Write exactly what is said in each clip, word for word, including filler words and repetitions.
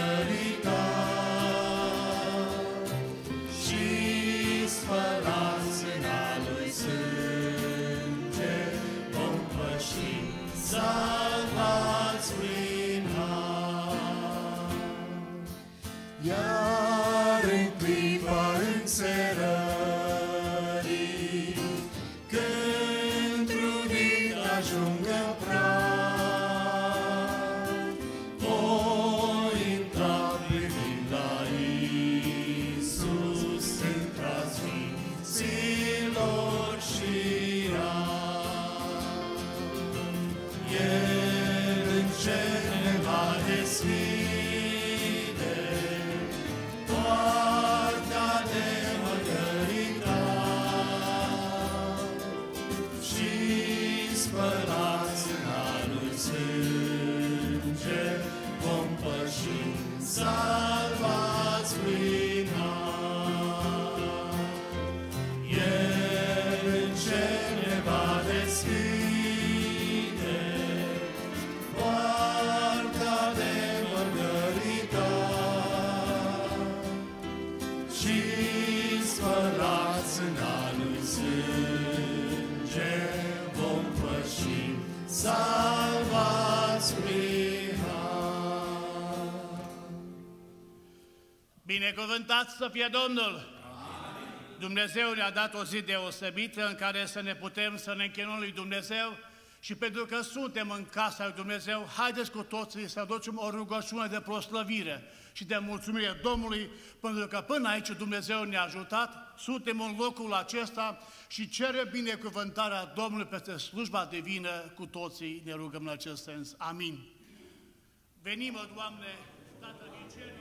mărgăritat și spălați în al lui sânge, vom păși salvați prin har. Iar în clipa înserării, când trudit ajung în prag, voi intra privind la Iisus, între sfinților și rar. El în cer ne va deschide poarta de mărgăritat și spălați în al lui sânge, vom păși salvați prin har. El în cer ne va deschide poarta de mărgăritat și spălați în al lui sânge, vom păși salvați prin har. Binecuvântat să fie Domnul! Dumnezeu ne-a dat o zi deosebită în care să ne putem să ne închinăm lui Dumnezeu și pentru că suntem în casa lui Dumnezeu, haideți cu toții să aducem o rugăciune de proslăvire și de mulțumire Domnului, pentru că până aici Dumnezeu ne-a ajutat, suntem în locul acesta și cere binecuvântarea Domnului peste slujba divină, cu toții ne rugăm în acest sens. Amin. Venim, Doamne, Tatăl din cer,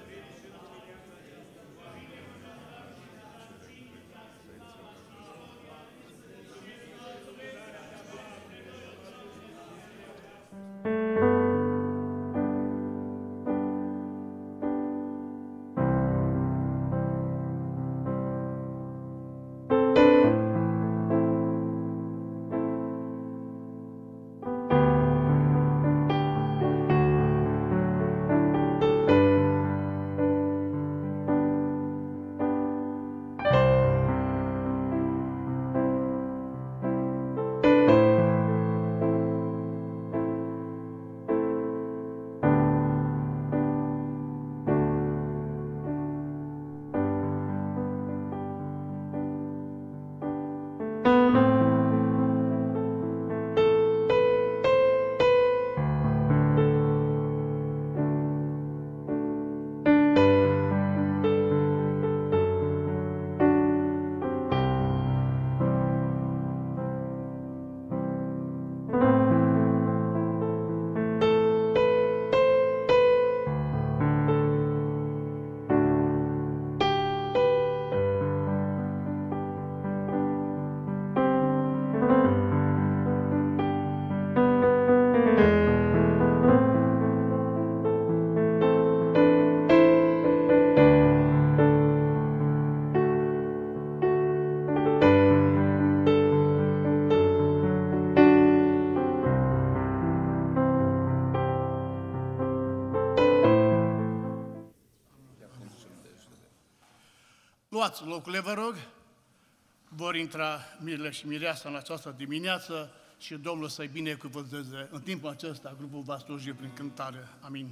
luați locurile, vă rog. Vor intra mirile și mireasa în această dimineață și Domnul să-i binecuvânteze. În timpul acesta, grupul va sluji prin cântare. Amin.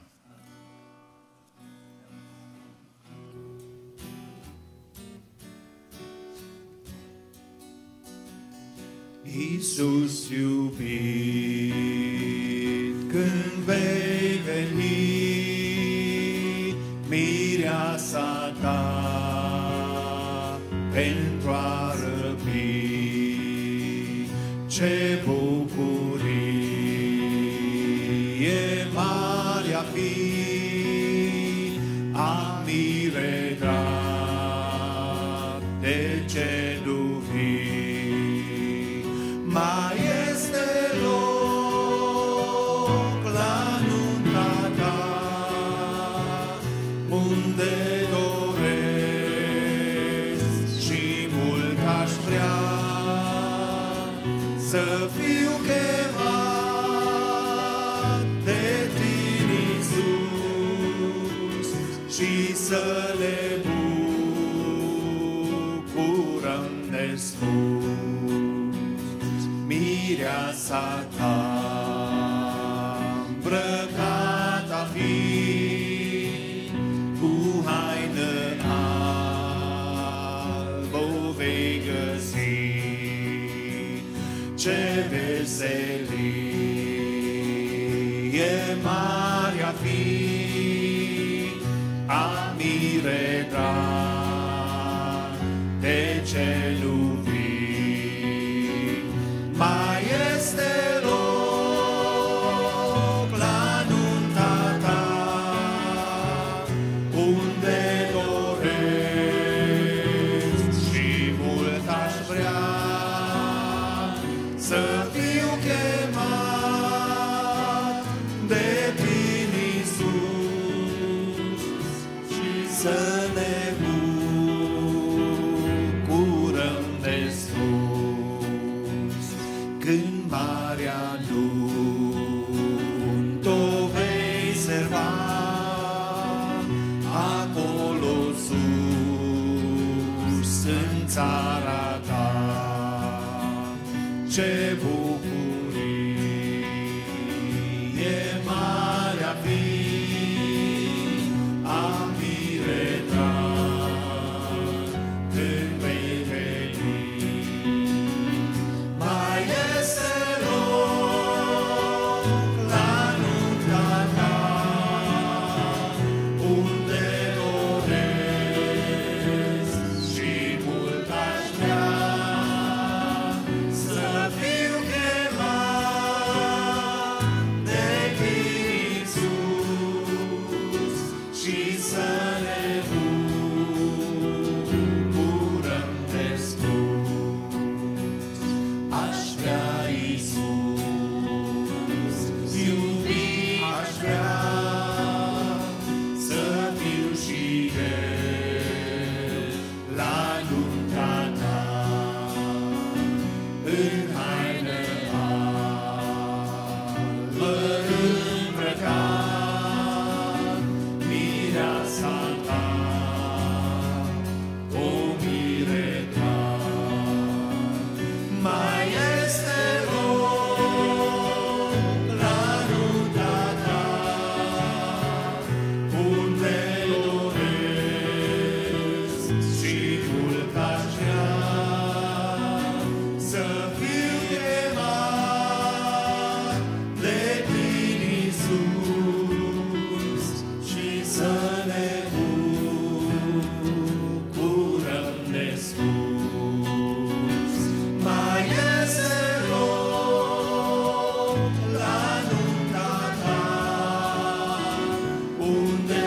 Iisus iubit, când vei veni, mireasa ta pentru a răpi, ce bucurie mare a fi, a mire drag, de ce nu vii, mai este loc la nunta ta, unde să fiu chemat de tine, Iisus, și să le bucurăm de sus. Mireasa ta îmbrăcat a fi, cu haină albă o vei găsi. Ce veselie mare a fi, a mire drag de celul vii. Mai este loc la nunta ta, unde doresc și mult aș vrea să fiu chemat de plin Iisus și să ne bucurăm de sus. Când marea nuntă vei serva acolo sus în țara ta, ce bucurie mare a fi, a mire drag când vei veni. Mai este loc la nunta ta, unde doresc și mult aș vrea să fiu chemat de Iisus și să ne bucurăm de sus. Aș vrea, Iisus, iubit aș vrea să fiu și eu la nunta ta, în haină albă îmbrăcat, mireasa ta, o mire drag. Mai este loc la nunta ta, unde doresc și mult aș vrea să fiu chemat de plin Iisus și să ne bucurăm de sus. Mai este loc la nunta ta, unde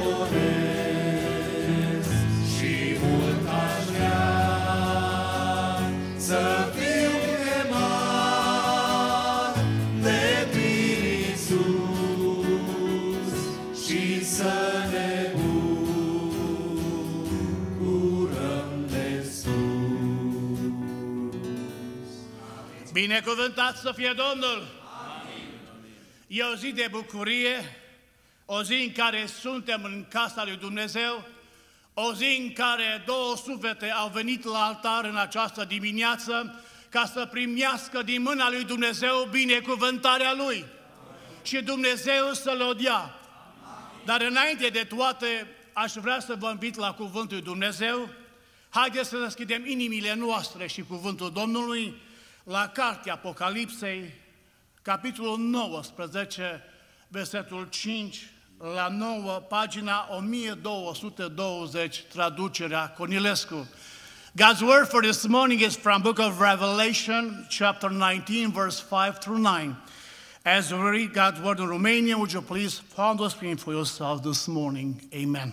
doresc și mult aș vrea să fiu chemat de plin Iisus și să ne bucurăm de sus. Binecuvântat să fie Domnul! E o zi de bucurie, o zi în care suntem în casa lui Dumnezeu, o zi în care două suflete au venit la altar în această dimineață ca să primească din mâna lui Dumnezeu binecuvântarea Lui și Dumnezeu să-L odea. Dar înainte de toate, aș vrea să vă invit la Cuvântul lui Dumnezeu. Haideți să deschidem inimile noastre și Cuvântul Domnului la Cartea Apocalipsei, capitolul nouăsprezece, versetul cinci la nouă, pagina o mie două sute douăzeci, traducerea Cornilescu. God's word for this morning is from book of Revelation, chapter nineteen, verse five through nine. As we read God's word in Romanian, would you please follow the screen for yourself this morning? Amen.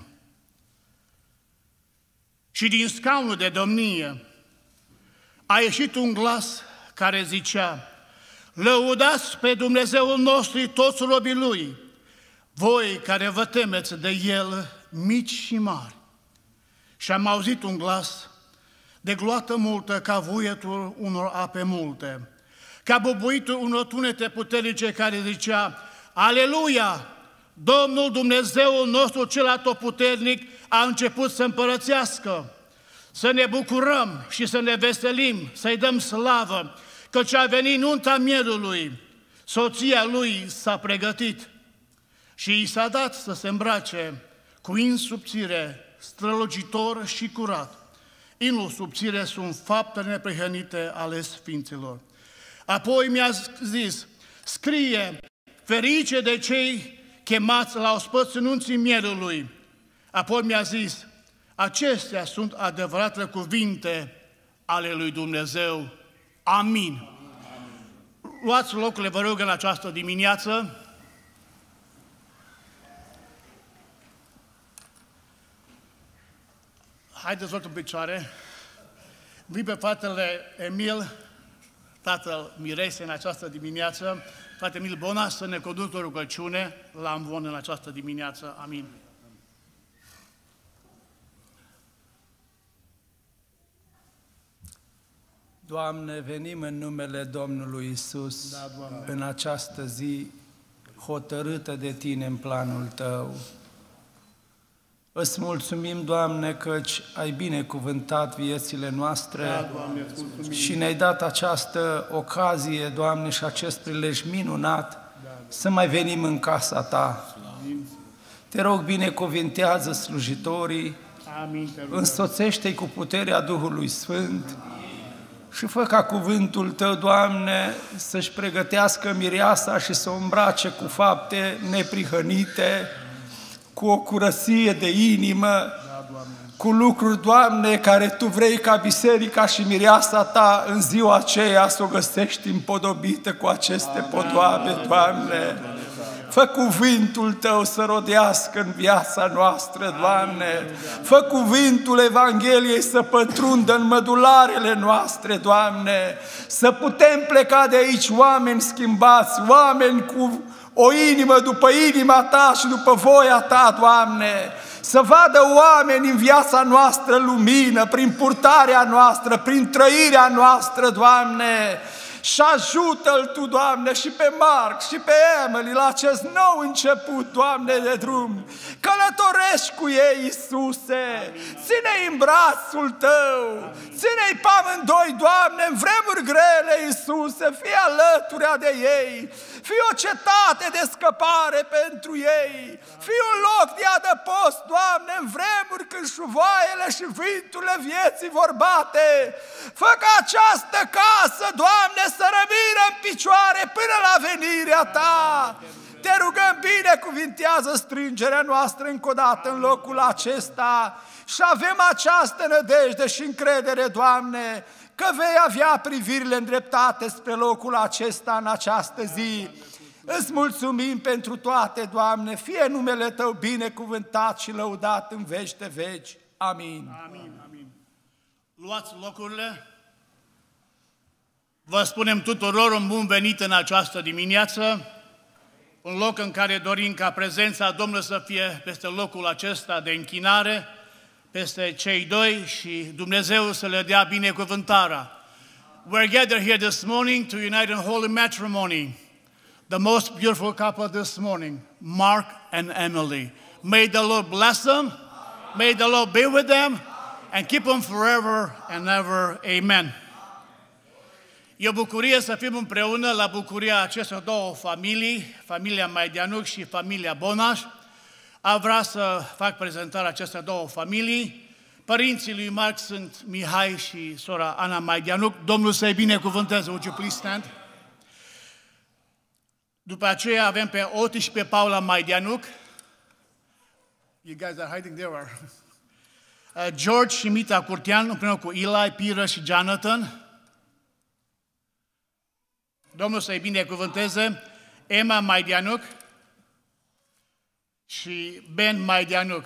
Și din scaunul de domnie a ieșit un glas care zicea: lăudați pe Dumnezeul nostru toți robii Lui, voi care vă temeți de El, mici și mari. Și am auzit un glas de gloată multă ca vuietul unor ape multe, ca bubuitul unor tunete puternice care zicea: Aleluia! Domnul Dumnezeul nostru cel atotputernic a început să împărățească. Să ne bucurăm și să ne veselim, să-i dăm slavă, căci a venit nunta mielului, soția lui s-a pregătit și i s-a dat să se îmbrace cu in subțire, strălucitor și curat. Inul subțire sunt faptele neprihănite ale sfinților. Apoi mi-a zis, scrie, ferice de cei chemați la ospățul nunții mielului. Apoi mi-a zis, acestea sunt adevăratele cuvinte ale lui Dumnezeu. Amin. Luați locurile, vă rog, în această dimineață. Haideți luați în picioare. Vii pe fratele Emil, tatăl Miresei, în această dimineață. Frate Emil Bona, să ne conducă o rugăciune la amvon în această dimineață. Amin. Doamne, venim în numele Domnului Isus, Da, Doamne. în această zi hotărâtă de Tine în planul Tău. Îți mulțumim, Doamne, căci ai binecuvântat viețile noastre, Da, Doamne, îți mulțumim. și ne-ai dat această ocazie, Doamne, și acest prilej minunat, da, să mai venim în casa Ta. Amin. Te rog, binecuvintează slujitorii, Amin. Te rugăm. însoțește-i cu puterea Duhului Sfânt și fă ca cuvântul Tău, Doamne, să-și pregătească mireasa și să o îmbrace cu fapte neprihănite, cu o curăție de inimă, Da, Doamne. cu lucruri, Doamne, care Tu vrei ca biserica și mireasa Ta în ziua aceea să o găsești împodobită cu aceste podoabe, Doamne. Fă cuvântul Tău să rodească în viața noastră, Doamne. Fă cuvântul Evangheliei să pătrundă în mădularele noastre, Doamne. Să putem pleca de aici oameni schimbați, oameni cu o inimă după inima Ta și după voia Ta, Doamne. Să vadă oameni în viața noastră lumină, prin purtarea noastră, prin trăirea noastră, Doamne. Și ajută-L Tu, Doamne, și pe Marc și pe Emily la acest nou început, Doamne, de drum. Călătorești cu ei, Iisuse, ține-i în brațul Tău, ține-i pe amândoi, Doamne, în vremuri grele, Iisuse, fii alături de ei, fii o cetate de scăpare pentru ei, fii un loc de adăpost, Doamne, în vremuri când șuvoaiele și vânturile vieții vor bate. Fă ca această casă, Doamne, să rămână în picioare până la venirea Ta. Te rugăm, binecuvintează strângerea noastră încă o dată în locul acesta și avem această nădejde și încredere, Doamne, că vei avea privirile îndreptate spre locul acesta în această zi. Îți mulțumim pentru toate, Doamne, fie numele Tău binecuvântat și lăudat în veci de veci. Amin. Amin, amin. Luați locurile. Vă spunem tuturor un bun venit în această dimineață, un loc în care dorim ca prezența Domnului să fie peste locul acesta de închinare, peste cei doi și Dumnezeu să le dea binecuvântarea. We're gathered here this morning to unite in holy matrimony, the most beautiful couple this morning, Mark and Emily. May the Lord bless them, may the Lord be with them, and keep them forever and ever. Amen. E o bucurie să fim împreună la bucuria acestor două familii, familia Maideanuc și familia Bonaș. A vrea să fac prezentarea acestor două familii. Părinții lui Marc sunt Mihai și sora Ana Maideanuc. Domnul să-i binecuvânteze. Would you please stand? După aceea avem pe Oti și pe Paula Maideanuc. You guys are hiding there. Uh, George și Mita Curtean împreună cu Eli, Peter și Jonathan. Domnul să-i binecuvânteze. Emma Maideanuc și Ben Maideanuc.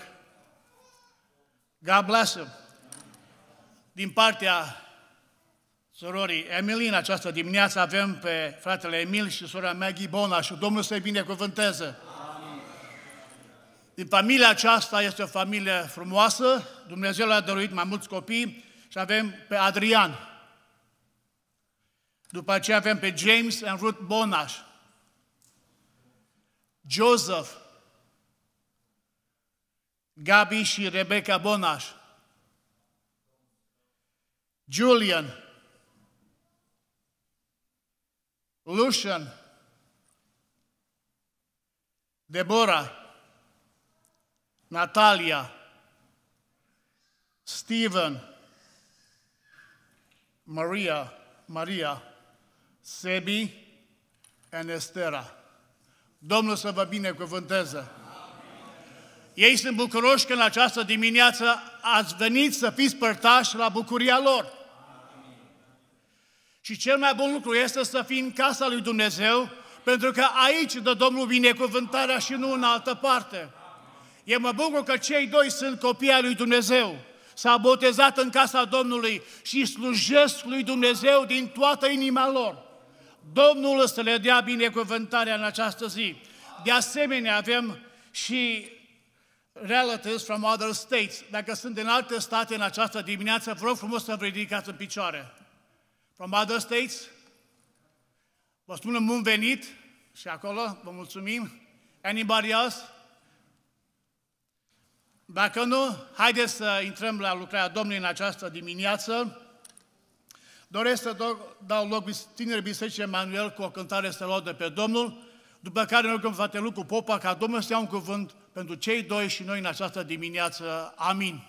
God bless you. Din partea sororii Emily, în această dimineață avem pe fratele Emil și sora Maggie Bona și Domnul să-i binecuvânteze. Amin. Din familia aceasta este o familie frumoasă, Dumnezeu le-a dăruit mai mulți copii și avem pe Adrian. După aceea avem pe James and Ruth Bonaș, Joseph Gabi și Rebecca Bonaș, Julian, Lucian, Deborah, Natalia, Steven, Maria, Maria, Sebi and Estera. Domnul să vă binecuvânteze! Ei sunt bucuroși că în această dimineață ați venit să fiți părtași la bucuria lor. Și cel mai bun lucru este să fii în casa lui Dumnezeu, pentru că aici dă Domnul binecuvântarea și nu în altă parte. Eu mă bucur că cei doi sunt copii ai lui Dumnezeu, s-au botezat în casa Domnului și slujesc lui Dumnezeu din toată inima lor. Domnul să le dea binecuvântarea în această zi. De asemenea, avem și relatives from other states. Dacă sunt din alte state în această dimineață, vă rog frumos să vă ridicați în picioare. From other states, vă spunem bun venit și acolo, vă mulțumim. Anybody else? Dacă nu, haideți să intrăm la lucrarea Domnului în această dimineață. Doresc să dau loc tinerii Bisericii Emanuel cu o cântare să laudă pe Domnul, după care ne rugăm frate Lucu Popa ca Domnul să ia un cuvânt pentru cei doi și noi în această dimineață. Amin.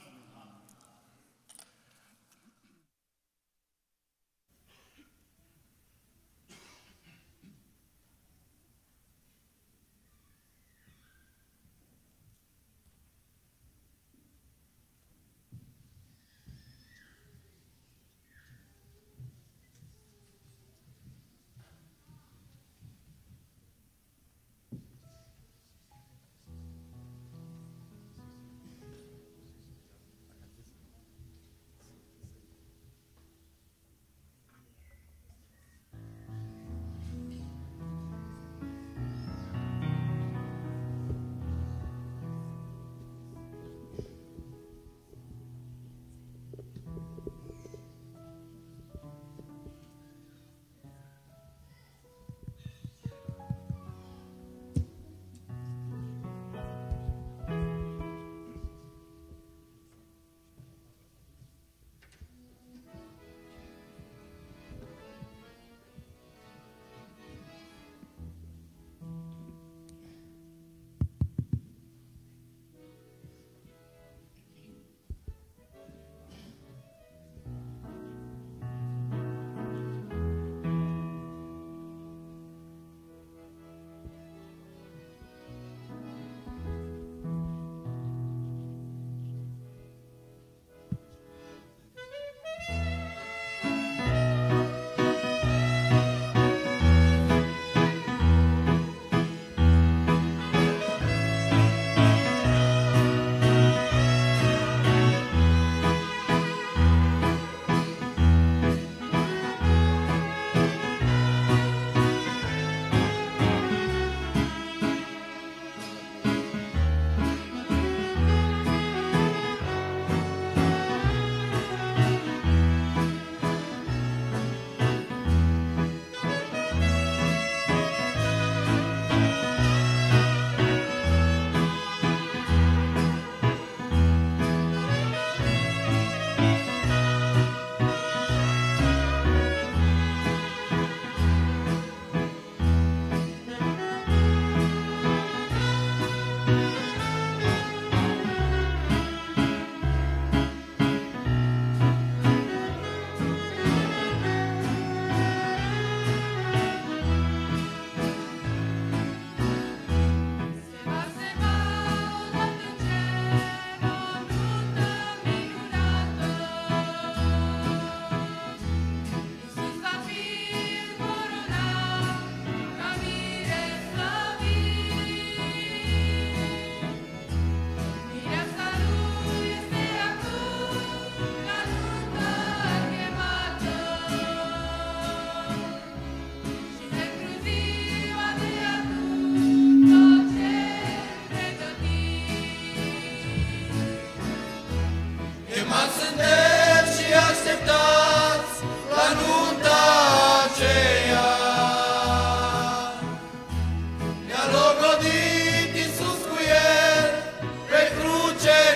Ne-a logodit Iisus cu el pe cruce.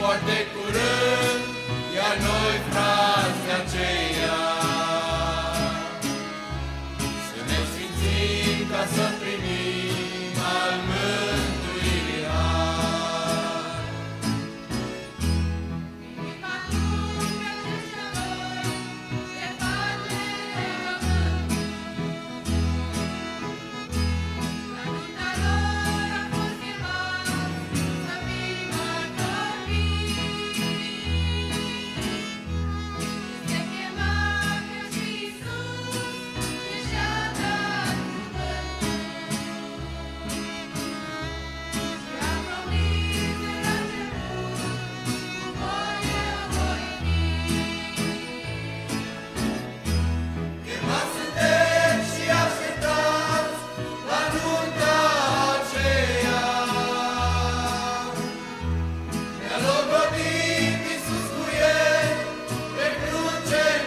foarte curând, iar noi, frați, de aceea să ne sfințim ca să primim al mântuirii har. Inima lumea celor se face român. La nunta lor a fost chemat să fii mărturii. Se chema că și Iisus și-a dat cuvântul. Și a promis de la început, cu voi eu voi fi. Chemați suntem și așteptați la nunta aceea. Ne-a logodit Iisus cu el pe cruce în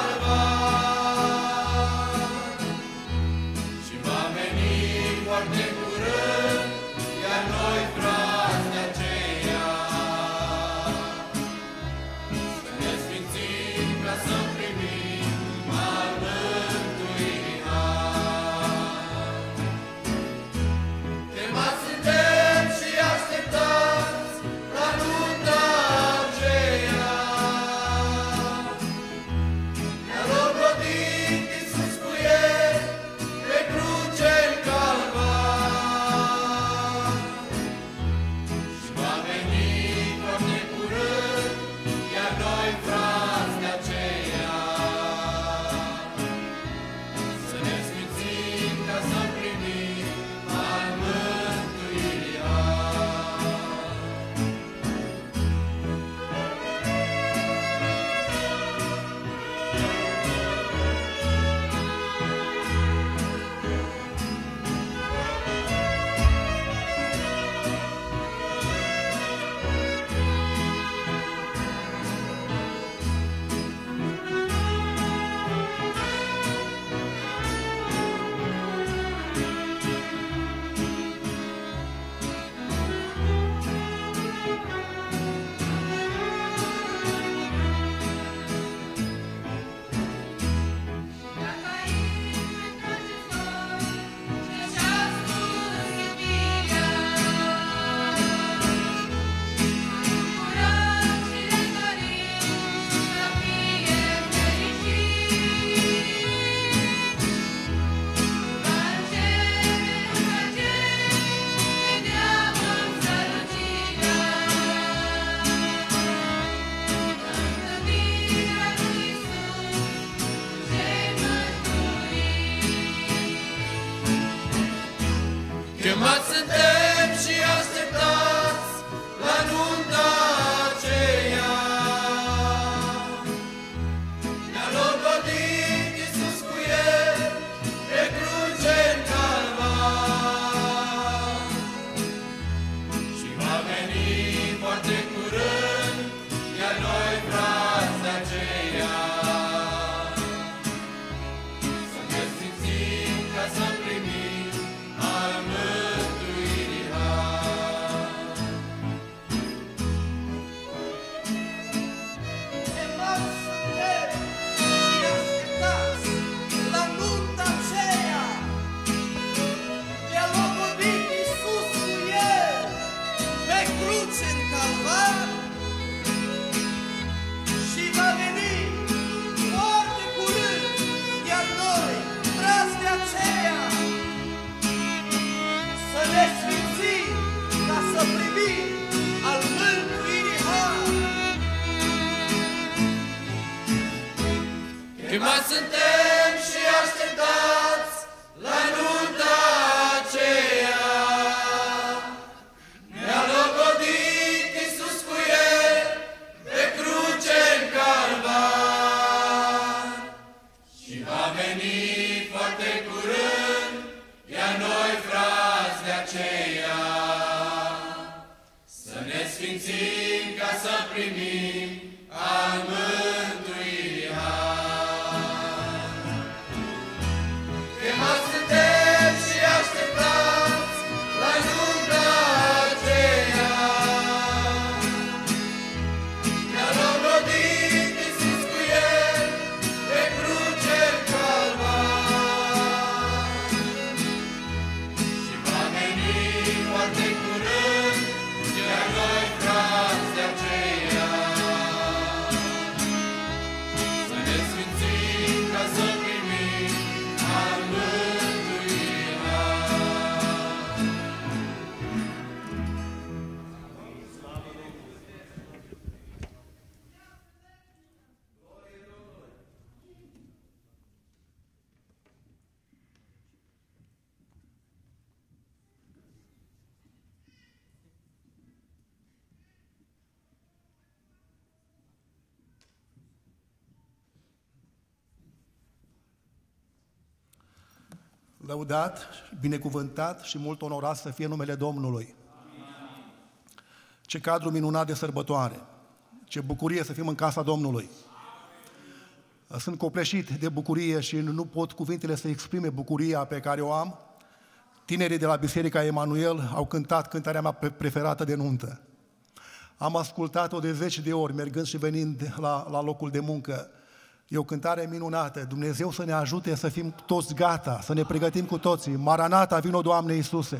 Calvar. Și va veni foarte curând, iar noi, frați, de aceea să ne sfințim ca să primim al mântuirii har. Chemați suntem și așteptați la nunta aceea. Ne-a logodit Iisus cu el pe cruce în Calvar. Și va veni foarte curând, iar noi, frați, de aceea să ne sfințim ca să primim al mântuirii har. Dacă aici întoarce-s și-și-a spus iubirea, bucurăm și le dorim să fie fericiți. Va începe după ce vedeam în strălucirea întâlnirea lui Iisus cei mântuiți. Chemați suntem și așteptați la nunta aceea. Ne-a logodit Iisus cu el pe cruce în Calvar. Și va veni foarte curând, iar noi, frați, de aceea să ne sfințim ca să primim al mântuirii har. Chemați suntem și așteptați la nunta aceea. Ne-a logodit Iisus cu el pe cruce în Calvar. Și va veni foarte curând, iar noi, frați, de aceea să ne sfințim ca să primim al mântuirii har. Chemați suntem și așteptați la nunta aceea. Ne-a logodit Iisus cu el pe cruce în Calvar. Și va veni foarte curând, iar noi, frați, de aceea să ne sfințim ca să primim al mântuirii har. Lăudat, binecuvântat și mult onorat să fie numele Domnului. Ce cadru minunat de sărbătoare! Ce bucurie să fim în casa Domnului! Sunt copleșit de bucurie și nu pot cuvintele să exprime bucuria pe care o am. Tinerii de la Biserica Emanuel au cântat cântarea mea preferată de nuntă. Am ascultat-o de zeci de ori, mergând și venind la, la locul de muncă. E o cântare minunată. Dumnezeu să ne ajute să fim toți gata, să ne pregătim cu toții. Maranata, vino Doamne Iisuse!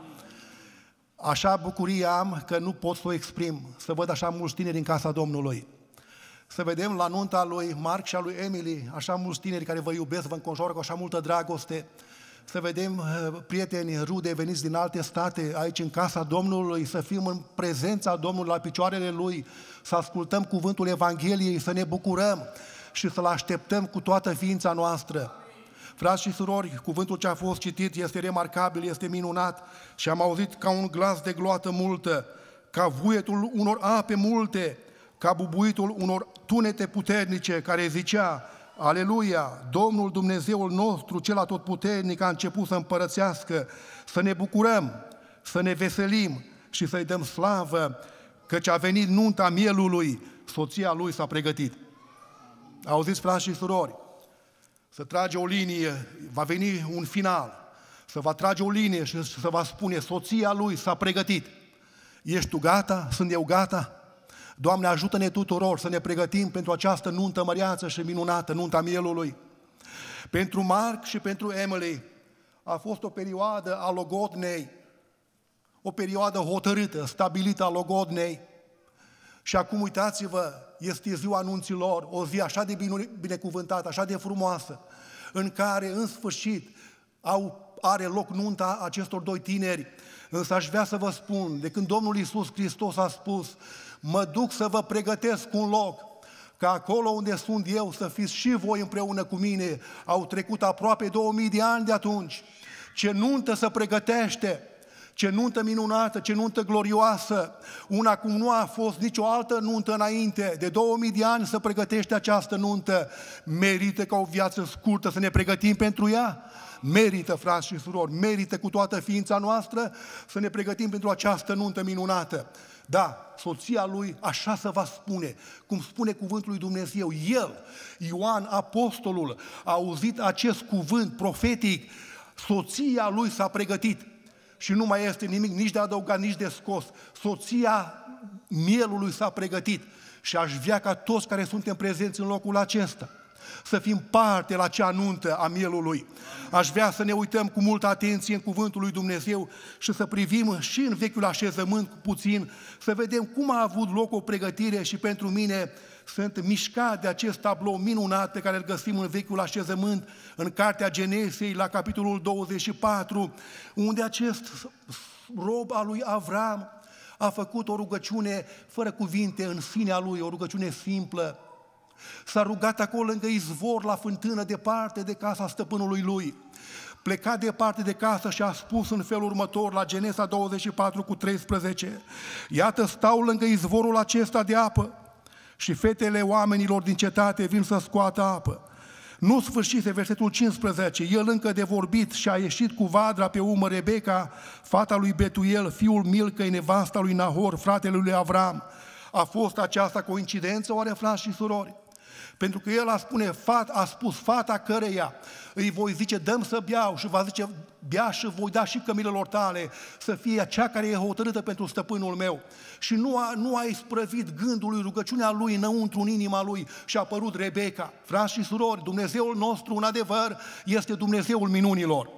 Așa bucurie am că nu pot să o exprim, să văd așa mulți tineri în casa Domnului. Să vedem la nunta lui Marc și a lui Emily, așa mulți tineri care vă iubesc, vă înconjoară cu așa multă dragoste. Să vedem prieteni, rude veniți din alte state aici în casa Domnului, să fim în prezența Domnului la picioarele Lui, să ascultăm cuvântul Evangheliei, să ne bucurăm și să-L așteptăm cu toată ființa noastră. Frați și surori, cuvântul ce a fost citit este remarcabil, este minunat și am auzit ca un glas de gloată multă, ca vuietul unor ape multe, ca bubuitul unor tunete puternice care zicea: Aleluia! Domnul Dumnezeul nostru, cel atotputernic, a început să împărățească, să ne bucurăm, să ne veselim și să-i dăm slavă, căci a venit nunta mielului, soția lui s-a pregătit. Auziți, frați și surori? Să trage o linie, va veni un final, să va trage o linie și să va spune: soția lui s-a pregătit. Ești tu gata? Sunt eu gata? Doamne, ajută-ne tuturor să ne pregătim pentru această nuntă măreață și minunată, nunta mielului. Pentru Marc și pentru Emily a fost o perioadă a logodnei, o perioadă hotărâtă, stabilită a logodnei. Și acum uitați-vă, este ziua anunților, o zi așa de binecuvântată, așa de frumoasă, în care în sfârșit au, are loc nunta acestor doi tineri. Însă aș vrea să vă spun, de când Domnul Iisus Hristos a spus: mă duc să vă pregătesc un loc, ca acolo unde sunt eu să fiți și voi împreună cu mine. Au trecut aproape două mii de ani de atunci. Ce nuntă se pregătește! Ce nuntă minunată, ce nuntă glorioasă! Una cum nu a fost nicio altă nuntă înainte. De două mii de ani se pregătește această nuntă. Merită ca o viață scurtă să ne pregătim pentru ea? Merită, frați și surori, merită cu toată ființa noastră să ne pregătim pentru această nuntă minunată. Da, soția lui așa se va spune, cum spune cuvântul lui Dumnezeu. El, Ioan apostolul, a auzit acest cuvânt profetic: soția lui s-a pregătit. Și nu mai este nimic nici de adăugat, nici de scos. Soția mielului s-a pregătit. Și aș vrea ca toți care suntem prezenți în locul acesta să fim parte la acea nuntă a mielului. Aș vrea să ne uităm cu multă atenție în cuvântul lui Dumnezeu și să privim și în vechiul așezământ puțin, să vedem cum a avut loc o pregătire. Și pentru mine sunt mișcat de acest tablou minunat pe care îl găsim în vechiul așezământ, în cartea Genesei, la capitolul douăzeci și patru, unde acest rob al lui Avram a făcut o rugăciune fără cuvinte în sinea lui, o rugăciune simplă. S-a rugat acolo lângă izvor, la fântână, departe de casa stăpânului lui. Pleca departe de casă și a spus în felul următor, la Genesa douăzeci și patru cu treisprezece: iată, stau lângă izvorul acesta de apă și fetele oamenilor din cetate vin să scoată apă. Nu sfârșise, versetul cincisprezece, el încă de vorbit și a ieșit cu vadra pe umăr Rebecca, fata lui Betuel, fiul Milcăi, nevasta lui Nahor, fratele lui Avram. A fost aceasta coincidență, oare, frați și surori? Pentru că el a, spune, fat, a spus fata căreia îi voi zice dăm să beau și va zice bea și voi da și cămilelor tale, să fie cea care e hotărâtă pentru stăpânul meu. Și nu a, nu a isprăvit gândul lui, rugăciunea lui înăuntru în inima lui și a apărut Rebecca. Frați și surori, Dumnezeul nostru în adevăr este Dumnezeul minunilor.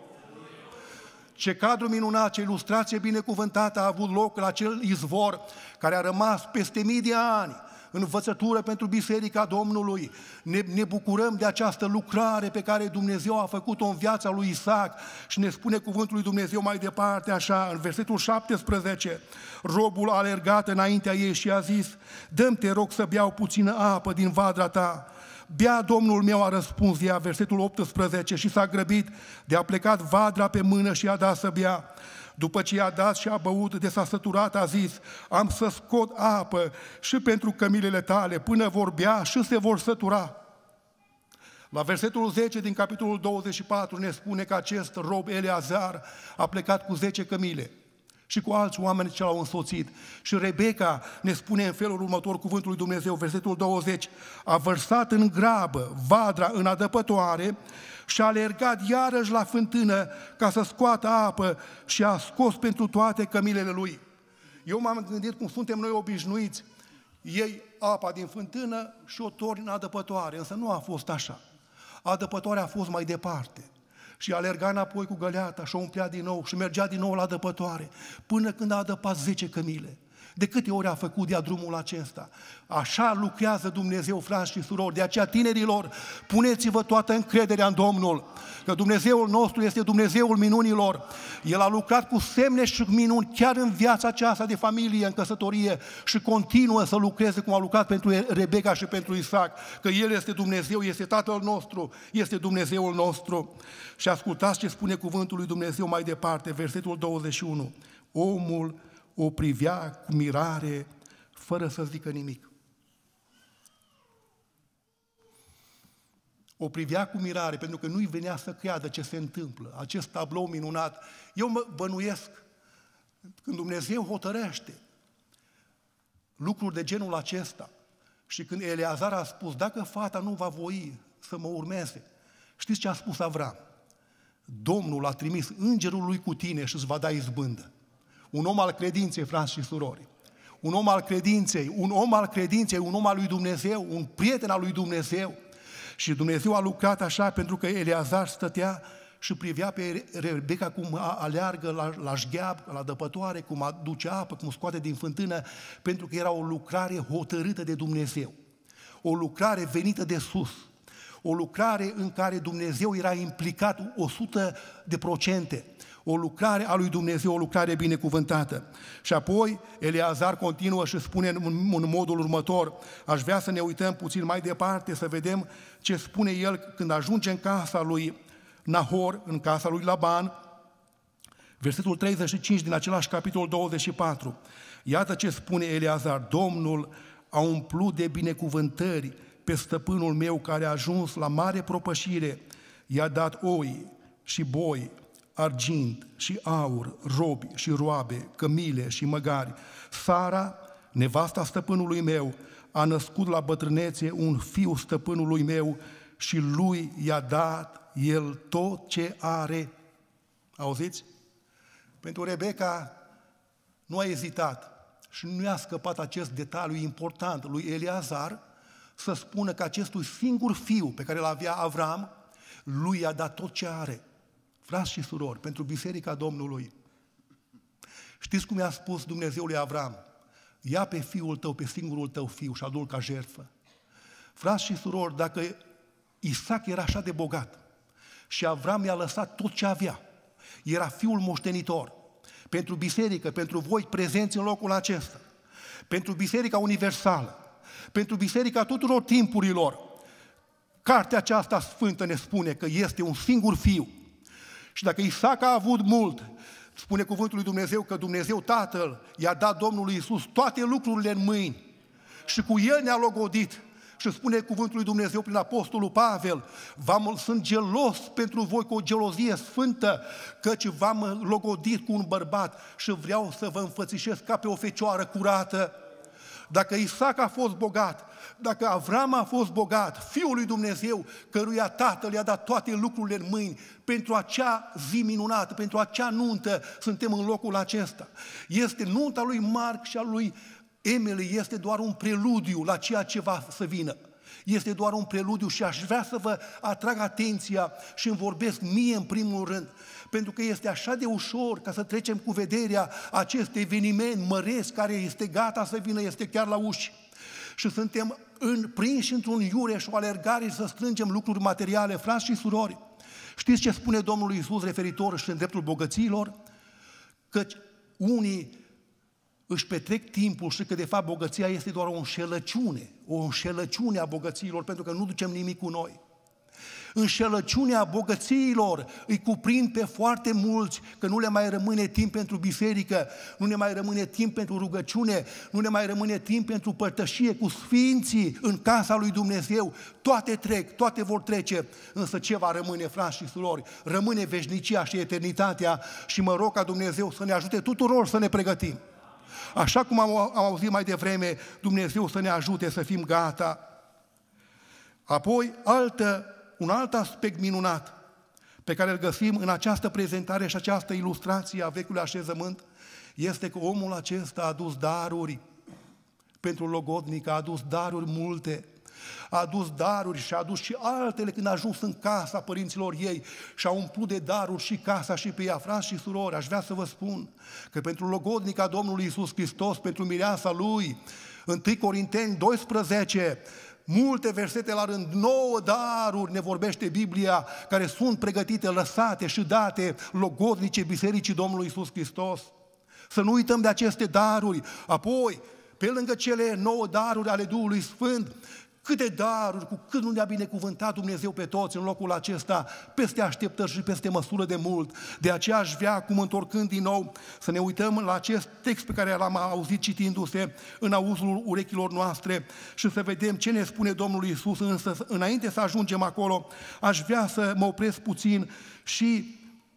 Ce cadru minunat, ce ilustrație binecuvântată a avut loc la acel izvor care a rămas peste mii de ani, învățătură pentru Biserica Domnului. Ne, ne bucurăm de această lucrare pe care Dumnezeu a făcut-o în viața lui Isaac și ne spune cuvântul lui Dumnezeu mai departe așa, în versetul șaptesprezece, robul a alergat înaintea ei și a zis: dă-mi, te rog, să beau puțină apă din vadra ta. Bea, domnul meu, a răspuns ea, versetul optsprezece, și s-a grăbit, de a plecat vadra pe mână și a dat să bea. După ce i-a dat și a băut, de s-a săturat, a zis: am să scot apă și pentru cămilele tale, până vor bea și se vor sătura. La versetul zece din capitolul douăzeci și patru ne spune că acest rob Eleazar a plecat cu zece cămile și cu alți oameni ce l-au însoțit. Și Rebecca ne spune în felul următor cuvântul lui Dumnezeu, versetul douăzeci, a vărsat în grabă vadra în adăpătoare și a alergat iarăși la fântână ca să scoată apă și a scos pentru toate cămilele lui. Eu m-am gândit cum suntem noi obișnuiți, iei apa din fântână și o torni în adăpătoare, însă nu a fost așa. Adăpătoarea a fost mai departe și alerga înapoi cu găleata și o umplea din nou și mergea din nou la adăpătoare până când a adăpat zece cămile. De câte ori a făcut de-a drumul acesta? Așa lucrează Dumnezeu, frați și surori. De aceea, tinerilor, puneți-vă toată încrederea în Domnul, că Dumnezeul nostru este Dumnezeul minunilor. El a lucrat cu semne și minuni chiar în viața aceasta de familie, în căsătorie, și continuă să lucreze cum a lucrat pentru Rebecca și pentru Isaac, că El este Dumnezeu, este Tatăl nostru, este Dumnezeul nostru. Și ascultați ce spune cuvântul lui Dumnezeu mai departe, versetul douăzeci și unu. Omul o privea cu mirare, fără să zică nimic. O privea cu mirare, pentru că nu-i venea să creadă ce se întâmplă, acest tablou minunat. Eu mă bănuiesc, când Dumnezeu hotărăște lucruri de genul acesta și când Eleazar a spus, dacă fata nu va voi să mă urmeze, știți ce a spus Avram? Domnul a trimis îngerul lui cu tine și îți va da izbândă. Un om al credinței, frați și surori, un om al credinței, un om al credinței, un om al lui Dumnezeu, un prieten al lui Dumnezeu. Și Dumnezeu a lucrat așa pentru că Eleazar stătea și privea pe Rebecca cum aleargă la, la șgheab, la dăpătoare, cum aduce apă, cum scoate din fântână, pentru că era o lucrare hotărâtă de Dumnezeu, o lucrare venită de sus, o lucrare în care Dumnezeu era implicat o sută de procente. O lucrare a lui Dumnezeu, o lucrare binecuvântată. Și apoi Eleazar continuă și spune în, în modul următor, aș vrea să ne uităm puțin mai departe, să vedem ce spune el când ajunge în casa lui Nahor, în casa lui Laban, versetul treizeci și cinci din același capitol douăzeci și patru. Iată ce spune Eleazar, Domnul a umplut de binecuvântări pe stăpânul meu care a ajuns la mare propășire, i-a dat oi și boi, argint și aur, robi și roabe, cămile și măgari. Sara, nevasta stăpânului meu, a născut la bătrânețe un fiu stăpânului meu și lui i-a dat el tot ce are. Auziți? Pentru Rebecca nu a ezitat și nu i-a scăpat acest detaliu important lui Eleazar să spună că acestui singur fiu pe care îl avea Avram, lui i-a dat tot ce are. Frați și surori, pentru Biserica Domnului, știți cum i-a spus Dumnezeu lui Avram? Ia pe fiul tău, pe singurul tău fiu și adu-l ca jertfă. Frați și surori, dacă Isaac era așa de bogat și Avram i-a lăsat tot ce avea, era fiul moștenitor, pentru biserică, pentru voi prezenți în locul acesta, pentru Biserica Universală, pentru Biserica tuturor timpurilor, cartea aceasta sfântă ne spune că este un singur fiu. Și dacă Isaac a avut mult, spune cuvântul lui Dumnezeu că Dumnezeu Tatăl i-a dat Domnului Iisus toate lucrurile în mâini și cu El ne-a logodit. Și spune cuvântul lui Dumnezeu prin Apostolul Pavel, v-am, sunt gelos pentru voi cu o gelozie sfântă, căci v-am logodit cu un bărbat și vreau să vă înfățișez ca pe o fecioară curată. Dacă Isaac a fost bogat, dacă Avram a fost bogat, Fiul lui Dumnezeu, căruia Tatăl i-a dat toate lucrurile în mâini, pentru acea zi minunată, pentru acea nuntă, suntem în locul acesta. Este nunta lui Marc și a lui Emily, este doar un preludiu la ceea ce va să vină. Este doar un preludiu și aș vrea să vă atrag atenția și îmi vorbesc mie în primul rând, pentru că este așa de ușor ca să trecem cu vederea acest eveniment măresc care este gata să vină, este chiar la uși. Și suntem în, prinși într-un iureș, o alergare să strângem lucruri materiale, frați și surori. Știți ce spune Domnul Iisus referitor și în dreptul bogăților? Căci unii își petrec timpul și că de fapt bogăția este doar o înșelăciune, o înșelăciune a bogăților, pentru că nu ducem nimic cu noi. Înșelăciunea bogățiilor îi cuprind pe foarte mulți, că nu le mai rămâne timp pentru biserică, nu ne mai rămâne timp pentru rugăciune, nu ne mai rămâne timp pentru părtășie cu sfinții în casa lui Dumnezeu. Toate trec, toate vor trece, însă ce va rămâne, frați și surori? Rămâne veșnicia și eternitatea și mă rog ca Dumnezeu să ne ajute tuturor să ne pregătim. Așa cum am, am auzit mai devreme, Dumnezeu să ne ajute să fim gata. Apoi, altă, un alt aspect minunat pe care îl găsim în această prezentare și această ilustrație a vechiului așezământ este că omul acesta a adus daruri pentru logodnic, a adus daruri multe, a adus daruri și a adus și altele când a ajuns în casa părinților ei și a umplut de daruri și casa și pe ea. Frați și surori, aș vrea să vă spun că pentru logodnica Domnului Iisus Hristos, pentru mireasa Lui, întâi Corinteni doisprezece, multe versete la rând, nouă daruri ne vorbește Biblia, care sunt pregătite, lăsate și date logodnice Bisericii Domnului Iisus Hristos. Să nu uităm de aceste daruri. Apoi, pe lângă cele nouă daruri ale Duhului Sfânt, câte daruri, cu cât nu ne-a binecuvântat Dumnezeu pe toți în locul acesta, peste așteptări și peste măsură de mult. De aceea aș vrea, acum întorcând din nou, să ne uităm la acest text pe care l-am auzit citindu-se în auzul urechilor noastre și să vedem ce ne spune Domnul Iisus. Însă, înainte să ajungem acolo, aș vrea să mă opresc puțin și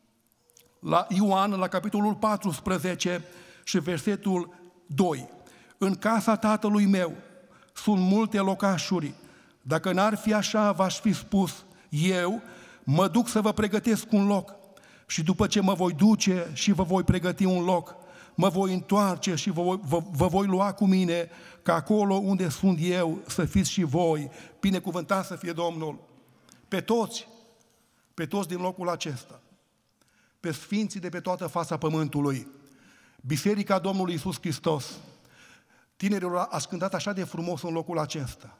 la Ioan, la capitolul paisprezece și versetul doi. În casa Tatălui meu sunt multe locașuri. Dacă n-ar fi așa, v-aș fi spus, eu mă duc să vă pregătesc un loc și după ce mă voi duce și vă voi pregăti un loc, mă voi întoarce și vă, vă, vă voi lua cu mine, ca acolo unde sunt eu să fiți și voi. Binecuvântat să fie Domnul! Pe toți, pe toți din locul acesta, pe sfinții de pe toată fața pământului, Biserica Domnului Iisus Hristos. Tinerilor, ați cântat așa de frumos în locul acesta.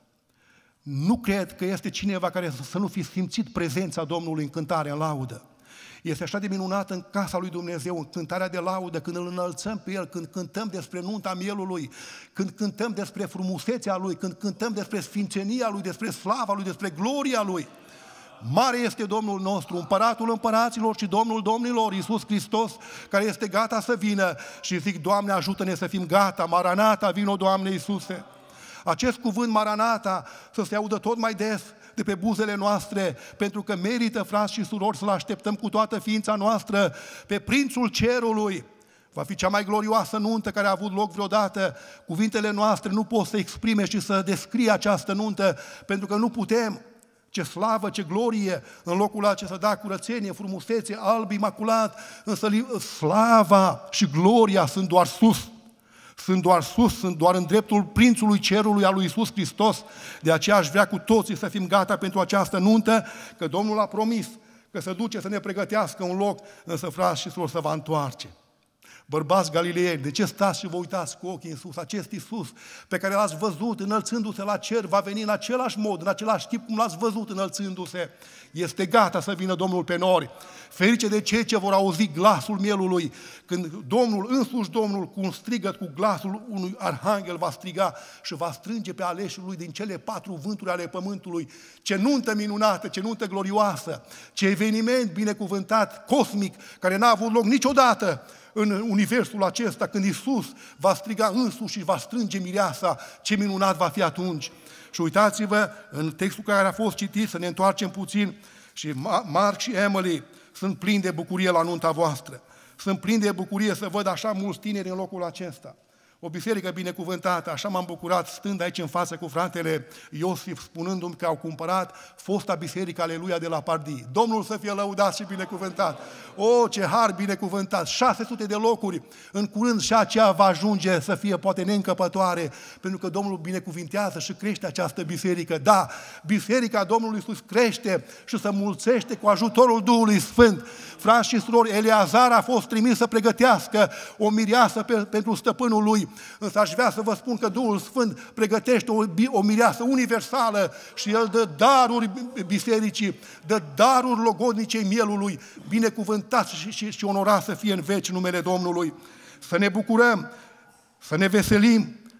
Nu cred că este cineva care să nu fi simțit prezența Domnului în cântare, în laudă. Este așa de minunat în casa lui Dumnezeu, în cântarea de laudă, când îl înălțăm pe El, când cântăm despre nunta mielului, când cântăm despre frumusețea Lui, când cântăm despre sfințenia Lui, despre slava Lui, despre gloria Lui. Mare este Domnul nostru, Împăratul împăraților și Domnul domnilor, Iisus Hristos, care este gata să vină și zic, Doamne, ajută-ne să fim gata, Maranata, vino, Doamne Iisuse. Acest cuvânt Maranata să se audă tot mai des de pe buzele noastre, pentru că merită, frați și surori, să-L așteptăm cu toată ființa noastră pe Prințul Cerului. Va fi cea mai glorioasă nuntă care a avut loc vreodată. Cuvintele noastre nu pot să exprime și să descrie această nuntă, pentru că nu putem. Ce slavă, ce glorie în locul acesta, da, curățenie, frumusețe, alb, imaculat, însă slava și gloria sunt doar sus. Sunt doar sus, sunt doar în dreptul Prințului Cerului al lui Iisus Hristos. De aceea aș vrea cu toții să fim gata pentru această nuntă, că Domnul a promis că se duce să ne pregătească un loc, însă, frați și surori, să va întoarce. Bărbați galileieni, de ce stați și vă uitați cu ochii în sus? Acest Iisus pe care l-ați văzut înălțându-se la cer va veni în același mod, în același tip cum l-ați văzut înălțându-se. Este gata să vină Domnul pe nori. Ferice de cei ce vor auzi glasul mielului, când Domnul, însuși Domnul, cu un strigăt, cu glasul unui arhanghel va striga și va strânge pe aleșii lui din cele patru vânturi ale pământului. Ce nuntă minunată, ce nuntă glorioasă, ce eveniment binecuvântat, cosmic, care n-a avut loc niciodată în universul acesta, când Iisus va striga însuși și va strânge mireasa, ce minunat va fi atunci. Și uitați-vă, în textul care a fost citit, să ne întoarcem puțin, și Mark și Emily sunt plini de bucurie la nunta voastră. Sunt plini de bucurie să văd așa mulți tineri în locul acesta. O biserică binecuvântată, așa m-am bucurat stând aici în față cu fratele Iosif, spunându-mi că au cumpărat fosta biserică Aleluia de la Pardii. Domnul să fie lăudat și binecuvântat. O, ce har binecuvântat! șase sute de locuri, în curând și aceea va ajunge să fie poate neîncăpătoare, pentru că Domnul binecuvintează și crește această biserică. Da, biserica Domnului Iisus crește și se mulțește cu ajutorul Duhului Sfânt. Frați și surori, Eleazar a fost trimis să pregătească o mireasă pe, pentru stăpânul lui. Însă aș vrea să vă spun că Duhul Sfânt pregătește o, o mireasă universală și El dă daruri bisericii, dă daruri logodnicei mielului, binecuvântat și, și, și onorat să fie în veci numele Domnului. Să ne bucurăm, să ne veselim,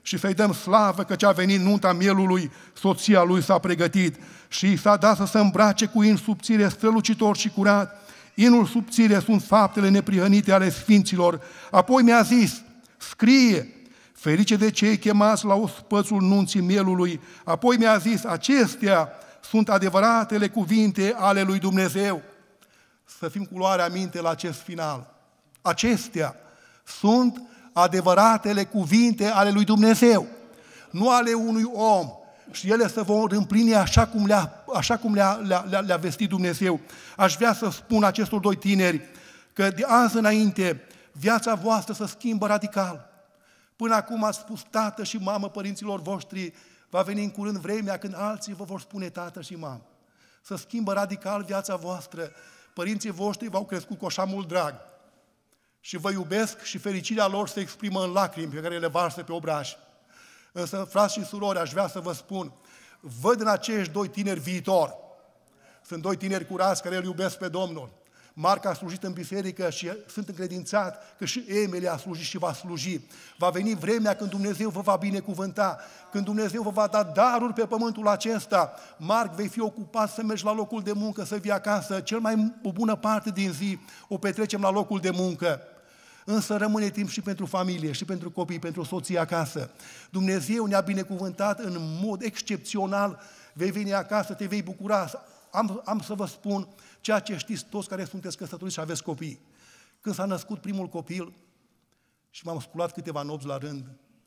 și să-i dăm slavă că ce-a venit nunta mielului, soția lui s-a pregătit și i s-a dat să se îmbrace cu in subțire, strălucitor și curat. Inul subțire sunt faptele neprihănite ale sfinților. Apoi mi-a zis, scrie, ferice de cei chemați la ospățul nunții mielului. Apoi mi-a zis, acestea sunt adevăratele cuvinte ale lui Dumnezeu. Să fim cu luarea minte la acest final. Acestea sunt adevăratele cuvinte ale lui Dumnezeu, nu ale unui om. Și ele se vor împlini așa cum le-a, așa cum le-a, le-a, le-a vestit Dumnezeu. Aș vrea să spun acestor doi tineri că de azi înainte viața voastră se schimbă radical. Până acum ați spus tată și mamă părinților voștri, va veni în curând vremea când alții vă vor spune tată și mamă. Să schimbă radical viața voastră. Părinții voștri v-au crescut cu așa mult drag și vă iubesc și fericirea lor se exprimă în lacrimi pe care le varsă pe obraj. Însă, frați și surori, aș vrea să vă spun, văd în acești doi tineri viitor. Sunt doi tineri curați care îl iubesc pe Domnul. Marc a slujit în biserică și sunt încredințat că și Emily a slujit și va sluji. Va veni vremea când Dumnezeu vă va binecuvânta, când Dumnezeu vă va da daruri pe pământul acesta. Marc, vei fi ocupat să mergi la locul de muncă, să vii acasă. Cel mai o bună parte din zi o petrecem la locul de muncă. Însă rămâne timp și pentru familie, și pentru copii, pentru soții acasă. Dumnezeu ne-a binecuvântat în mod excepțional. Vei veni acasă, te vei bucura. Am, am să vă spun ceea ce știți toți care sunteți căsătoriți și aveți copii. Când s-a născut primul copil și m-am sculat câteva nopți la rând,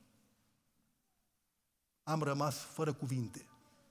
am rămas fără cuvinte.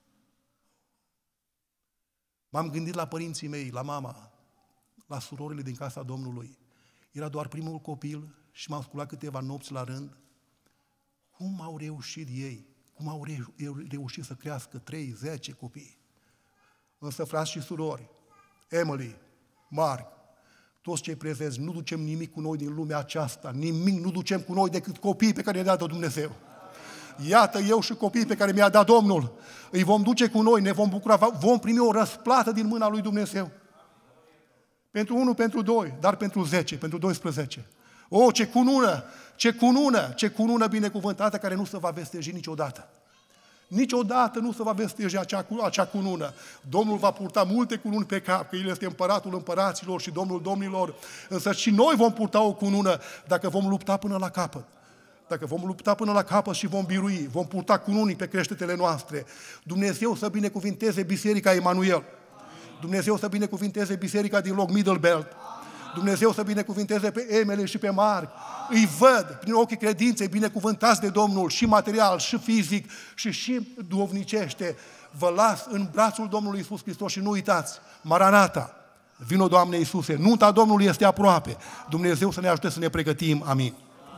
M-am gândit la părinții mei, la mama, la surorile din casa Domnului. Era doar primul copil și m-am sculat câteva nopți la rând. Cum au reușit ei? Cum au reușit să crească trei, zece copii? Însă, frați și surori, Emily, Mark, toți cei prezenți, nu ducem nimic cu noi din lumea aceasta, nimic nu ducem cu noi decât copiii pe care ne-a dat Dumnezeu. Iată, eu și copiii pe care mi-a dat Domnul, îi vom duce cu noi, ne vom bucura, vom primi o răsplată din mâna lui Dumnezeu. Pentru unul, pentru doi, dar pentru zece, pentru doisprezece. O, ce cunună, ce cunună, ce cunună binecuvântată care nu se va vesteji niciodată. Niciodată nu se va vesteji acea, acea cunună. Domnul va purta multe cununi pe cap, că El este împăratul împăraților și Domnul domnilor, însă și noi vom purta o cunună dacă vom lupta până la capăt. Dacă vom lupta până la capăt și vom birui, vom purta cununii pe creștetele noastre. Dumnezeu să binecuvinteze Biserica Emanuel. Dumnezeu să binecuvinteze biserica din loc Middle Belt. Dumnezeu să binecuvinteze pe Emily și pe Mark. Îi văd prin ochii credinței binecuvântați de Domnul și material, și fizic, și și duhovnicește. Vă las în brațul Domnului Iisus Hristos și nu uitați, Maranata, vino Doamne Iisuse, nunta Domnului este aproape. Dumnezeu să ne ajute să ne pregătim. Amin.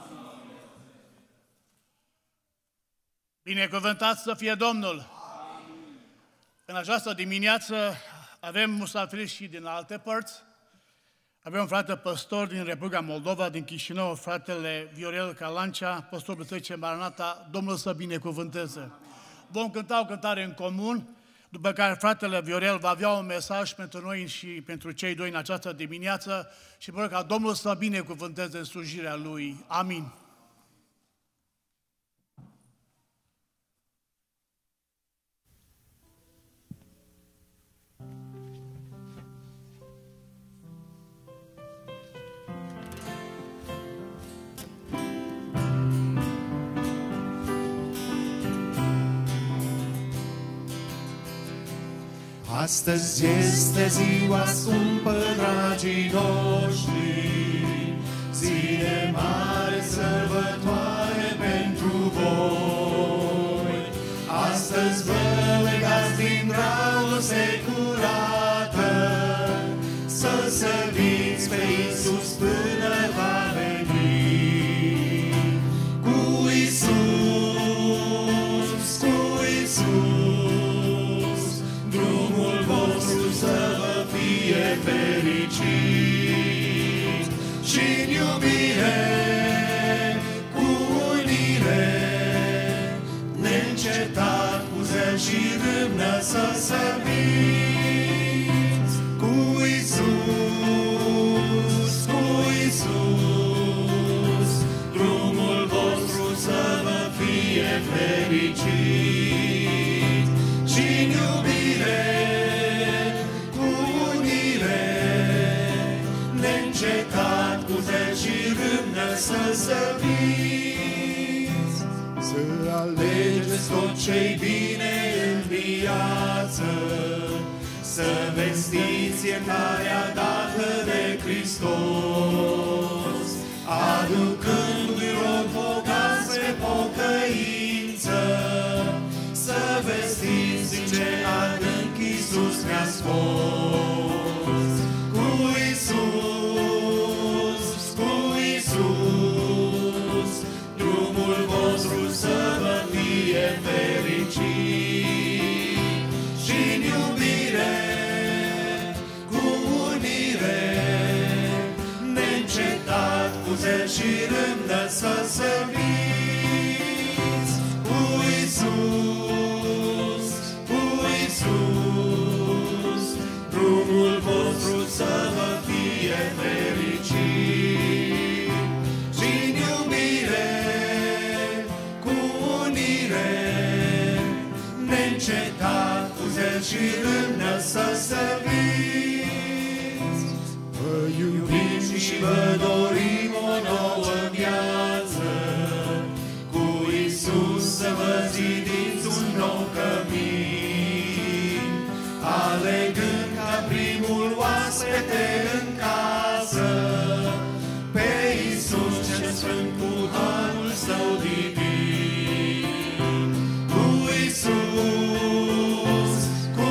Binecuvântat să fie Domnul! În această dimineață avem musafiri și din alte părți. Avem un frate păstor din Republica Moldova, din Chișinău, fratele Viorel Calancea, păstorul Bisericii Maranata. Domnul să binecuvânteze. Vom cânta o cântare în comun, după care fratele Viorel va avea un mesaj pentru noi și pentru cei doi în această dimineață și vreau ca Domnul să binecuvânteze în slujirea Lui. Amin. Astăzi este ziua scumpă, dragii noștri, zi de mare sărbătoare pentru voi. Astăzi vă legați din dragoste curată, să serviți pe Iisus până va veni. Cu Iisus, cu Iisus, drumul vostru să vă fie fericit și-n iubire, cu unire, neîncetat, cu zel și râvnă să serviți. Cu Iisus, cu Iisus, drumul vostru să vă fie faceți tot ce-i bine în viață, să vestiți iertarea dată de Hristos, aducându-i rog bogați pe pocăință, să vestiți ce adânc Iisus ne-a scos. Cu Iisus, cu Iisus, drumul vostru să vă fie fericit și-n iubire, cu unire, neîncetat, cu zel și rândă să serviți. Cu Iisus, cu Iisus, drumul vostru să vă fie fericit și-n iubire, cu unire, neîncetat, cu zel și rândă să serviți. Vă iubim și vă dorim o nouă viață, cu Iisus să vă zidiți un nou cămin, alegând ca primul oaspete în casă pe Iisus cel sfânt cu Harul Său divin. Cu Iisus, cu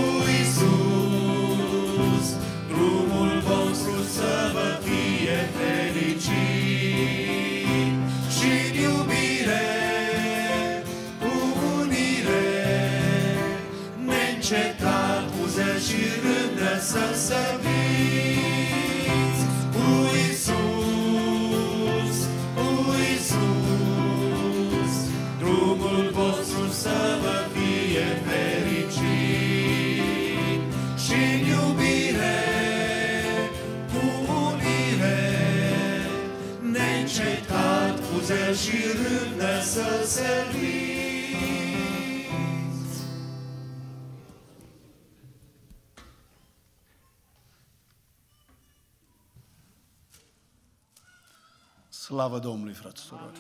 Iisus, drumul vostru să vă fie fericit și-n iubire, cu unire, neîncetat, cu zel și rândă să serviți. Cu Iisus, cu Iisus, drumul vostru să vă fie fericit și-n iubire, cu unire, neîncetat, cu zel și rândă să serviți. Slavă Domnului, frate și surori!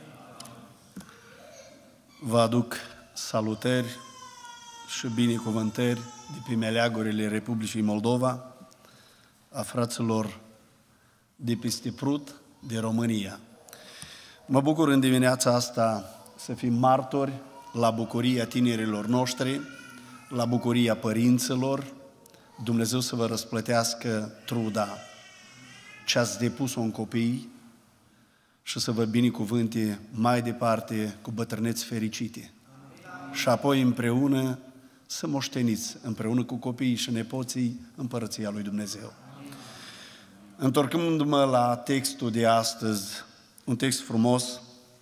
Vă aduc salutări și binecuvântări de pe meleagurile Republicii Moldova, a fraților de peste Prut, de România. Mă bucur în dimineața asta să fim martori la bucuria tinerilor noștri, la bucuria părinților. Dumnezeu să vă răsplătească truda ce ați depus-o în copii și să vă binecuvânte mai departe cu bătrâneți fericite. Și apoi împreună să moșteniți, împreună cu copiii și nepoții, împărăția lui Dumnezeu. Întorcându-mă la textul de astăzi, un text frumos,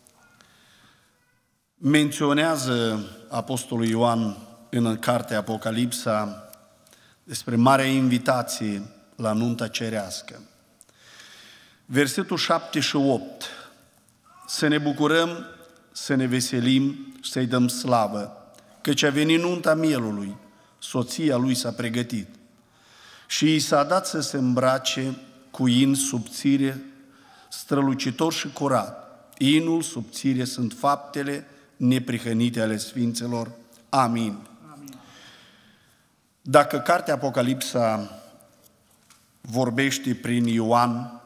menționează Apostolul Ioan în cartea Apocalipsa despre marea invitație la nunta cerească. Versetul șapte și opt. Să ne bucurăm, să ne veselim și să-i dăm slavă, căci a venit nunta mielului, soția lui s-a pregătit. Și i s-a dat să se îmbrace cu in subțire, strălucitor și curat. Inul subțire sunt faptele neprihănite ale Sfinților. Amin. Amin. Dacă cartea Apocalipsa vorbește prin Ioan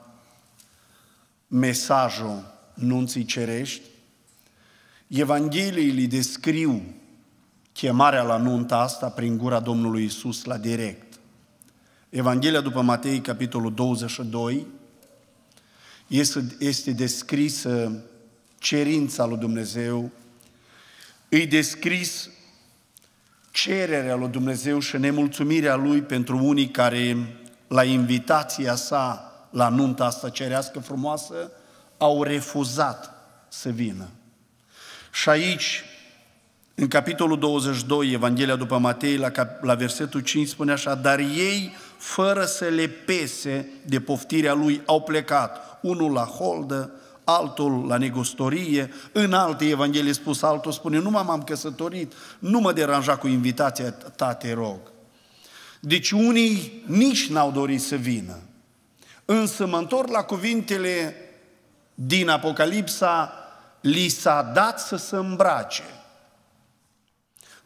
mesajul nunții cerești, Evangheliile descriu chemarea la nunta asta prin gura Domnului Iisus la direct. Evanghelia după Matei, capitolul douăzeci și doi, este, este descrisă cerința lui Dumnezeu, îi descris cererea lui Dumnezeu și nemulțumirea Lui pentru unii care, la invitația sa la nunta asta cerească frumoasă, au refuzat să vină. Și aici, în capitolul douăzeci și doi, Evanghelia după Matei, la, la versetul cinci, spune așa: dar ei, fără să le pese de poftirea lui, au plecat, unul la holdă, altul la negustorie. În alte Evanghelii spus, altul spune: nu m-am căsătorit, nu mă deranja cu invitația ta, te rog. Deci unii nici n-au dorit să vină. Însă mă întorc la cuvintele din Apocalipsa: li s-a dat să se îmbrace.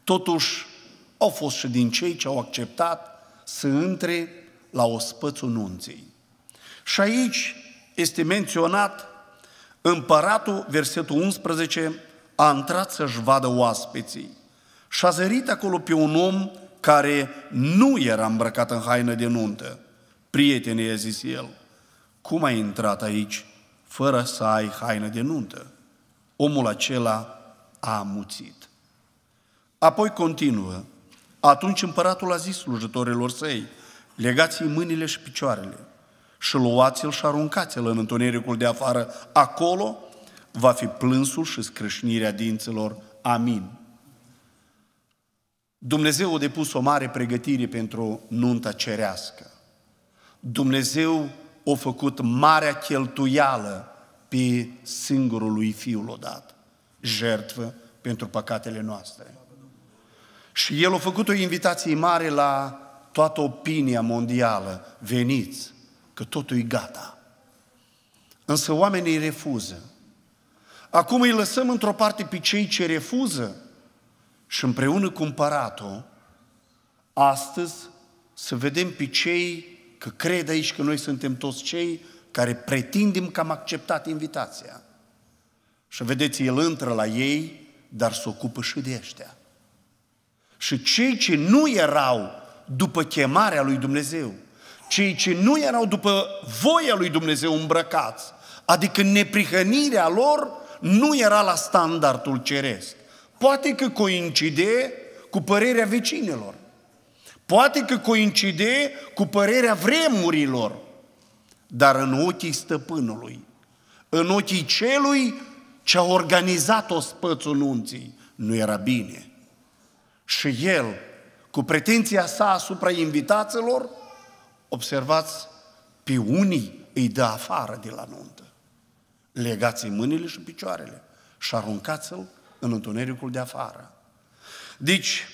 Totuși, au fost și din cei ce au acceptat să intre la ospățul nunții. Și aici este menționat împăratul, versetul unsprezece, a intrat să-și vadă oaspeții și a zărit acolo pe un om care nu era îmbrăcat în haină de nuntă. Prietene, i-a zis el, cum ai intrat aici fără să ai haină de nuntă? Omul acela a amuțit. Apoi continuă. Atunci împăratul a zis slujitorilor săi, legați-i mâinile și picioarele și luați-l și aruncați-l în întunericul de afară. Acolo va fi plânsul și scrâșnirea dinților. Amin. Dumnezeu a depus o mare pregătire pentru nunta cerească. Dumnezeu a făcut marea cheltuială pe singurul lui Fiul odată, jertfă pentru păcatele noastre. Și El a făcut o invitație mare la toată opinia mondială. Veniți, că totul e gata. Însă oamenii refuză. Acum îi lăsăm într-o parte pe cei ce refuză și împreună cu împăratul, astăzi să vedem pe cei că cred aici că noi suntem toți cei care pretindem că am acceptat invitația. Și vedeți, El intră la ei, dar se ocupă și de ăștia. Și cei ce nu erau după chemarea lui Dumnezeu, cei ce nu erau după voia lui Dumnezeu îmbrăcați, adică neprihănirea lor nu era la standardul ceresc. Poate că coincide cu părerea vecinilor, poate că coincide cu părerea vremurilor, dar în ochii stăpânului, în ochii celui ce a organizat ospățul nunții, nu era bine. Și el, cu pretenția sa asupra invitaților, observați, pe unii îi dă afară de la nuntă. Legați-i mâinile și picioarele și aruncați-l în întunericul de afară. Deci,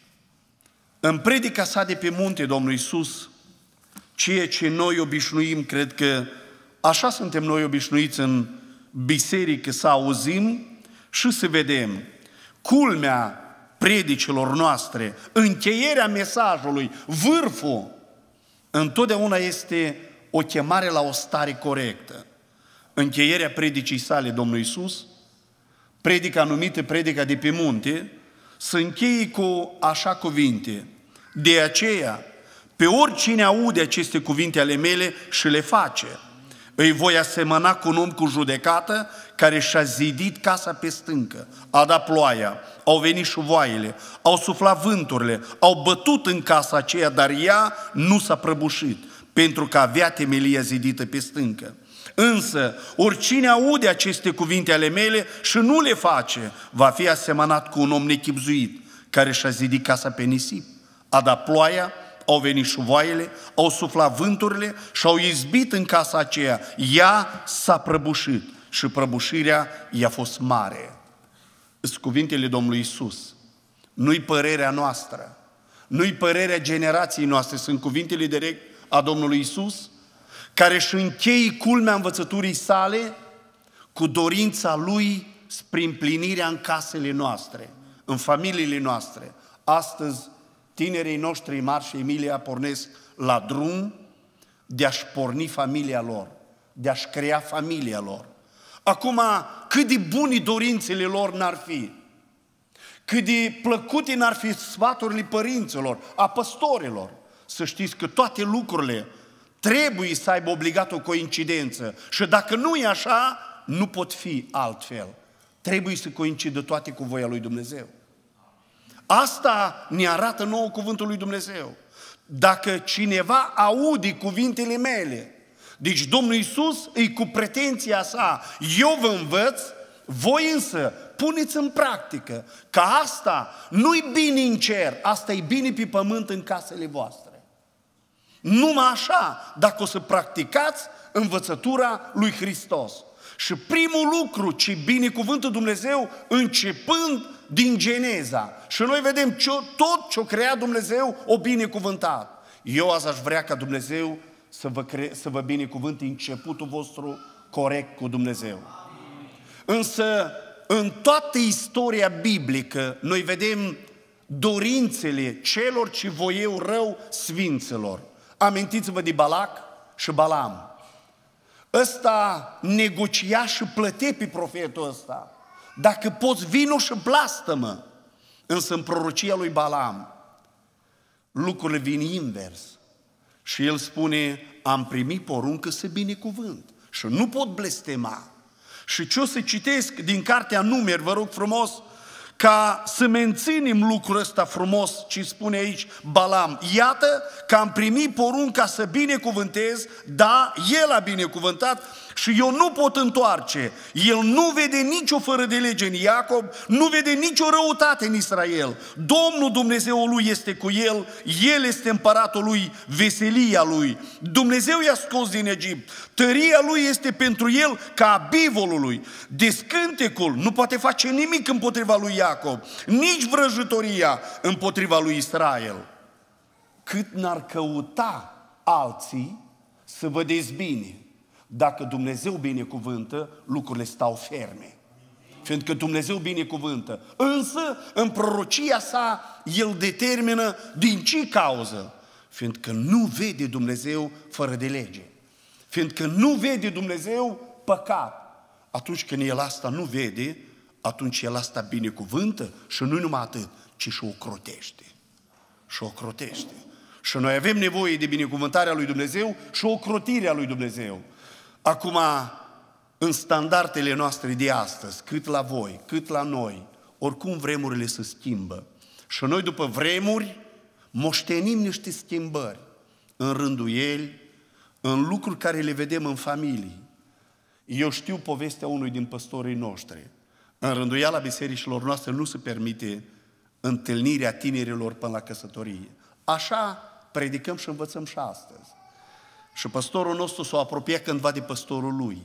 în predica sa de pe munte, Domnul Iisus, ceea ce noi obișnuim, cred că așa suntem noi obișnuiți în biserică să auzim și să vedem. Culmea predicilor noastre, încheierea mesajului, vârful, întotdeauna este o chemare la o stare corectă. Încheierea predicii sale, Domnul Iisus, predica numită predica de pe munte, să încheie cu așa cuvinte. De aceea, pe oricine aude aceste cuvinte ale mele și le face, îi voi asemăna cu un om cu judecată care și-a zidit casa pe stâncă. A dat ploaia, au venit șuvoaiele, au suflat vânturile, au bătut în casa aceea, dar ea nu s-a prăbușit, pentru că avea temelia zidită pe stâncă. Însă, oricine aude aceste cuvinte ale mele și nu le face, va fi asemănat cu un om nechibzuit, care și-a zidit casa pe nisip. A dat ploaia, au venit șuvoaiele, au suflat vânturile și au izbit în casa aceea. Ea s-a prăbușit și prăbușirea i-a fost mare. Sunt cuvintele Domnului Iisus. Nu-i părerea noastră, nu-i părerea generației noastre, sunt cuvintele direct a Domnului Iisus, care își încheie culmea învățăturii sale cu dorința Lui spre împlinirea în casele noastre, în familiile noastre. Astăzi, tinerii noștri, Mar și Emilia, pornesc la drum de a-și porni familia lor, de a-și crea familia lor. Acum, cât de buni dorințele lor n-ar fi, cât de plăcute n-ar fi sfaturile părinților, a păstorilor, să știți că toate lucrurile trebuie să aibă obligat o coincidență. Și dacă nu e așa, nu pot fi altfel. Trebuie să coincidă toate cu voia lui Dumnezeu. Asta ne arată nouă cuvântul lui Dumnezeu. Dacă cineva aude cuvintele mele, deci Domnul Iisus îi cu pretenția sa, eu vă învăț, voi însă puneți în practică că asta nu-i bine în cer, asta e bine pe pământ în casele voastre. Numai așa, dacă o să practicați învățătura lui Hristos. Și primul lucru ce binecuvântă Dumnezeu începând din Geneza. Și noi vedem ce, tot ce-o creat Dumnezeu o binecuvântat. Eu azi aș vrea ca Dumnezeu să vă, cre- să vă binecuvânte începutul vostru corect cu Dumnezeu. Însă, în toată istoria biblică, noi vedem dorințele celor ce voiau rău sfinților. Amintiți-vă de Balac și Balam. Ăsta negocia și plătea pe profetul ăsta. Dacă poți, vino și blastă-mă. Însă în prorocia lui Balam lucrurile vin invers. Și el spune, am primit poruncă să binecuvânt și nu pot blestema. Și ce o să citesc din cartea Numeri, vă rog frumos, ca să menținem lucrul ăsta frumos, ce spune aici Balam. Iată că am primit porunca să binecuvântez, da, el a binecuvântat și eu nu pot întoarce. El nu vede nicio fără de lege în Iacob, nu vede nicio răutate în Israel. Domnul Dumnezeul lui este cu el, el este împăratul lui, veselia lui. Dumnezeu i-a scos din Egipt, tăria lui este pentru el ca a bivolului. Descântecul nu poate face nimic împotriva lui Iacob, nici vrăjitoria împotriva lui Israel. Cât n-ar căuta alții să vă dezbine, dacă Dumnezeu binecuvântă, lucrurile stau ferme. Fiindcă Dumnezeu binecuvântă. Însă, în prorocia sa, El determină din ce cauză? Fiindcă nu vede Dumnezeu fără de lege. Fiindcă nu vede Dumnezeu păcat. Atunci când El asta nu vede, atunci El asta binecuvântă și nu numai atât, ci și o crotește. Și o crotește. Și noi avem nevoie de binecuvântarea lui Dumnezeu și o crotire a lui Dumnezeu. Acum, în standardele noastre de astăzi, cât la voi, cât la noi, oricum vremurile se schimbă. Și noi după vremuri moștenim niște schimbări în rânduieli, în lucruri care le vedem în familii. Eu știu povestea unui din păstorii noștri. În rânduiala bisericilor noastre nu se permite întâlnirea tinerilor până la căsătorie. Așa predicăm și învățăm și astăzi. Și păstorul nostru s-a apropiat cândva de păstorul lui.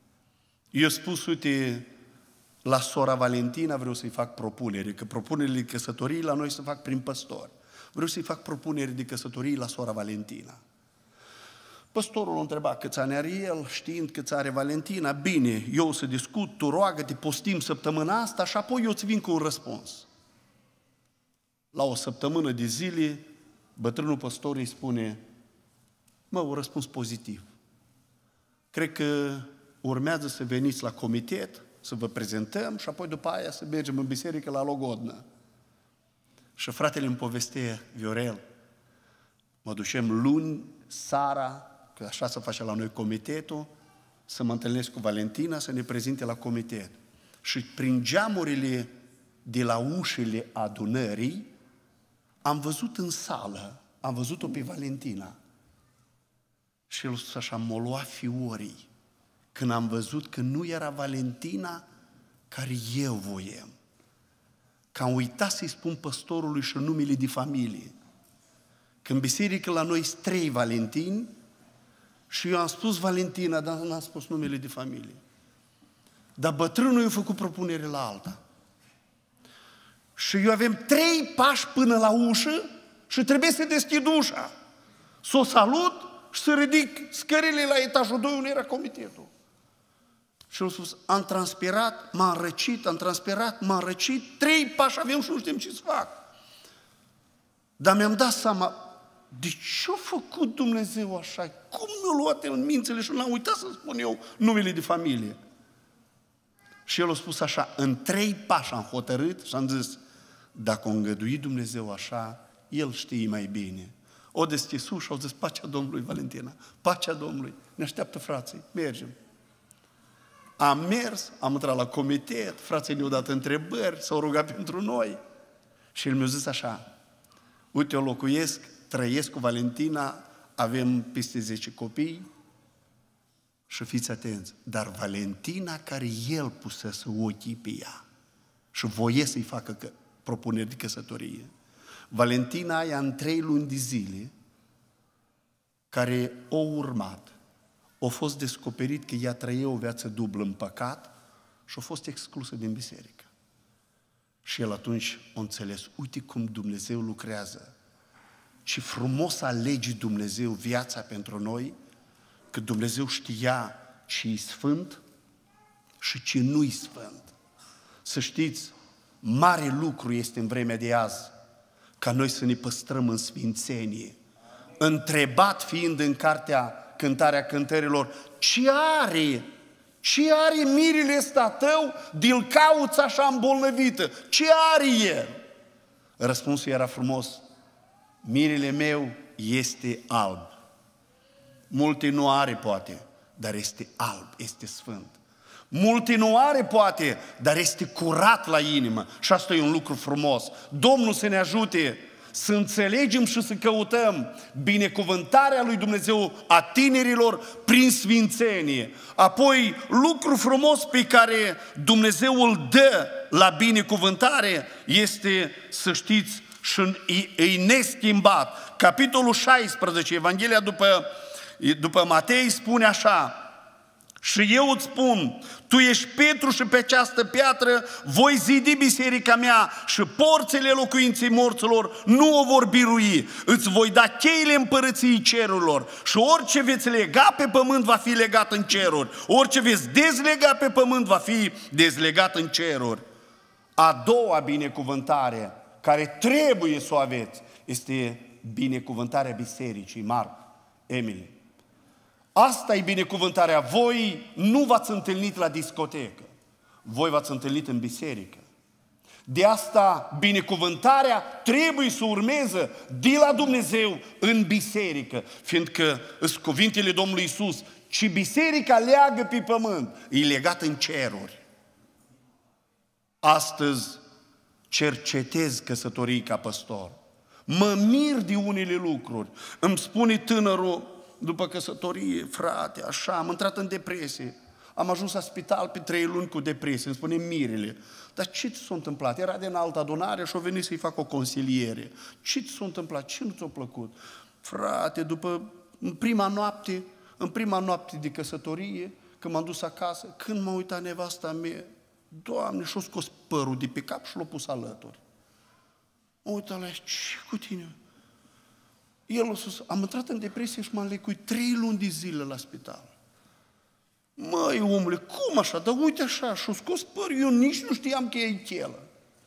Eu spus, uite, la sora Valentina vreau să-i fac propunere, că propunerile de căsătorii la noi se fac prin păstori. Vreau să-i fac propunere de căsătorii la sora Valentina. Păstorul o întreba câți ani are el, știind câți are Valentina. Bine, eu o să discut, tu roagă-te, postim săptămâna asta și apoi eu îți vin cu un răspuns. La o săptămână de zile, bătrânul păstor îi spune, mă, un răspuns pozitiv. Cred că urmează să veniți la comitet, să vă prezentăm și apoi după aia să mergem în biserică la Logodnă. Și fratele îmi povestea, Viorel, mă ducem luni, seara, că așa se face la noi comitetul, să mă întâlnesc cu Valentina, să ne prezinte la comitet. Și prin geamurile de la ușile adunării, am văzut în sală, am văzut-o pe Valentina. Și el spus așa, m-o lua fiorii când am văzut că nu era Valentina care eu voiam. Că am uitat să-i spun păstorului și numele de familie. Că în biserică la noi sunt trei Valentini și eu am spus Valentina, dar n-am spus numele de familie. Dar bătrânul i-a făcut propunere la alta. Și eu avem trei pași până la ușă și trebuie să deschid ușa. Să o salut și să ridic scările la etajul doi unde era comitetul. Și eu am spus, am transpirat, m-am răcit, am transpirat, m-am răcit, trei pași avem și nu știm ce să fac. Dar mi-am dat seama, de ce a făcut Dumnezeu așa? Cum mi-a luat el mințele și l-am uitat să spun eu numele de familie? Și el a spus așa, în trei pași am hotărât și am zis, dacă o îngădui Dumnezeu așa, El știe mai bine. O deschis ușa, au zis, pacea Domnului, Valentina, pacea Domnului, ne așteaptă frații, mergem. Am mers, am intrat la comitet, frații ne-au dat întrebări, s-au rugat pentru noi și el mi-a zis așa, uite, eu locuiesc, trăiesc cu Valentina, avem peste zece copii și fiți atenți, dar Valentina care el pusese ochii pe ea și voie să-i facă că, propuneri de căsătorie, Valentina aia în trei luni de zile care o urmat, a fost descoperit că ea trăia o viață dublă în păcat și a fost exclusă din biserică. Și el atunci a înțeles, uite cum Dumnezeu lucrează, ce frumos alege Dumnezeu viața pentru noi, că Dumnezeu știa ce e sfânt și ce nu-i sfânt. Să știți, mare lucru este în vremea de azi ca noi să ne păstrăm în sfințenie. Întrebat fiind în cartea Cântarea Cântărilor, ce are? Ce are mirele ăsta tău de-l cauți așa îmbolnăvită? Ce are el? Răspunsul era frumos. Mirele meu este alb. Multe nu are poate, dar este alb, este sfânt. Multe nu are poate, dar este curat la inimă. Și asta e un lucru frumos. Domnul să ne ajute să înțelegem și să căutăm binecuvântarea lui Dumnezeu a tinerilor prin sfințenie. Apoi, lucru frumos pe care Dumnezeu îl dă la binecuvântare este, să știți, și e neschimbat. Capitolul șaisprezece, Evanghelia după, după Matei spune așa: și eu îți spun, tu ești Petru și pe această piatră voi zidi biserica mea și porțile locuinței morților nu o vor birui. Îți voi da cheile împărăției cerurilor și orice veți lega pe pământ va fi legat în ceruri. Orice veți dezlega pe pământ va fi dezlegat în ceruri. A doua binecuvântare care trebuie să o aveți este binecuvântarea bisericii. Marc, Emily. Asta e binecuvântarea. Voi nu v-ați întâlnit la discotecă. Voi v-ați întâlnit în biserică. De asta binecuvântarea trebuie să urmeze de la Dumnezeu în biserică. Fiindcă sunt cuvintele Domnului Iisus, ci biserica leagă pe pământ, e legat în ceruri. Astăzi cercetez căsătorii ca păstor. Mă mir de unele lucruri. Îmi spune tânărul după căsătorie: frate, așa, am intrat în depresie. Am ajuns la spital pe trei luni cu depresie. Îmi spune: Mirele, dar ce ți s-a întâmplat? Era din altă adunare și a venit să-i fac o consiliere. Ce ți s-a întâmplat? Ce nu ți-a plăcut? Frate, după în prima noapte, în prima noapte de căsătorie, când m-am dus acasă, când m-a uitat nevasta mea, Doamne, și-a scos părul de pe cap și l-a pus alături. Mă uitat la ea: ce cu tine? El a spus: am intrat în depresie și m-am lecuit trei luni de zile la spital. Măi, omule, cum așa? Dar uite așa, și-a scos păr, eu nici nu știam că e chelă.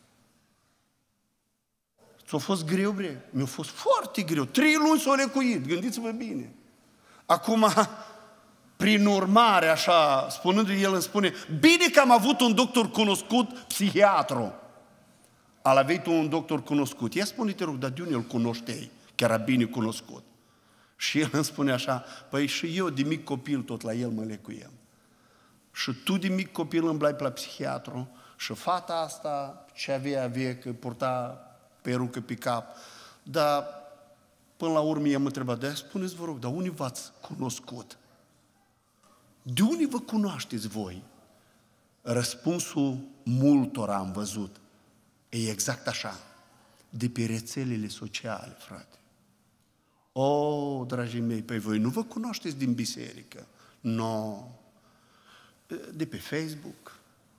Ți-a fost greu, bre? Mi-a fost foarte greu. Trei luni s-a lecuit, gândiți-vă bine. Acum, prin urmare, așa, spunându-i, el îmi spune: bine că am avut un doctor cunoscut, psihiatru. Al avei tu un doctor cunoscut. Ia spune, te rog, dar de unde îl cunoșteai? Că era bine cunoscut. Și el îmi spune așa: păi și eu de mic copil tot la el mă lecuiam. Și tu de mic copil îmblai pe la psihiatru și fata asta ce avea, avea, că purta perucă pe cap. Dar până la urmă i-am întrebat: dar spuneți, vă rog, dar unde v-ați cunoscut? De unde vă cunoașteți voi? Răspunsul multora am văzut e exact așa: de pe rețelele sociale, frate. O, dragii mei, pe voi nu vă cunoașteți din biserică. No. De pe Facebook,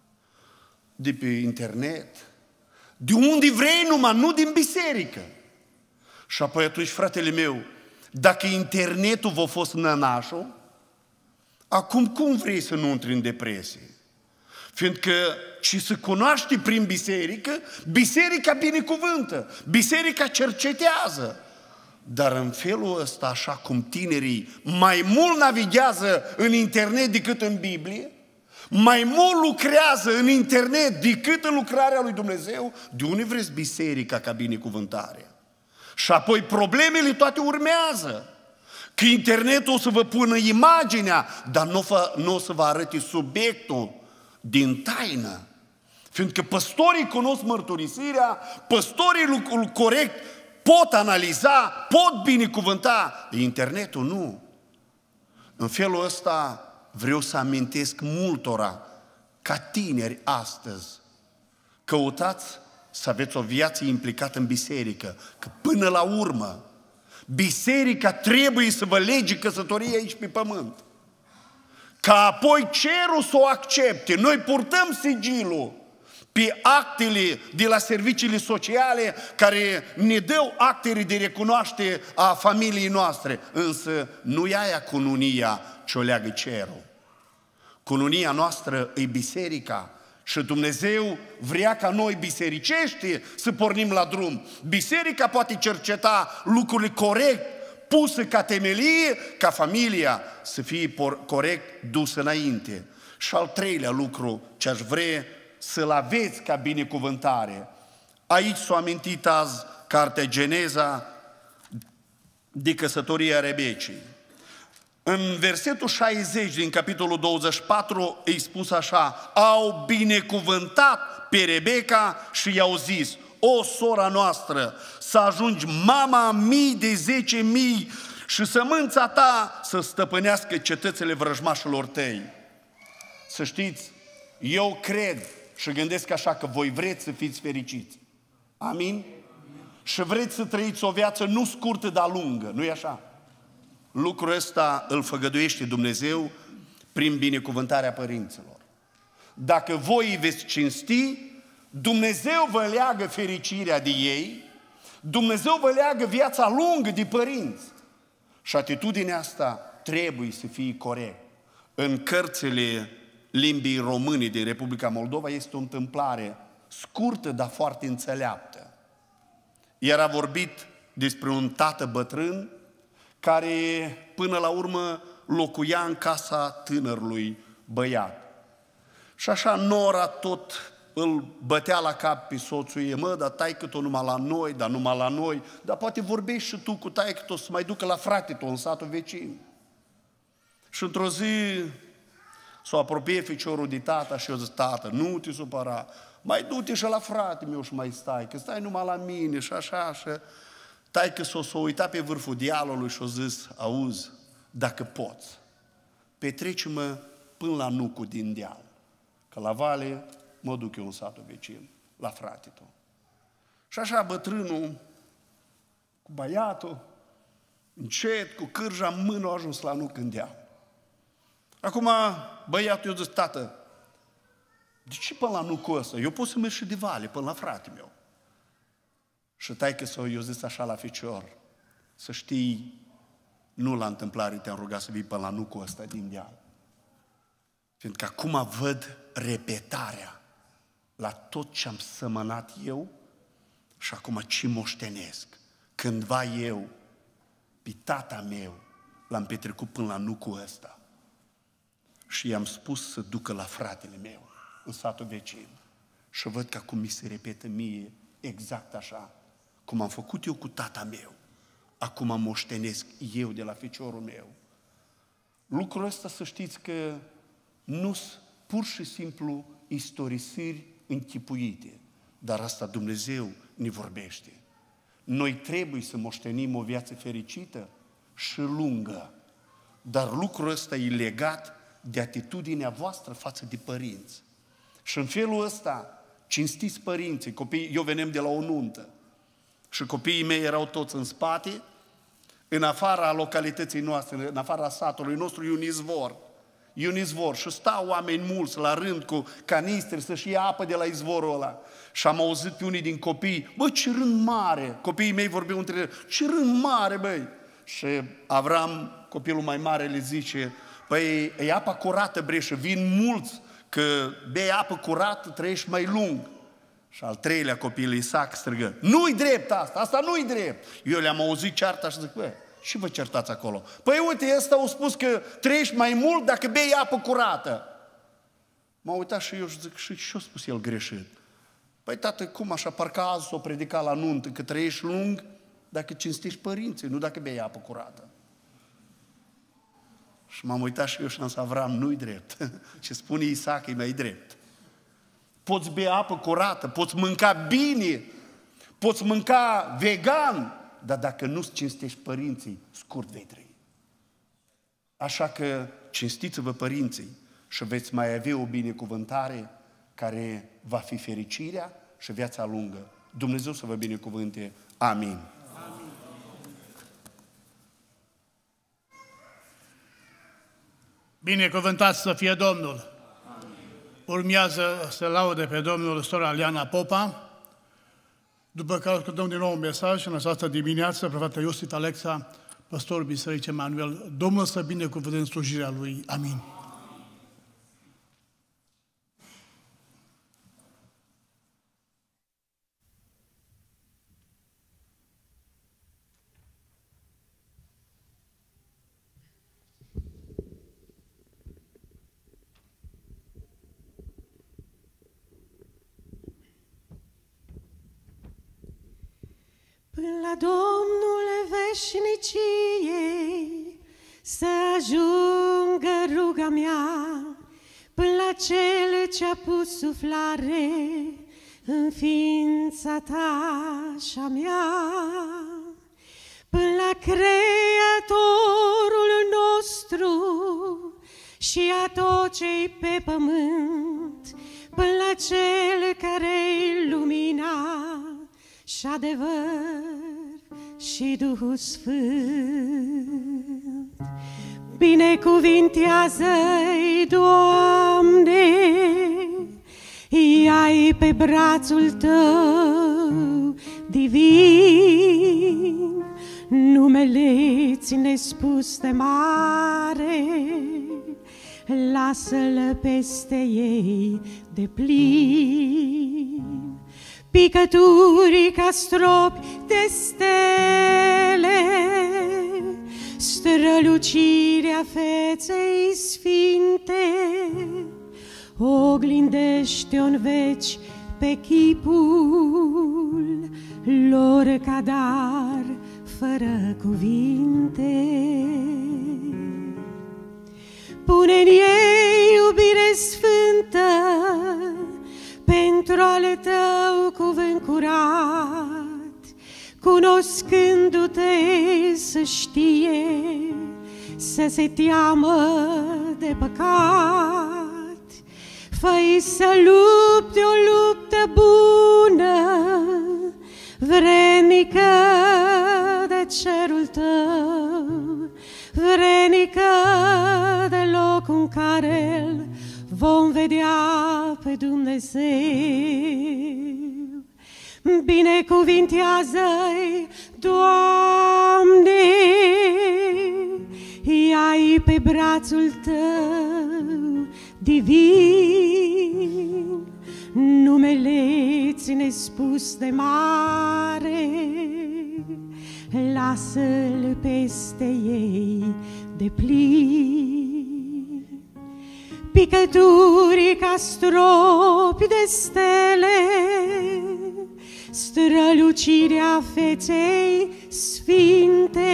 de pe internet, de unde vrei numai, nu din biserică. Și apoi atunci, fratele meu, dacă internetul v-a fost nănașul, acum cum vrei să nu intri în depresie? Fiindcă și se cunoaște prin biserică, biserica binecuvântă, biserica cercetează. Dar în felul ăsta, așa cum tinerii mai mult navighează în internet decât în Biblie, mai mult lucrează în internet decât în lucrarea lui Dumnezeu, de unde vreți biserica ca binecuvântare? Și apoi problemele toate urmează. Că internetul o să vă pună imaginea, dar nu, fă, nu o să vă arăte subiectul din taină. Fiindcă păstorii cunosc mărturisirea, păstorii lucrul corect pot analiza, pot binecuvânta. Internetul nu. În felul ăsta vreau să amintesc multora, ca tineri astăzi, căutați să aveți o viață implicată în biserică, că până la urmă biserica trebuie să vă lege căsătoria aici pe pământ. Ca apoi cerul să o accepte. Noi purtăm sigilul pe actele de la serviciile sociale care ne dau actele de recunoaște a familiei noastre. Însă nu e aia cununia ce o leagă cerul. Cununia noastră e biserica Și Dumnezeu vrea ca noi bisericești să pornim la drum. Biserica poate cerceta lucrurile corect, puse ca temelie, ca familia să fie corect dusă înainte. Și al treilea lucru ce aș vrea să-l aveți ca binecuvântare. Aici s-a amintit azi cartea Geneza de căsătoria Rebecii. În versetul șaizeci din capitolul douăzeci și patru îi spus așa: au binecuvântat pe Rebecca și i-au zis: o, sora noastră, să ajungi mama mii de zece mii și sămânța ta să stăpânească cetățile vrăjmașilor tăi. Să știți, eu cred și gândesc așa că voi vreți să fiți fericiți. Amin? Și vreți să trăiți o viață nu scurtă, dar lungă, nu-i așa? Lucrul ăsta îl făgăduiește Dumnezeu prin binecuvântarea părinților. Dacă voi îi veți cinsti, Dumnezeu vă leagă fericirea de ei, Dumnezeu vă leagă viața lungă de părinți. Și atitudinea asta trebuie să fie corect. În cărțile limbii române din Republica Moldova este o întâmplare scurtă, dar foarte înțeleaptă. Era vorbit despre un tată bătrân care până la urmă locuia în casa tânărului băiat. Și așa nora tot îl bătea la cap pe soțul ei: mă, dar taică-t-o numai la noi, dar numai la noi, dar poate vorbești și tu cu taică-t-o să mai ducă la frate-t-o în satul vecin. Și într-o zi s-o apropie feciorul de tata și i-a zis: tată, nu te supăra, mai du-te și la frate meu și mai stai, că stai numai la mine și așa, și taică s-o s-o uita pe vârful dealului și a zis: auzi, dacă poți, petrece-mă până la nucul din deal, că la vale mă duc eu în satul vecin, la frate-tău. Și așa bătrânul cu băiatul, încet, cu cârja în mână, a ajuns la nuc în deal. Acum băiatul i-a zis: tată, de ce până la nucul ăsta? Eu pot să merg și de vale, până la frate meu. Și taică-s-o i-a zis așa la fecior: să știi, nu la întâmplare te-am rugat să vii până la nucul ăsta din deal. Fiindcă acum văd repetarea la tot ce am sămănat eu și acum ce moștenesc. Cândva eu, pe tata meu, l-am petrecut până la nucul ăsta. Și i-am spus să ducă la fratele meu, în satul vecin. Și văd că acum mi se repetă mie exact așa. Cum am făcut eu cu tata meu, acum moștenesc eu de la feciorul meu. Lucrul ăsta, să știți că nu sunt pur și simplu istorisiri închipuite, dar asta Dumnezeu ne vorbește. Noi trebuie să moștenim o viață fericită și lungă, dar lucrul ăsta e legat de atitudinea voastră față de părinți. Și în felul ăsta, cinstiți părinții, copiii, eu veneam de la o nuntă și copiii mei erau toți în spate, în afara localității noastre, în afara satului nostru, e un izvor. E un izvor și stau oameni mulți la rând cu canistre să-și ia apă de la izvorul ăla. Și am auzit pe unii din copii: bă, ce rând mare! Copiii mei vorbeau între ele: ce rând mare, băi! Și Avram, copilul mai mare, le zice: păi, e apa curată, breșă, vin mulți, că bei apă curată, trăiești mai lung. Și al treilea copil, Isaac, strigă: nu-i drept asta, asta nu-i drept. Eu le-am auzit cearta și zic: bă, și vă certați acolo? Păi uite, ăsta a spus că trăiești mai mult dacă bei apă curată. M-a uitat și eu și zic: și ce-a spus el greșit? Păi tată, cum așa, parcă azi s-o predica la nuntă, că trăiești lung dacă cinstești părinții, nu dacă bei apă curată. Și m-am uitat și eu și am zis: Avram, nu-i drept. Ce spune Isaac e mai drept. Poți bea apă curată, poți mânca bine, poți mânca vegan, dar dacă nu-ți cinstești părinții, scurt vei trăi. Așa că cinstiți-vă părinții și veți mai avea o binecuvântare care va fi fericirea și viața lungă. Dumnezeu să vă binecuvânte. Amin. Binecuvântat să fie Domnul! Urmează să laude pe Domnul sora Aliana Popa, după care ascultăm din nou un mesaj în această dimineață, profetul Iosif Alexa, păstorul Bisericii Emanuel. Domnul să binecuvânteze slujirea lui. Amin. la Domnul veșniciei, să ajungă ruga mea până la Cel ce-a pus suflare în ființa ta și a mea, până la Creatorul nostru și a tot ce-i pe pământ, până la Cel care-i lumina și adevăr și Duhul Sfânt. Binecuvintează-i, Doamne, ia-i pe brațul Tău divin, numele-ți nespus de mare, lasă-l peste ei de plin. Picături ca stropi de stele, strălucirea feței sfinte, oglindește-o în veci pe chipul lor ca dar fără cuvinte. Pune-n ei iubire sfântă pentru al Tău cuvânt curat, cunoscându-Te să știe, să se teamă de păcat. Fă-i să lupte o luptă bună, vrednică de cerul Tău, vrednică de locul în care-L vom vedea pe Dumnezeu. Binecuvintează-i, Doamne, ia-i pe brațul Tău divin, numele-ți nespus de mare, lasă-l peste ei de plin. Picături ca stropi de stele, strălucirea feței sfinte,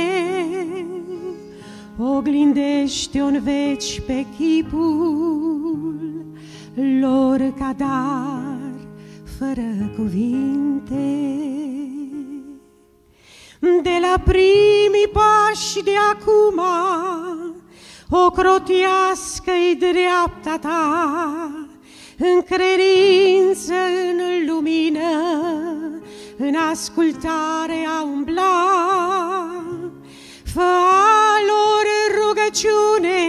oglindește-o în veci pe chipul lor ca dar fără cuvinte. De la primii pași de acum, ocrotească-i dreapta Ta, în credință, în lumină, în ascultare a umbla. Fă a lor rugăciune,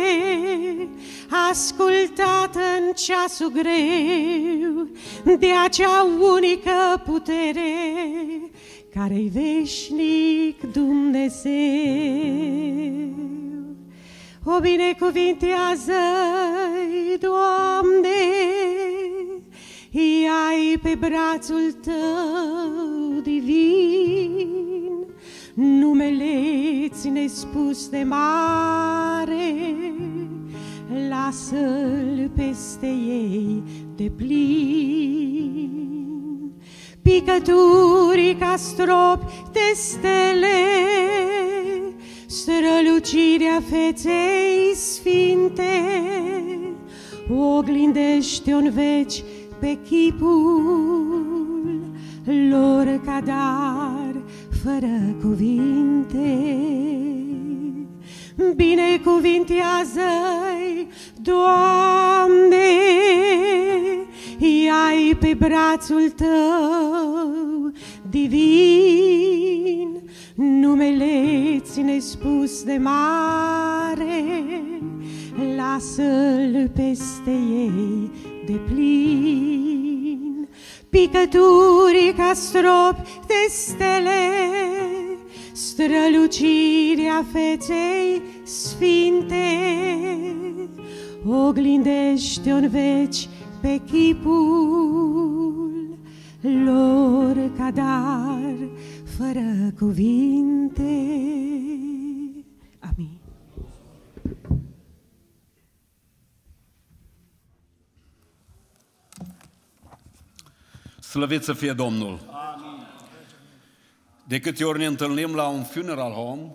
ascultată în ceasul greu, de acea unică putere care-i veșnic Dumnezeu. O binecuvintează-i, Doamne, ia-i pe brațul Tău divin, numele-ți nespus de mare, lasă-l peste ei de plin. Picături ca stropi de stele, strălucirea feței sfinte, oglindește-o în veci pe chipul lor ca dar fără cuvinte. Binecuvintează-i, Doamne, ia-i pe brațul Tău divin, numele-ți nespus de mare, lasă-l peste ei de plin. Picături ca stropi de stele, strălucirea feței sfinte, oglindește-o în veci pe chipul lor ca dar fără cuvinte. Amin. Slăvit să fie Domnul! De câte ori ne întâlnim la un funeral home,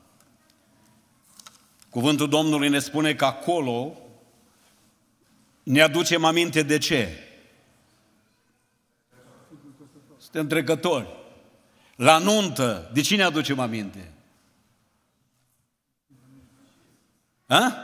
cuvântul Domnului ne spune că acolo ne aducem aminte de ce? Suntem trecători. La nuntă, de cine aducem aminte? Ha?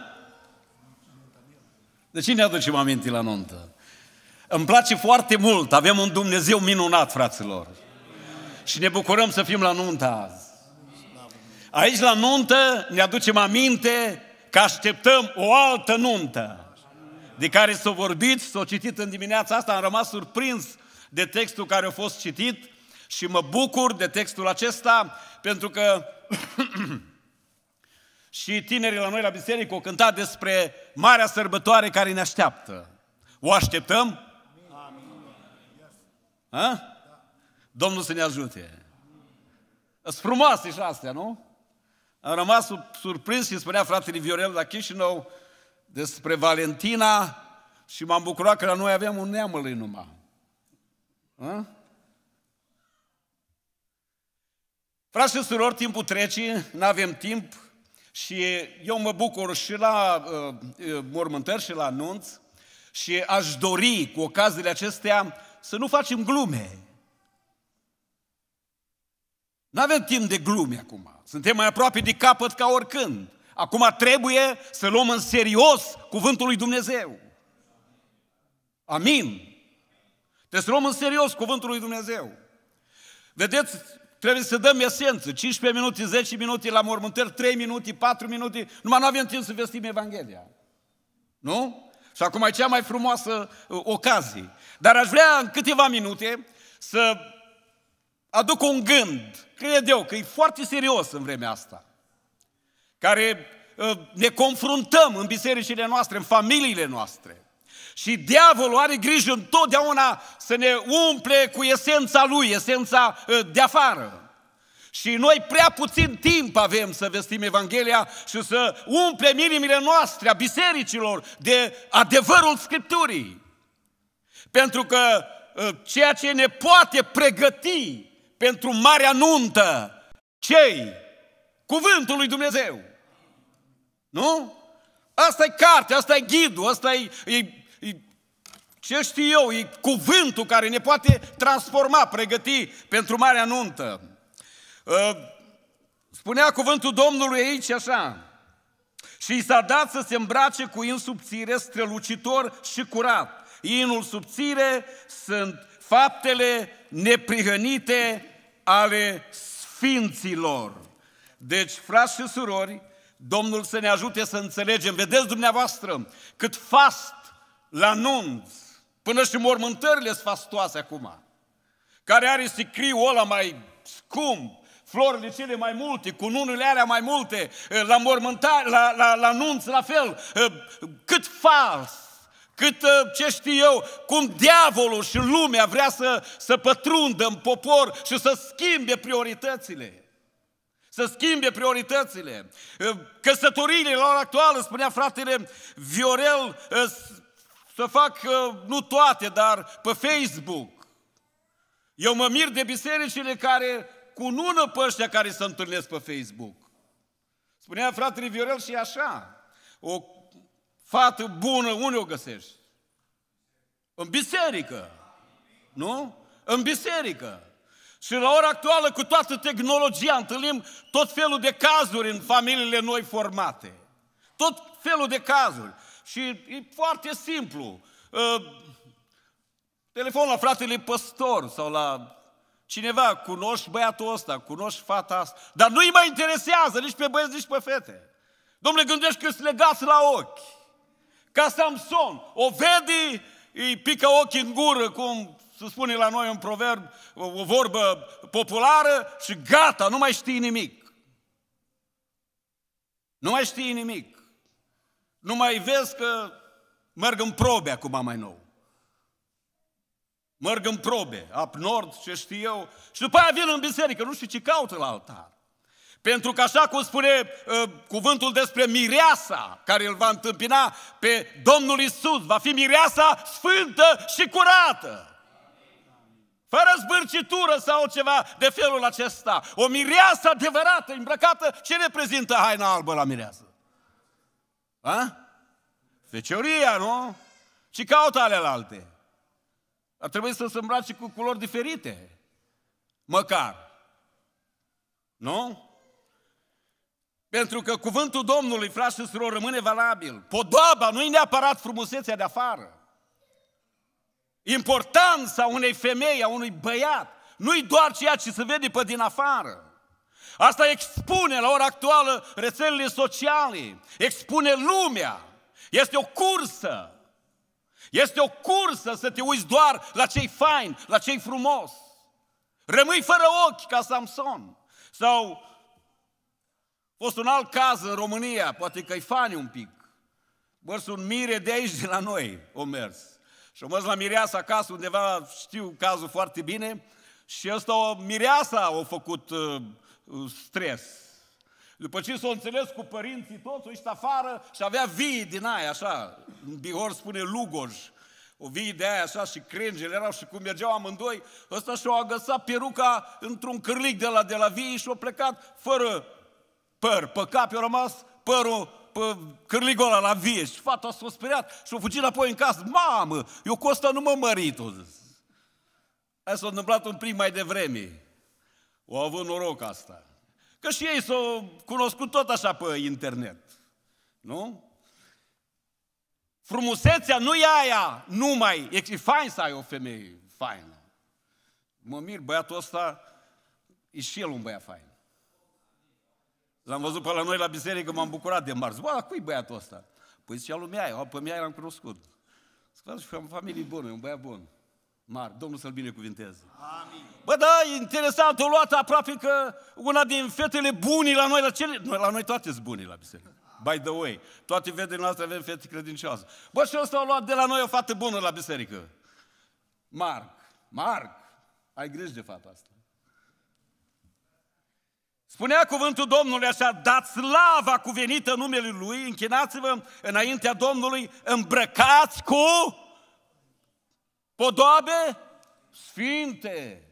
De cine aducem aminte la nuntă? Îmi place foarte mult, avem un Dumnezeu minunat, fraților. Și ne bucurăm să fim la nuntă azi. Aici la nuntă ne aducem aminte că așteptăm o altă nuntă, de care s-a vorbit, s-a citit în dimineața asta, am rămas surprins de textul care a fost citit și mă bucur de textul acesta, pentru că și tinerii la noi la biserică au cântat despre marea sărbătoare care ne așteaptă. O așteptăm? Ha? Domnul să ne ajute. Sunt frumoase și astea, nu? Am rămas surprins și spunea fratele Viorel la Chișinău despre Valentina și m-am bucurat că la noi aveam un neamălui numai. Ha? Frați și surori, timpul trece, nu avem timp și eu mă bucur și la uh, mormântări și la anunț și aș dori cu ocaziile acestea să nu facem glume. Nu avem timp de glume acum. Suntem mai aproape de capăt ca oricând. Acum trebuie să luăm în serios cuvântul lui Dumnezeu. Amin. Trebuie să luăm în serios cuvântul lui Dumnezeu. Vedeți, trebuie să dăm esență. cincisprezece minute, zece minute la mormântări, trei minute, patru minute. Numai nu avem timp să vestim Evanghelia. Nu? Și acum e cea mai frumoasă uh, ocazie. Dar aș vrea în câteva minute să aduc un gând, cred eu, că e foarte serios în vremea asta, care uh, ne confruntăm în bisericile noastre, în familiile noastre. Și diavolul are grijă întotdeauna să ne umple cu esența lui, esența uh, de afară. Și noi prea puțin timp avem să vestim Evanghelia și să umplem inimile noastre, a bisericilor, de adevărul Scripturii. Pentru că uh, ceea ce ne poate pregăti pentru marea nuntă, ce-i? Cuvântul lui Dumnezeu. Nu? Asta e cartea, asta e ghidul, asta e, e, e ce știu eu, e cuvântul care ne poate transforma, pregăti pentru marea nuntă. Spunea cuvântul Domnului aici așa: și i s-a dat să se îmbrace cu in subțire, strălucitor și curat. Inul subțire sunt faptele neprihănite ale sfinților. Deci, frați și surori, Domnul să ne ajute să înțelegem. Vedeți dumneavoastră cât fast la nunț, până și mormântările sunt fastoase acum, care are sicriul ăla mai scump, florile cele mai multe, cununile alea mai multe, la mormântare, la, la, la nunț la fel, cât fals, cât, ce știu eu, cum diavolul și lumea vrea să, să pătrundă în popor și să schimbe prioritățile. Să schimbe prioritățile. Căsătoriile la ora actuală, spunea fratele Viorel, să fac, nu toate, dar pe Facebook. Eu mă mir de bisericile care cunună pe ăștia care se întâlnesc pe Facebook. Spunea fratele Viorel și așa: o fată bună, unde o găsești? În biserică. Nu? În biserică. Și la ora actuală, cu toată tehnologia, întâlnim tot felul de cazuri în familiile noi formate. Tot felul de cazuri. Și e foarte simplu. Telefon la fratele păstor sau la cineva, cunoști băiatul ăsta, cunoști fata asta, dar nu-i mai interesează nici pe băieți, nici pe fete. Dom'le, gândești că sunt legați la ochi. Ca Samson, o vede, îi pică ochii în gură, cum se spune la noi un proverb, o vorbă populară, și gata, nu mai știi nimic. Nu mai știi nimic. Nu mai vezi că merg în probe acum mai nou. Merg în probe, up nord, ce știu eu, și după aia vin în biserică, nu știu ce caută la altar. Pentru că așa cum spune uh, cuvântul despre mireasa, care îl va întâmpina pe Domnul Iisus, va fi mireasa sfântă și curată. fără zbârcitură sau ceva de felul acesta. O mireasă adevărată, îmbrăcată, ce reprezintă haina albă la mireasă? A? Fecioria, nu? Ce caută alelalte? Ar trebui să se îmbrace cu culori diferite. Măcar. Nu? Pentru că cuvântul Domnului, frați și surori, rămâne valabil. Podoaba nu e neapărat frumusețea de afară. Importanța unei femei, a unui băiat, nu-i doar ceea ce se vede pe din afară. Asta expune la ora actuală rețelele sociale, expune lumea. Este o cursă. Este o cursă să te uiți doar la ce-i fain, la ce-i frumos. Rămâi fără ochi ca Samson. Sau a fost un alt caz în România, poate că-i fani un pic. Mărs un mire de aici, de la noi, o mers. Și-o mers la mireasa acasă, undeva, știu cazul foarte bine, și ăsta, o mireasa a făcut uh, stres. După ce s-a înțeles cu părinții toți, o ieșit afară și avea vii din aia, așa, în Bihor spune lugoj, o vii de aia, așa, și crengele erau și cum mergeau amândoi, ăsta și-a agăsat peruca într-un cârlic de la, de la vii și a plecat fără păr, pe cap i-a rămas părul pe cârligul ăla la vie și fata s-a speriat și a fugit apoi în casă. Mamă, eu cu ăsta nu mă mărit, o zis. Aia s-a întâmplat un pic mai devreme. O avut noroc asta. Că și ei s-au cunoscut tot așa pe internet. Nu? Frumusețea nu e aia numai. E fain să ai o femeie faină. Mă mir, băiatul ăsta e și el un băiat fain. L-am văzut pe la noi la biserică, m-am bucurat de marți. Bă, dar cui băiatul ăsta? Păi zicea lui Miai, pe Miai l-am cunoscut. Să fac familie bună, e un băiat bun. Mare, Domnul să-l binecuvinteze. Amin. Bă, da, e interesant, o luat aproape că una din fetele bunii la noi, la cele... Noi, la noi toate sunt bunii la biserică. By the way, toate fetele noastre avem fete credincioase. Bă, și ăsta a luat de la noi o fată bună la biserică. Marc, Marc, ai grijă de fata asta. Spunea cuvântul Domnului așa, dați slava cuvenită numele Lui, închinați-vă înaintea Domnului, îmbrăcați cu podoabe sfinte.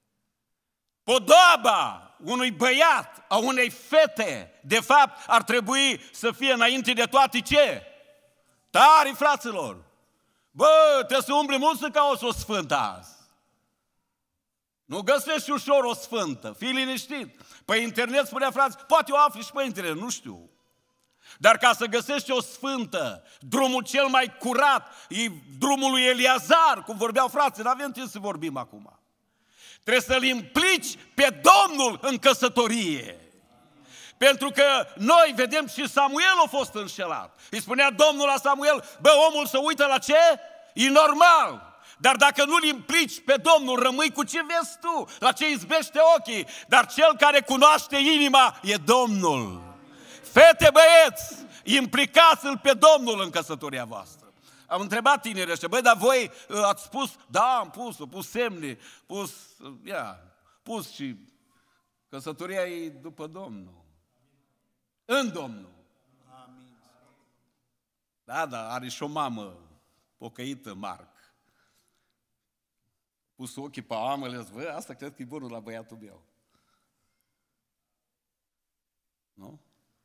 Podoaba unui băiat, a unei fete, de fapt, ar trebui să fie înainte de toate ce? Tari, fraților! Bă, trebuie să umbli mult să cauți o sfântă azi. Nu găsești ușor o sfântă, fii liniștit. Pe internet, spunea frați, poate o afli și pe internet, nu știu. Dar ca să găsești o sfântă, drumul cel mai curat, e drumul lui Eliazar, cum vorbeau frații, nu avem timp să vorbim acum. Trebuie să-L implici pe Domnul în căsătorie. Pentru că noi vedem și Samuel a fost înșelat. Îi spunea Domnul la Samuel, bă, omul să uită la ce? E normal. Dar dacă nu-L implici pe Domnul, rămâi cu ce vezi tu, la ce izbește ochii. Dar cel care cunoaște inima e Domnul. Fete, băieți, implicați-L pe Domnul în căsătoria voastră. Am întrebat tinerii ăștia, băi, dar voi ați spus, da, am pus, am pus semne, pus, ia, pus și căsătoria e după Domnul. În Domnul. Amin. Da, da, are și o mamă pocăită, Marc. Pus ochii pe amele, zic, bă, asta cred că e bunul la băiatul meu. Nu?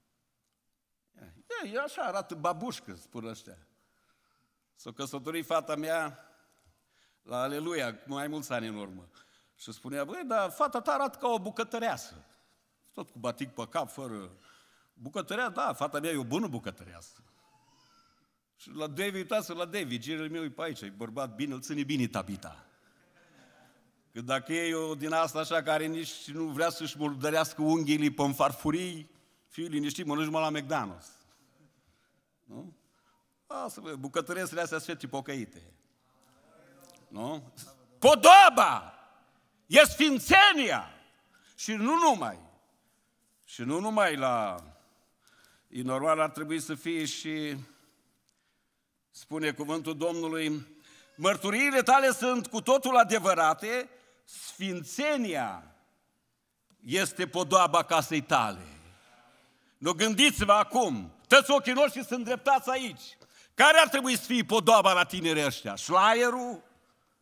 E, e așa, arată babușcă, spun ăștia. S-a căsătorit fata mea la Aleluia, mai mulți ani în urmă. Și spunea, băi, dar fata ta arată ca o bucătăreasă. Tot cu batic pe cap, fără... Bucătărea, da, fata mea e o bună bucătăreasă. Și la David, uitați-vă la David, girele meu e pe aici, e bărbat bine, îl ține bine Tabita. Că dacă e o din asta așa care nici nu vrea să-și murdărească unghiile pe farfurii, fii liniștit, mănânci-mă la McDonald's. Nu? Asta, bă, bucătăresele astea sunt fete pocăite. Nu? Podoaba! E sfințenia! Și nu numai. Și nu numai la... E normal, ar trebui să fie și... Spune cuvântul Domnului, mărturiile tale sunt cu totul adevărate, sfințenia este podoaba casei tale. Nu gândiți-vă acum, toți ochii noștri sunt îndreptați aici. Care ar trebui să fie podoaba la tinerii ăștia? Șlaierul?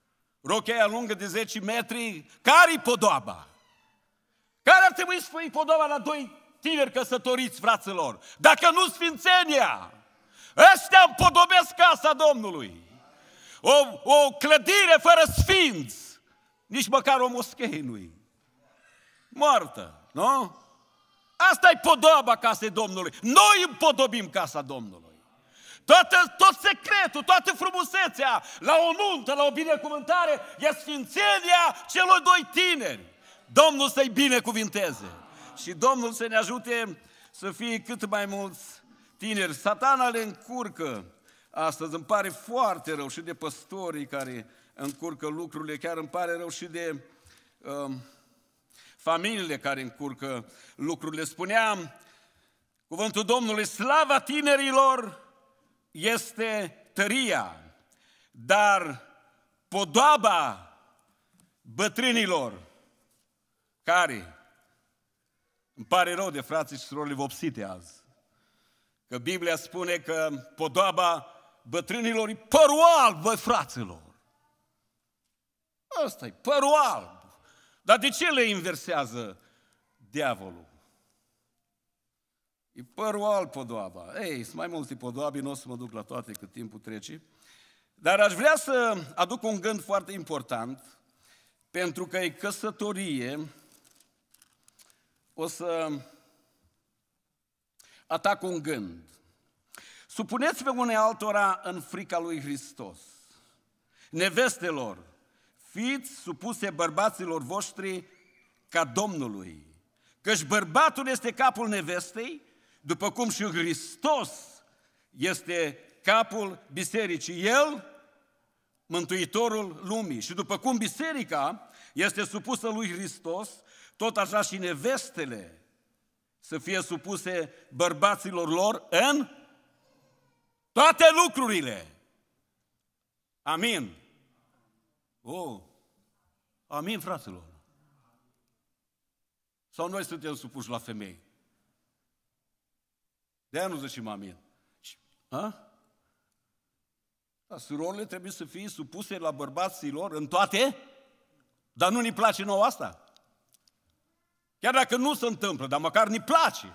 rochia aia lungă de zece metri, care-i podoaba? Care ar trebui să fie podoaba la doi tineri căsătoriți, fraților? Dacă nu sfințenia! Ăștia împodobesc casa Domnului. O, o clădire fără sfinți, nici măcar o moschee nu-i. Moartă, nu? Asta-i podoaba casei Domnului. Noi împodobim casa Domnului. Toată, tot secretul, toată frumusețea la o nuntă, la o binecuvântare, e sfințenia celor doi tineri. Domnul să-i binecuvinteze. Și Domnul să ne ajute să fie cât mai mulți tineri. Satana le încurcă astăzi. Îmi pare foarte rău și de păstorii care încurcă lucrurile. Chiar îmi pare rău și de um, familiile care încurcă lucrurile. Spuneam, cuvântul Domnului, slava tinerilor este tăria, dar podoaba bătrânilor, care, îmi pare rău de frații și surorile vopsite azi, că Biblia spune că podoaba bătrânilor e părul alb, băi fraților. Ăsta-i părul alb. Dar de ce le inversează diavolul? E părul alb podoaba. Ei, sunt mai multe podoabe, nu o să mă duc la toate cât timpul trece. Dar aș vrea să aduc un gând foarte important, pentru că e căsătorie, o să atac un gând. Supuneți-vă unei altora în frica lui Hristos. Nevestelor, fiți supuse bărbaților voștri ca Domnului, căci bărbatul este capul nevestei, după cum și Hristos este capul bisericii, El, Mântuitorul lumii. Și după cum biserica este supusă lui Hristos, tot așa și nevestele să fie supuse bărbaților lor în toate lucrurile. Amin. Oh. Amin, fraților. Sau noi suntem supuși la femei? De-aia nu zicem amin. Ha? Da, surorile trebuie să fie supuse la bărbații lor în toate, dar nu ne place nouă asta. Chiar dacă nu se întâmplă, dar măcar ne place.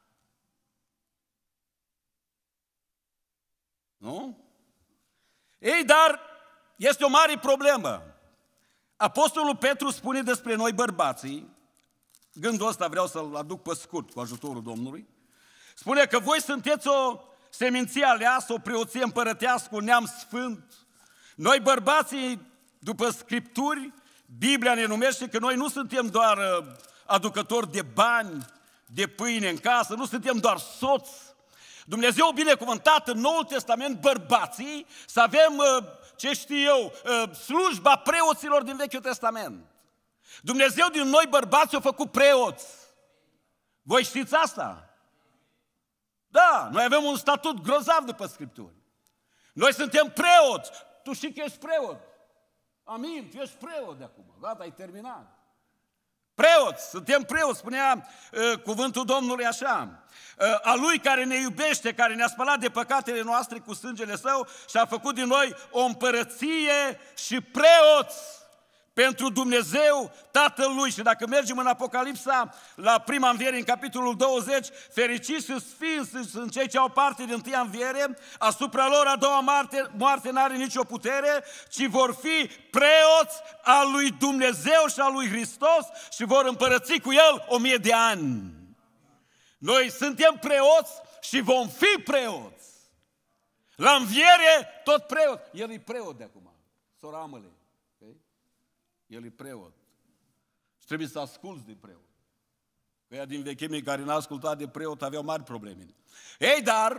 Nu? Ei, dar este o mare problemă. Apostolul Petru spune despre noi bărbații, gândul ăsta vreau să-l aduc pe scurt cu ajutorul Domnului, spune că voi sunteți o seminție aleasă, o preoție împărătească, un neam sfânt. Noi bărbații, după Scripturi, Biblia ne numește că noi nu suntem doar aducători de bani, de pâine în casă, nu suntem doar soți. Dumnezeu binecuvântat în Noul Testament bărbații să avem, ce știu eu, slujba preoților din Vechiul Testament. Dumnezeu din noi bărbați a făcut preoți. Voi știți asta? Da, noi avem un statut grozav după Scripturi. Noi suntem preoți. Tu știi că ești preot. Amin, tu ești preot de acum. Gata, ai terminat. Preoți, suntem preoți, spunea uh, cuvântul Domnului așa. Uh, a Lui care ne iubește, care ne-a spălat de păcatele noastre cu sângele Său și a făcut din noi o împărăție și preoți pentru Dumnezeu Tatăl Lui. Și dacă mergem în Apocalipsa, la prima înviere, în capitolul douăzeci, fericiți și sfinți sunt cei ce au parte din întâia înviere, asupra lor a doua moarte, moarte n-are nicio putere, ci vor fi preoți al lui Dumnezeu și al lui Hristos și vor împărăți cu El o mie de ani. Noi suntem preoți și vom fi preoți. La înviere, tot preot. El e preot de acum, sora Amăle. El e preot. Și trebuie să asculți de preot. Că ea din vechimii care n-a ascultat de preot aveau mari probleme. Ei, dar,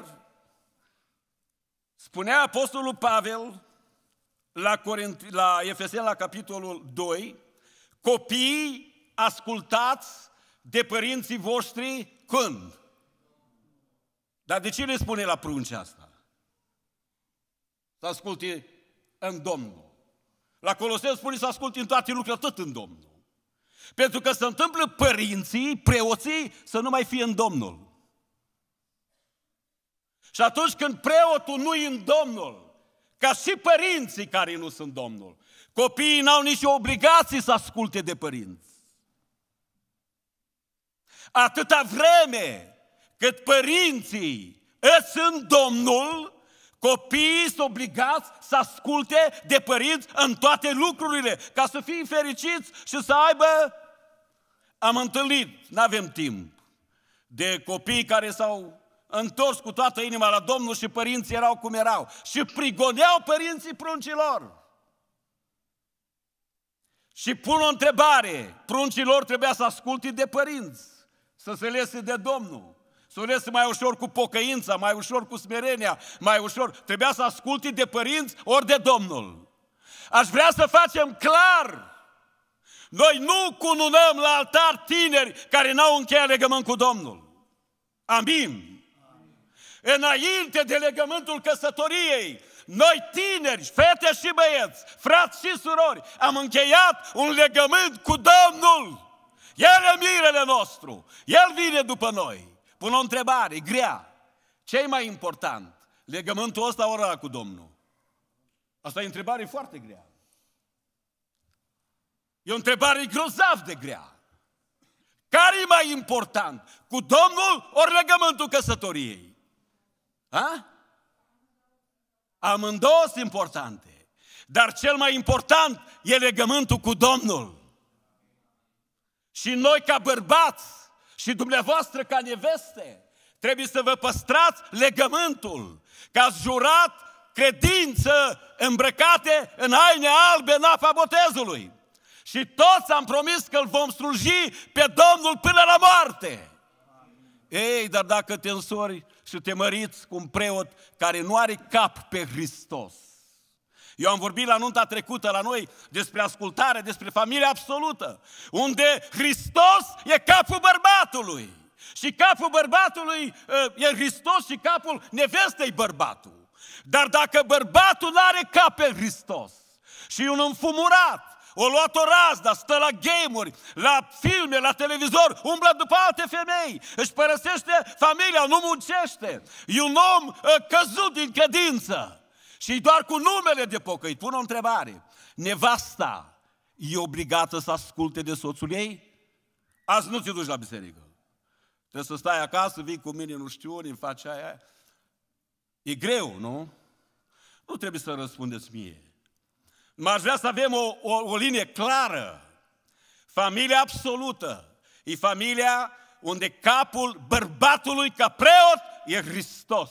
spunea Apostolul Pavel la, Corint, la Efeseni, la capitolul doi, copiii, ascultați de părinții voștri când? Dar de ce le spune la prunci asta? Să asculte în Domnul. La Coloseni spune să asculte în toate lucrurile, tot în Domnul. Pentru că se întâmplă părinții, preoții, să nu mai fie în Domnul. Și atunci când preotul nu e în Domnul, ca și părinții care nu sunt Domnul, Copiii n-au nicio obligație să asculte de părinți. Atâta vreme cât părinții îți în Domnul, copiii sunt obligați să asculte de părinți în toate lucrurile, ca să fie fericiți și să aibă... Am întâlnit, n-avem timp, de copii care s-au întors cu toată inima la Domnul și părinții erau cum erau și prigoneau părinții pruncilor. Și pun o întrebare, pruncilor trebuia să asculte de părinți, să se lese de Domnul. Să o lese mai ușor cu pocăința, mai ușor cu smerenia, mai ușor. Trebuia să asculte de părinți ori de Domnul. Aș vrea să facem clar. Noi nu cununăm la altar tineri care n-au încheiat legământ cu Domnul. Amin. Înainte de legământul căsătoriei, noi tineri, fete și băieți, frați și surori, am încheiat un legământ cu Domnul. El e mirele nostru. El vine după noi. Pun o întrebare grea. Ce e mai important? Legământul ăsta ori ăla cu Domnul? Asta e o întrebare foarte grea. E o întrebare grozav de grea. Care e mai important? Cu Domnul ori legământul căsătoriei? Ha? Amândouă sunt importante. Dar cel mai important e legământul cu Domnul. Și noi ca bărbați și dumneavoastră ca neveste trebuie să vă păstrați legământul, că ați jurat credință îmbrăcate în haine albe în apa botezului. Și toți am promis că îl vom sluji pe Domnul până la moarte. Ei, dar dacă te însori și te măriți cu un preot care nu are cap pe Hristos. Eu am vorbit la nunta trecută la noi despre ascultare, despre familia absolută, unde Hristos e capul bărbatului. Și capul bărbatului e Hristos și capul nevestei bărbatul. Dar dacă bărbatul nu are cap pe Hristos și e un înfumurat, o luat o razdă, stă la game-uri, la filme, la televizor, umblă după alte femei, își părăsește familia, nu muncește. E un om căzut din credință și doar cu numele de pocăit. Pun o întrebare. Nevasta e obligată să asculte de soțul ei? Azi nu te duci la biserică. Trebuie să stai acasă, vii cu mine, nu știu unii, faci aia. E greu, nu? Nu trebuie să răspundeți mie. M-aș vrea să avem o, o, o linie clară. Familia absolută e familia unde capul bărbatului ca preot e Hristos.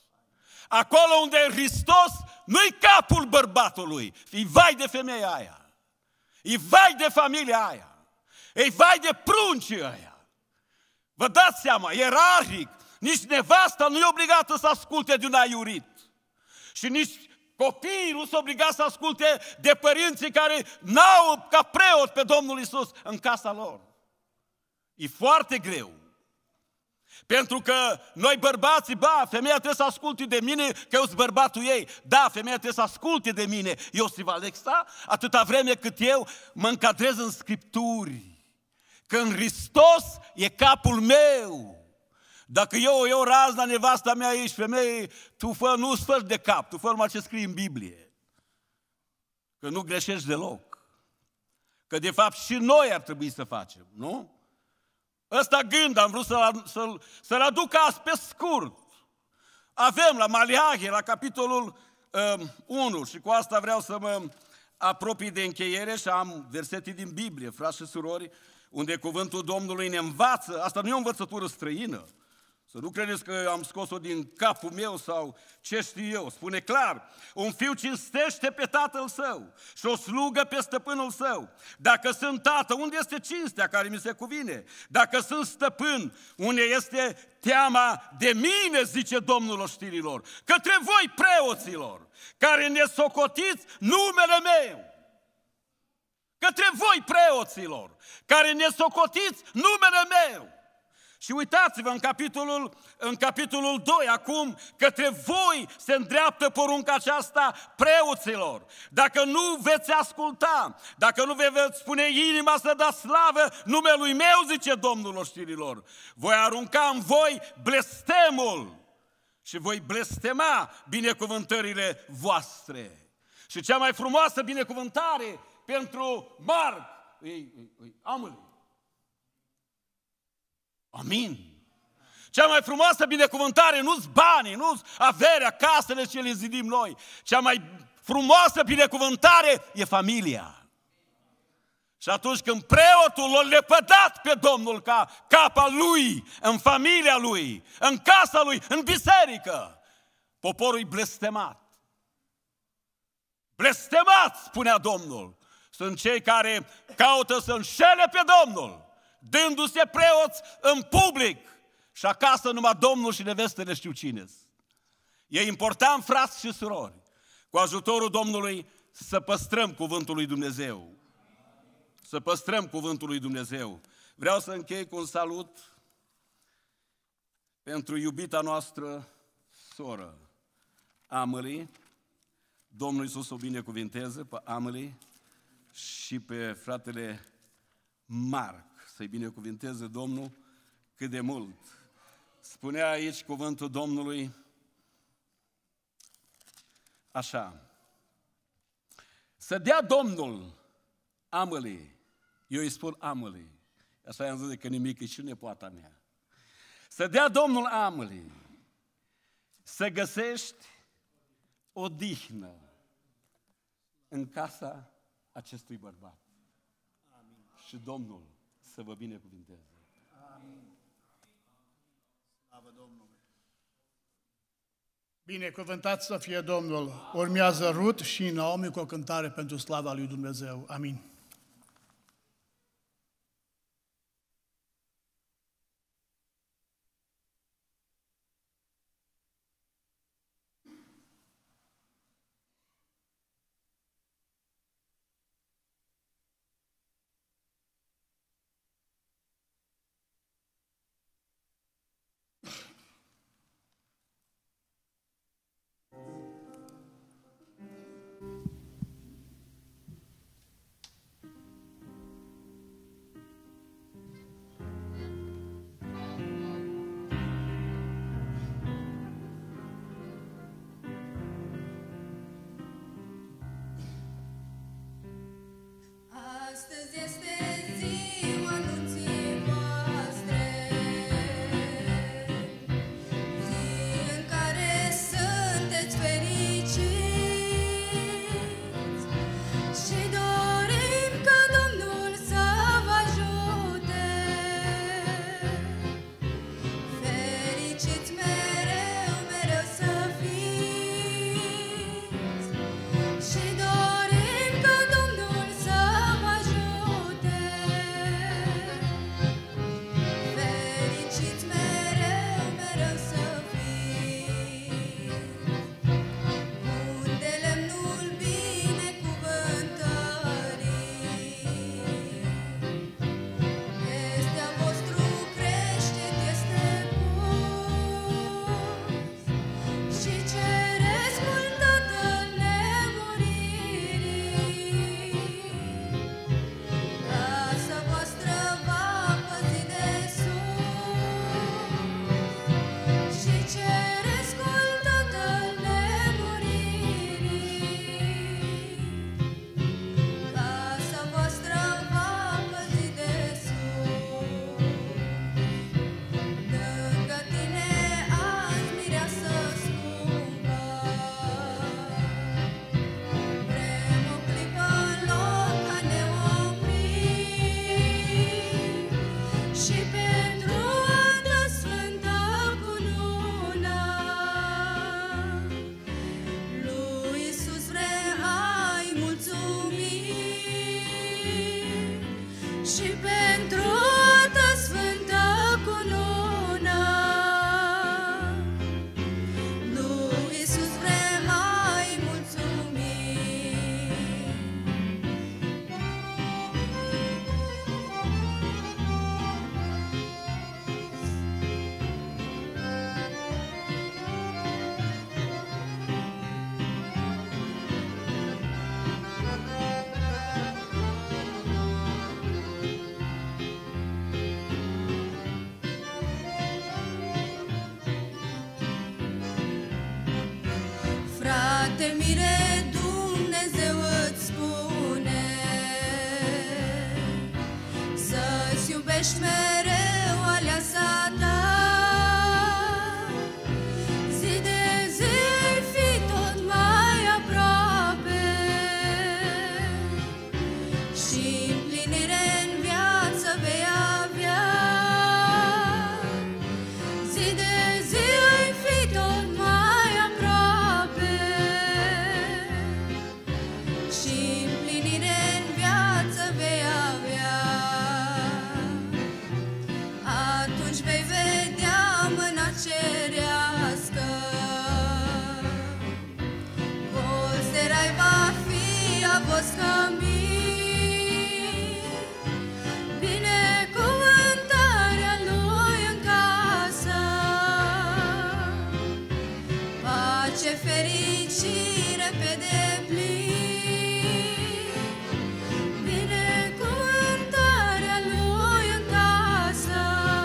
Acolo unde e Hristos, nu-i capul bărbatului. E vai de femeia aia. E vai de familia aia. E vai de pruncii aia. Vă dați seama, ierarhic, nici nevasta nu e obligată să asculte de un aiurit. Și nici copiii nu sunt obligați să asculte de părinții care n-au ca preot pe Domnul Iisus în casa lor. E foarte greu. Pentru că noi bărbații, ba, femeia trebuie să asculte de mine că eu sunt bărbatul ei. Da, femeia trebuie să asculte de mine. Eu sunt Alexa, atâta vreme cât eu mă încadrez în Scripturi. Că în Hristos e capul meu. Dacă eu eu razna nevasta mea ești femeie, tu fă, nu-ți fă de cap, tu fă numai ce scrie în Biblie. Că nu greșești deloc. Că de fapt și noi ar trebui să facem, nu? Ăsta gând am vrut să-l, să-l, să-l aduc azi pe scurt. Avem la Maleahe, la capitolul um, unu, și cu asta vreau să mă apropii de încheiere și am versete din Biblie, frați și surori, unde cuvântul Domnului ne învață. Asta nu e o învățătură străină. Să nu credeți că am scos-o din capul meu sau ce știu eu. Spune clar, un fiu cinstește pe tatăl său și o slugă pe stăpânul său. Dacă sunt tată, unde este cinstea care mi se cuvine? Dacă sunt stăpân, unde este teama de mine, zice Domnul oștirilor, către voi preoților, care ne socotiți numele meu. Către voi preoților, care ne socotiți numele meu. Și uitați-vă în capitolul, în capitolul doi, acum, către voi se îndreaptă porunca aceasta preoților. Dacă nu veți asculta, dacă nu vă veți spune inima să dați slavă numelui meu, zice Domnul oștirilor, voi arunca în voi blestemul și voi blestema binecuvântările voastre. Și cea mai frumoasă binecuvântare pentru Marc e, e, e Amelie. Amin. Cea mai frumoasă binecuvântare nu-s banii, nu-s averea, casele ce le zidim noi. Cea mai frumoasă binecuvântare e familia. Și atunci când preotul l-a lepădat pe Domnul ca capa lui, în familia lui, în casa lui, în biserică, poporul e blestemat. Blestemat, spunea Domnul. Sunt cei care caută să înșele pe Domnul, dându-se preoți în public și acasă numai Domnul și nevestele știu cine. E important, frați și surori, cu ajutorul Domnului să păstrăm cuvântul lui Dumnezeu. Să păstrăm cuvântul lui Dumnezeu. Vreau să închei cu un salut pentru iubita noastră soră, Amelie. Domnul Iisus o binecuvinteze pe Amelie și pe fratele Marc. Să-i binecuvinteze Domnul cât de mult. Spunea aici cuvântul Domnului așa. Să dea Domnul Amelie. Eu îi spun Amelie. Așa i-am zis că nimic e și nepoata mea. Să dea Domnul Amelie să găsești odihnă în casa acestui bărbat. Amin. Și Domnul să vă binecuvinteze. Amin. Slavă Domnului. Binecuvântat să fie Domnul. Urmează Rut și Naomi cu o cântare pentru slava lui Dumnezeu. Amin. Astăzi este ziua anunții voastre, zi în care sunteți fericiți și dorim ca Domnul să vă ajute. Fericiți mereu, mereu să fiți și dorim ca Domnul să vă ajute. Fericiți mereu, mereu să fiți. Unde lemnul binecuvântării este al vostru creștet, este pus și cerescul Tatăl nemuririi. Casa voastră va păzi de sus și cerescul Tatăl nemuririi. Casa voastră va păzi de sus. Lângă tine azi, mireasă scumpă, vrem o clipă în loc a ne opri și pentru a ta sfântă cununa lui Iisus vrem ai mulțumiri și pentru a ta sfântă cununa lui Iisus vrem ai mulțumiri. Frate mire, Dumnezeu ești mereu aleasa ta. Zi de zi ai fi tot mai aproape și împlinire în viață vei avea. Zi de zi ai fi tot mai aproape și împlinire în viață vei avea. Atunci vei vedea mâna cerească, colț de rai va fi a vostru cămin, binecuvântarea Lui în casă, pace, fericire pe deplin, binecuvântarea Lui în casă,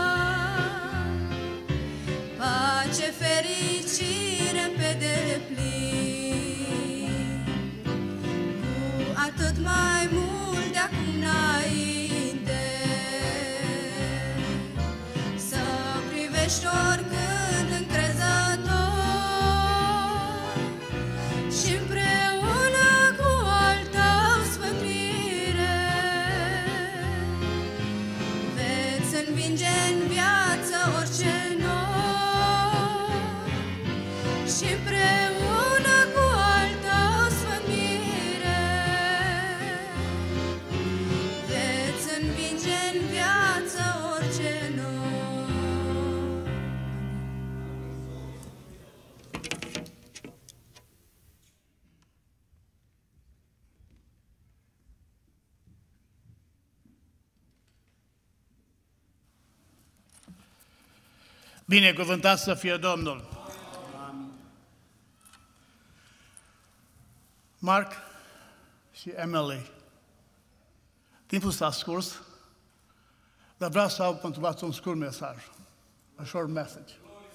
pace, fericire pe deplin, cu atât mai mult de acum înainte, să privești oricând încrezător și împreună cu al tău sfânt mire veți învinge în viață orice nor și împreună cu al tău sfânt mire veți învinge în viață orice nor. Binecuvântat să fie Domnul! Mark și Emily, timpul s-a scurs, dar vreau să au pentru voi un scurt mesaj, a short message.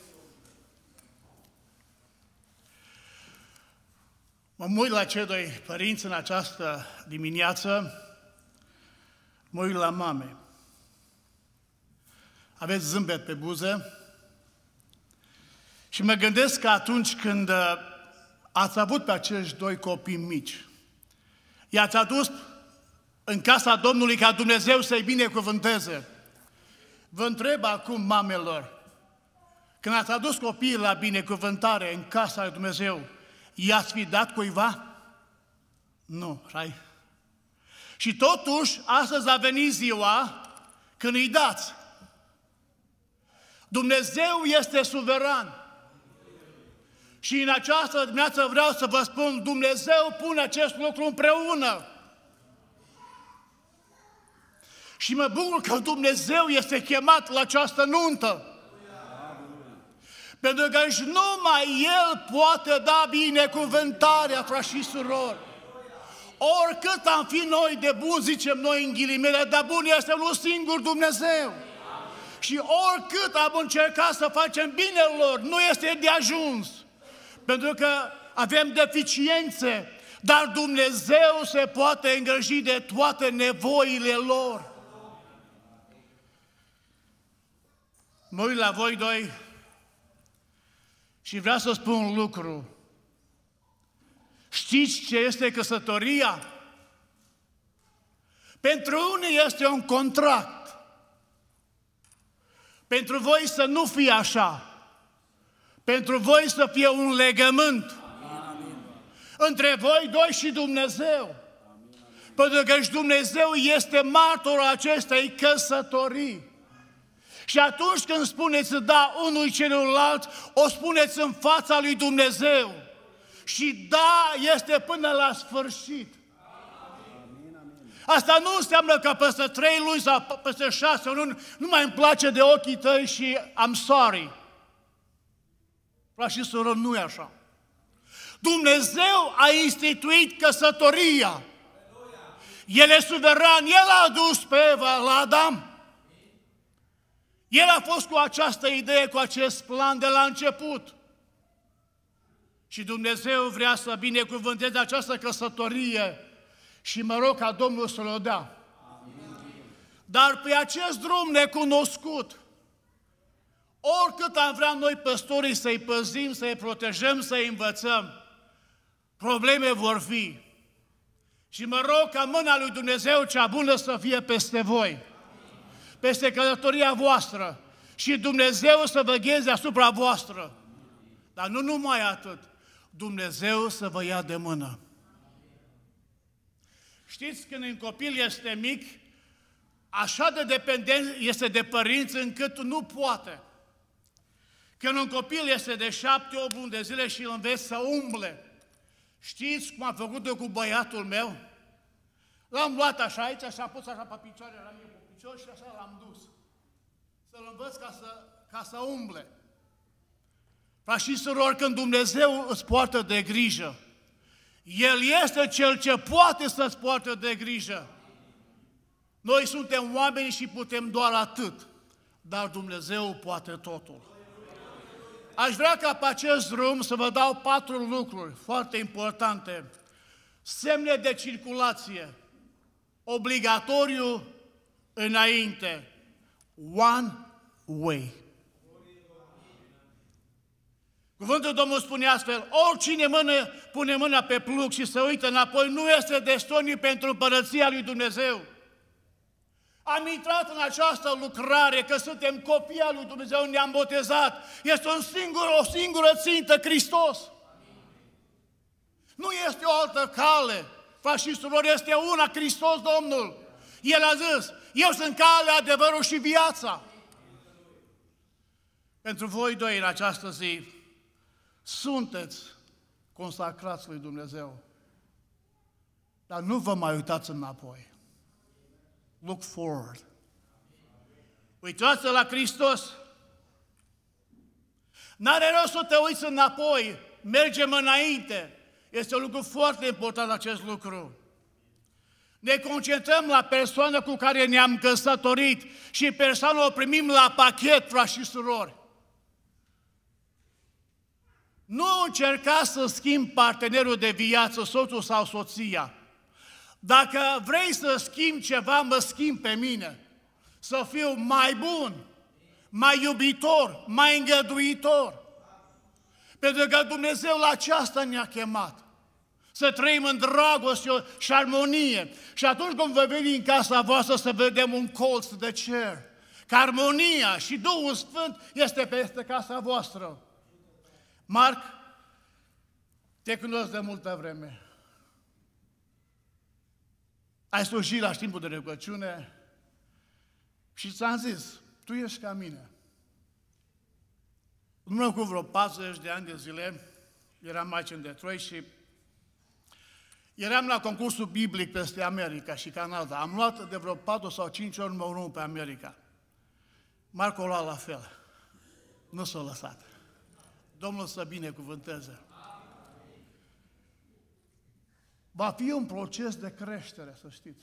Mă uit la cei doi părinți în această dimineață, mă uit la mame. Aveți zâmbet pe buze și mă gândesc că atunci când uh, ați avut pe acești doi copii mici, i-ați adus în casa Domnului ca Dumnezeu să-i binecuvânteze. Vă întreb acum, mamelor, când ați adus copiii la binecuvântare în casa lui Dumnezeu, i-ați fi dat cuiva? Nu, right? Și totuși, astăzi a venit ziua când îi dați. Dumnezeu este suveran. Și în această dimineață vreau să vă spun, Dumnezeu pune acest lucru împreună. Și mă bucur că Dumnezeu este chemat la această nuntă. Pentru că și numai El poate da binecuvântarea, frați și surori. Oricât am fi noi de bun, zicem noi în ghilimele, dar bun este unul singur Dumnezeu. Și oricât am încercat să facem binele lor, nu este de ajuns. Pentru că avem deficiențe, dar Dumnezeu se poate îngriji de toate nevoile lor. Mă uit la voi doi și vreau să spun un lucru. Știți ce este căsătoria? Pentru unii este un contract. Pentru voi să nu fie așa. Pentru voi să fie un legământ. Amin. Între voi doi și Dumnezeu. Amin. Pentru că și Dumnezeu este martorul acestei căsătorii. Și atunci când spuneți da unui celuilalt, o spuneți în fața lui Dumnezeu. Și da este până la sfârșit. Amin. Asta nu înseamnă că peste trei luni sau peste șase luni nu mai îmi place de ochii tăi și I'm sorry. Frați și surori, nu e așa. Dumnezeu a instituit căsătoria. El e suveran, El a adus pe Eva la Adam. El a fost cu această idee, cu acest plan de la început. Și Dumnezeu vrea să binecuvânteze această căsătorie și mă rog ca Domnul să-l dea. Dar pe acest drum necunoscut, oricât am vrea noi păstorii să-i păzim, să-i protejăm, să-i învățăm, probleme vor fi. Și mă rog ca mâna lui Dumnezeu cea bună să fie peste voi, peste călătoria voastră și Dumnezeu să vegheze asupra voastră. Dar nu numai atât, Dumnezeu să vă ia de mână. Știți, când un copil este mic, așa de dependent este de părinți încât nu poate. Când un copil este de șapte, opt luni de zile și îl înveți să umble, știți cum am făcut-o cu băiatul meu? L-am luat așa aici și am pus așa pe picioare, la mine pe picior și așa l-am dus. Să-l învăț ca să, ca să umble. Frați și surori, când Dumnezeu îți poartă de grijă, El este Cel ce poate să-ți poartă de grijă. Noi suntem oameni și putem doar atât, dar Dumnezeu poate totul. Aș vrea ca pe acest drum să vă dau patru lucruri foarte importante. Semne de circulație, obligatoriu înainte, one way. Cuvântul Domnului spune astfel, oricine mână, pune mâna pe plug și se uită înapoi, nu este destornic pentru împărăția lui Dumnezeu. Am intrat în această lucrare, că suntem copii al lui Dumnezeu, ne-am botezat. Este un singur, o singură țintă, Hristos. Nu este o altă cale, frați și surori, este una, Hristos Domnul. El a zis, eu sunt calea, adevărul și viața. Pentru voi doi în această zi, sunteți consacrați lui Dumnezeu. Dar nu vă mai uitați înapoi. Look forward. Uitați-vă la Hristos. N-are rost să te uiți înapoi, mergem înainte. Este un lucru foarte important acest lucru. Ne concentrăm la persoana cu care ne-am căsătorit și persoana o primim la pachet, frați și surori. Nu încerca să schimbi partenerul de viață, soțul sau soția. Dacă vrei să schimbi ceva, mă schimb pe mine. Să fiu mai bun, mai iubitor, mai îngăduitor. Pentru că Dumnezeu la aceasta ne-a chemat. Să trăim în dragoste și armonie. Și atunci când vă veni în casa voastră să vedem un colț de cer, că armonia și Duhul Sfânt este peste casa voastră. Marc, te cunosc de multă vreme. Ai slujit la timpul de rugăciune și ți-am zis, tu ești ca mine. În urmă cu vreo patruzeci de ani de zile, eram aici în Detroit și eram la concursul biblic peste America și Canada. Am luat de vreo patru sau cinci ori numărul unu pe America. Marco a luat la fel. Nu s-a lăsat. Domnul să binecuvânteze. Va fi un proces de creștere, să știți.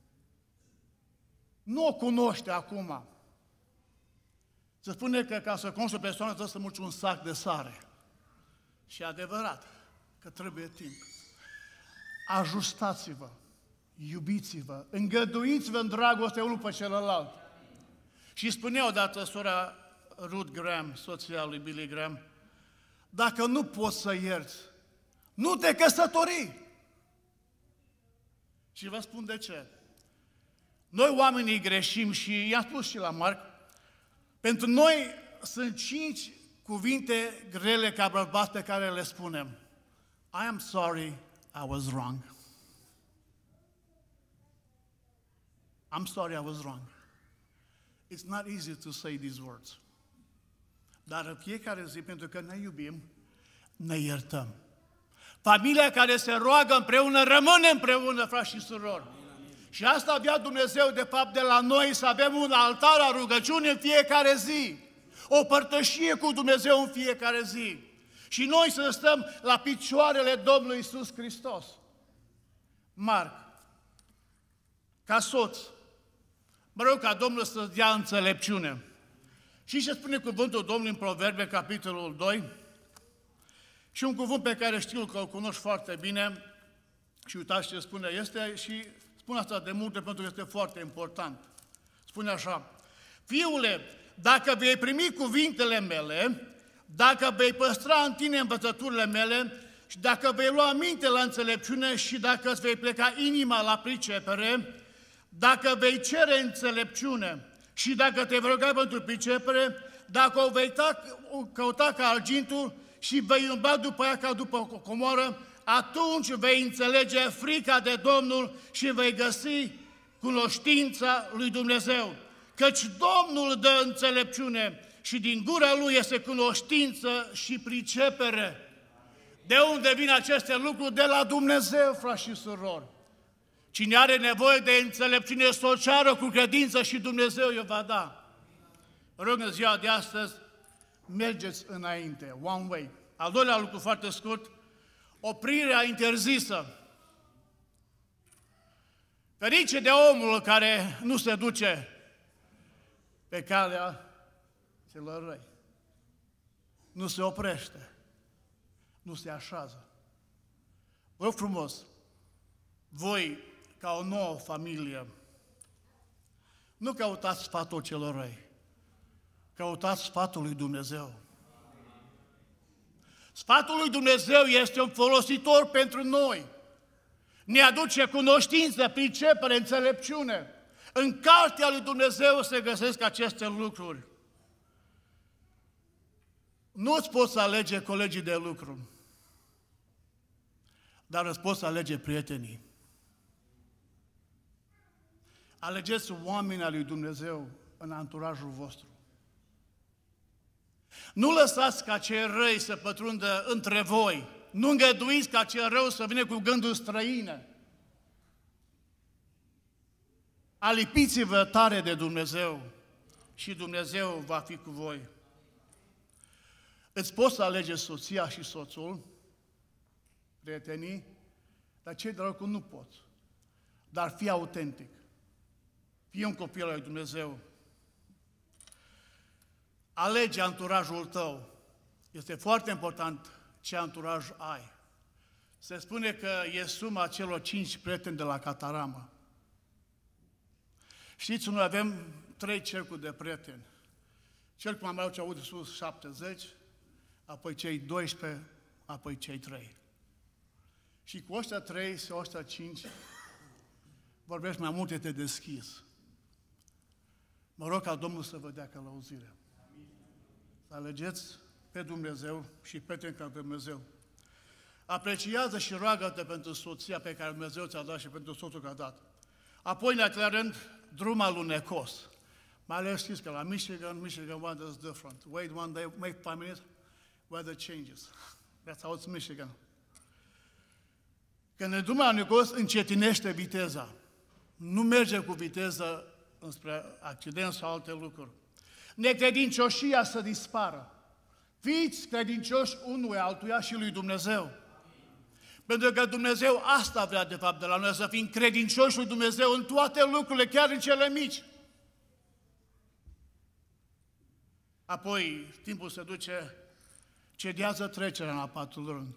Nu o cunoște acum. Se spune că ca să cunoști o persoană trebuie să mulci un sac de sare. Și e adevărat că trebuie timp. Ajustați-vă, iubiți-vă, îngăduiți-vă în dragoste unul pe celălalt. Și spunea odată sora Ruth Graham, soția lui Billy Graham, dacă nu poți să ierți, nu te căsători. Și vă spun de ce. Noi oamenii greșim și i-am spus și la Marc, pentru noi sunt cinci cuvinte grele ca bărbați pe care le spunem. I am sorry, I was wrong. I'm sorry, I was wrong. It's not easy to say these words. Dar în fiecare zi, pentru că ne iubim, ne iertăm. Familia care se roagă împreună, rămâne împreună, frați și surori. Și asta avea Dumnezeu, de fapt, de la noi, să avem un altar al rugăciunii în fiecare zi. O părtășie cu Dumnezeu în fiecare zi. Și noi să stăm la picioarele Domnului Iisus Hristos. Marc, ca soț, mă rog ca Domnul să-ți dea înțelepciune. Și ce spune cuvântul Domnului în Proverbe, capitolul doi? Și un cuvânt pe care știu că îl cunoști foarte bine, și uitați ce spune, este, și spun asta de multe pentru că este foarte important. Spune așa: Fiule, dacă vei primi cuvintele mele, dacă vei păstra în tine învățăturile mele și dacă vei lua minte la înțelepciune și dacă îți vei pleca inima la pricepere, dacă vei cere înțelepciune și dacă te vei ruga pentru pricepere, dacă o vei ta, o căuta ca argintul și vei umbla după ea ca după o comoară, atunci vei înțelege frica de Domnul și vei găsi cunoștința lui Dumnezeu. Căci Domnul dă înțelepciune și din gura Lui este cunoștință și pricepere. De unde vin aceste lucruri? De la Dumnezeu, frați și surori. Cine are nevoie de înțelepciune să o ceară cu credință și Dumnezeu i-o va da. Rog în ziua de astăzi, mergeți înainte, one way. Al doilea lucru foarte scurt, oprirea interzisă. Ferice de omul care nu se duce pe calea celor răi. Nu se oprește. Nu se așează. Vă rog frumos, voi, ca o nouă familie, nu căutați sfatul celor răi, căutați sfatul lui Dumnezeu. Sfatul lui Dumnezeu este un folositor pentru noi. Ne aduce cunoștință, pricepere, înțelepciune. În cartea lui Dumnezeu se găsesc aceste lucruri. Nu îți poți alege colegii de lucru, dar îți poți alege prietenii. Alegeți oameni al lui Dumnezeu în anturajul vostru. Nu lăsați ca cei răi să pătrundă între voi. Nu îngăduiți ca cel rău să vină cu gânduri străine. Alipiți-vă tare de Dumnezeu și Dumnezeu va fi cu voi. Îți poți alege soția și soțul, prietenii, dar cei de rău nu poți. Dar fii autentic. Fii un copil al lui Dumnezeu. Alege anturajul tău. Este foarte important ce anturaj ai. Se spune că e suma celor cinci prieteni de la Cataramă. Știți, noi avem trei cercuri de prieteni. Cel cu mai ce aud sus șaptezeci, apoi cei doisprezece, apoi cei trei. Și cu ăștia trei sau ăștia cinci vorbești mai multe, te deschis. Mă rog ca Domnul să vă dea călăuzire. Să alegeți pe Dumnezeu și prieteni ca Dumnezeu. Apreciază și roagă-te pentru soția pe care Dumnezeu ți-a dat și pentru soțul care a dat. Apoi, în al rând, drum alunecos. Mai ales știți că la Michigan, Michigan weather is different. Wait one day, make five minutes, weather changes. That's how it's Michigan. Când ne drumul alunecos, încetinește viteza. Nu merge cu viteză înspre accident sau alte lucruri. Necredincioșia să dispară. Fiți credincioși unul altuia și lui Dumnezeu. Pentru că Dumnezeu asta vrea de fapt de la noi, să fim credincioși lui Dumnezeu în toate lucrurile, chiar în cele mici. Apoi, timpul se duce, cedează trecerea în al patrulea rând.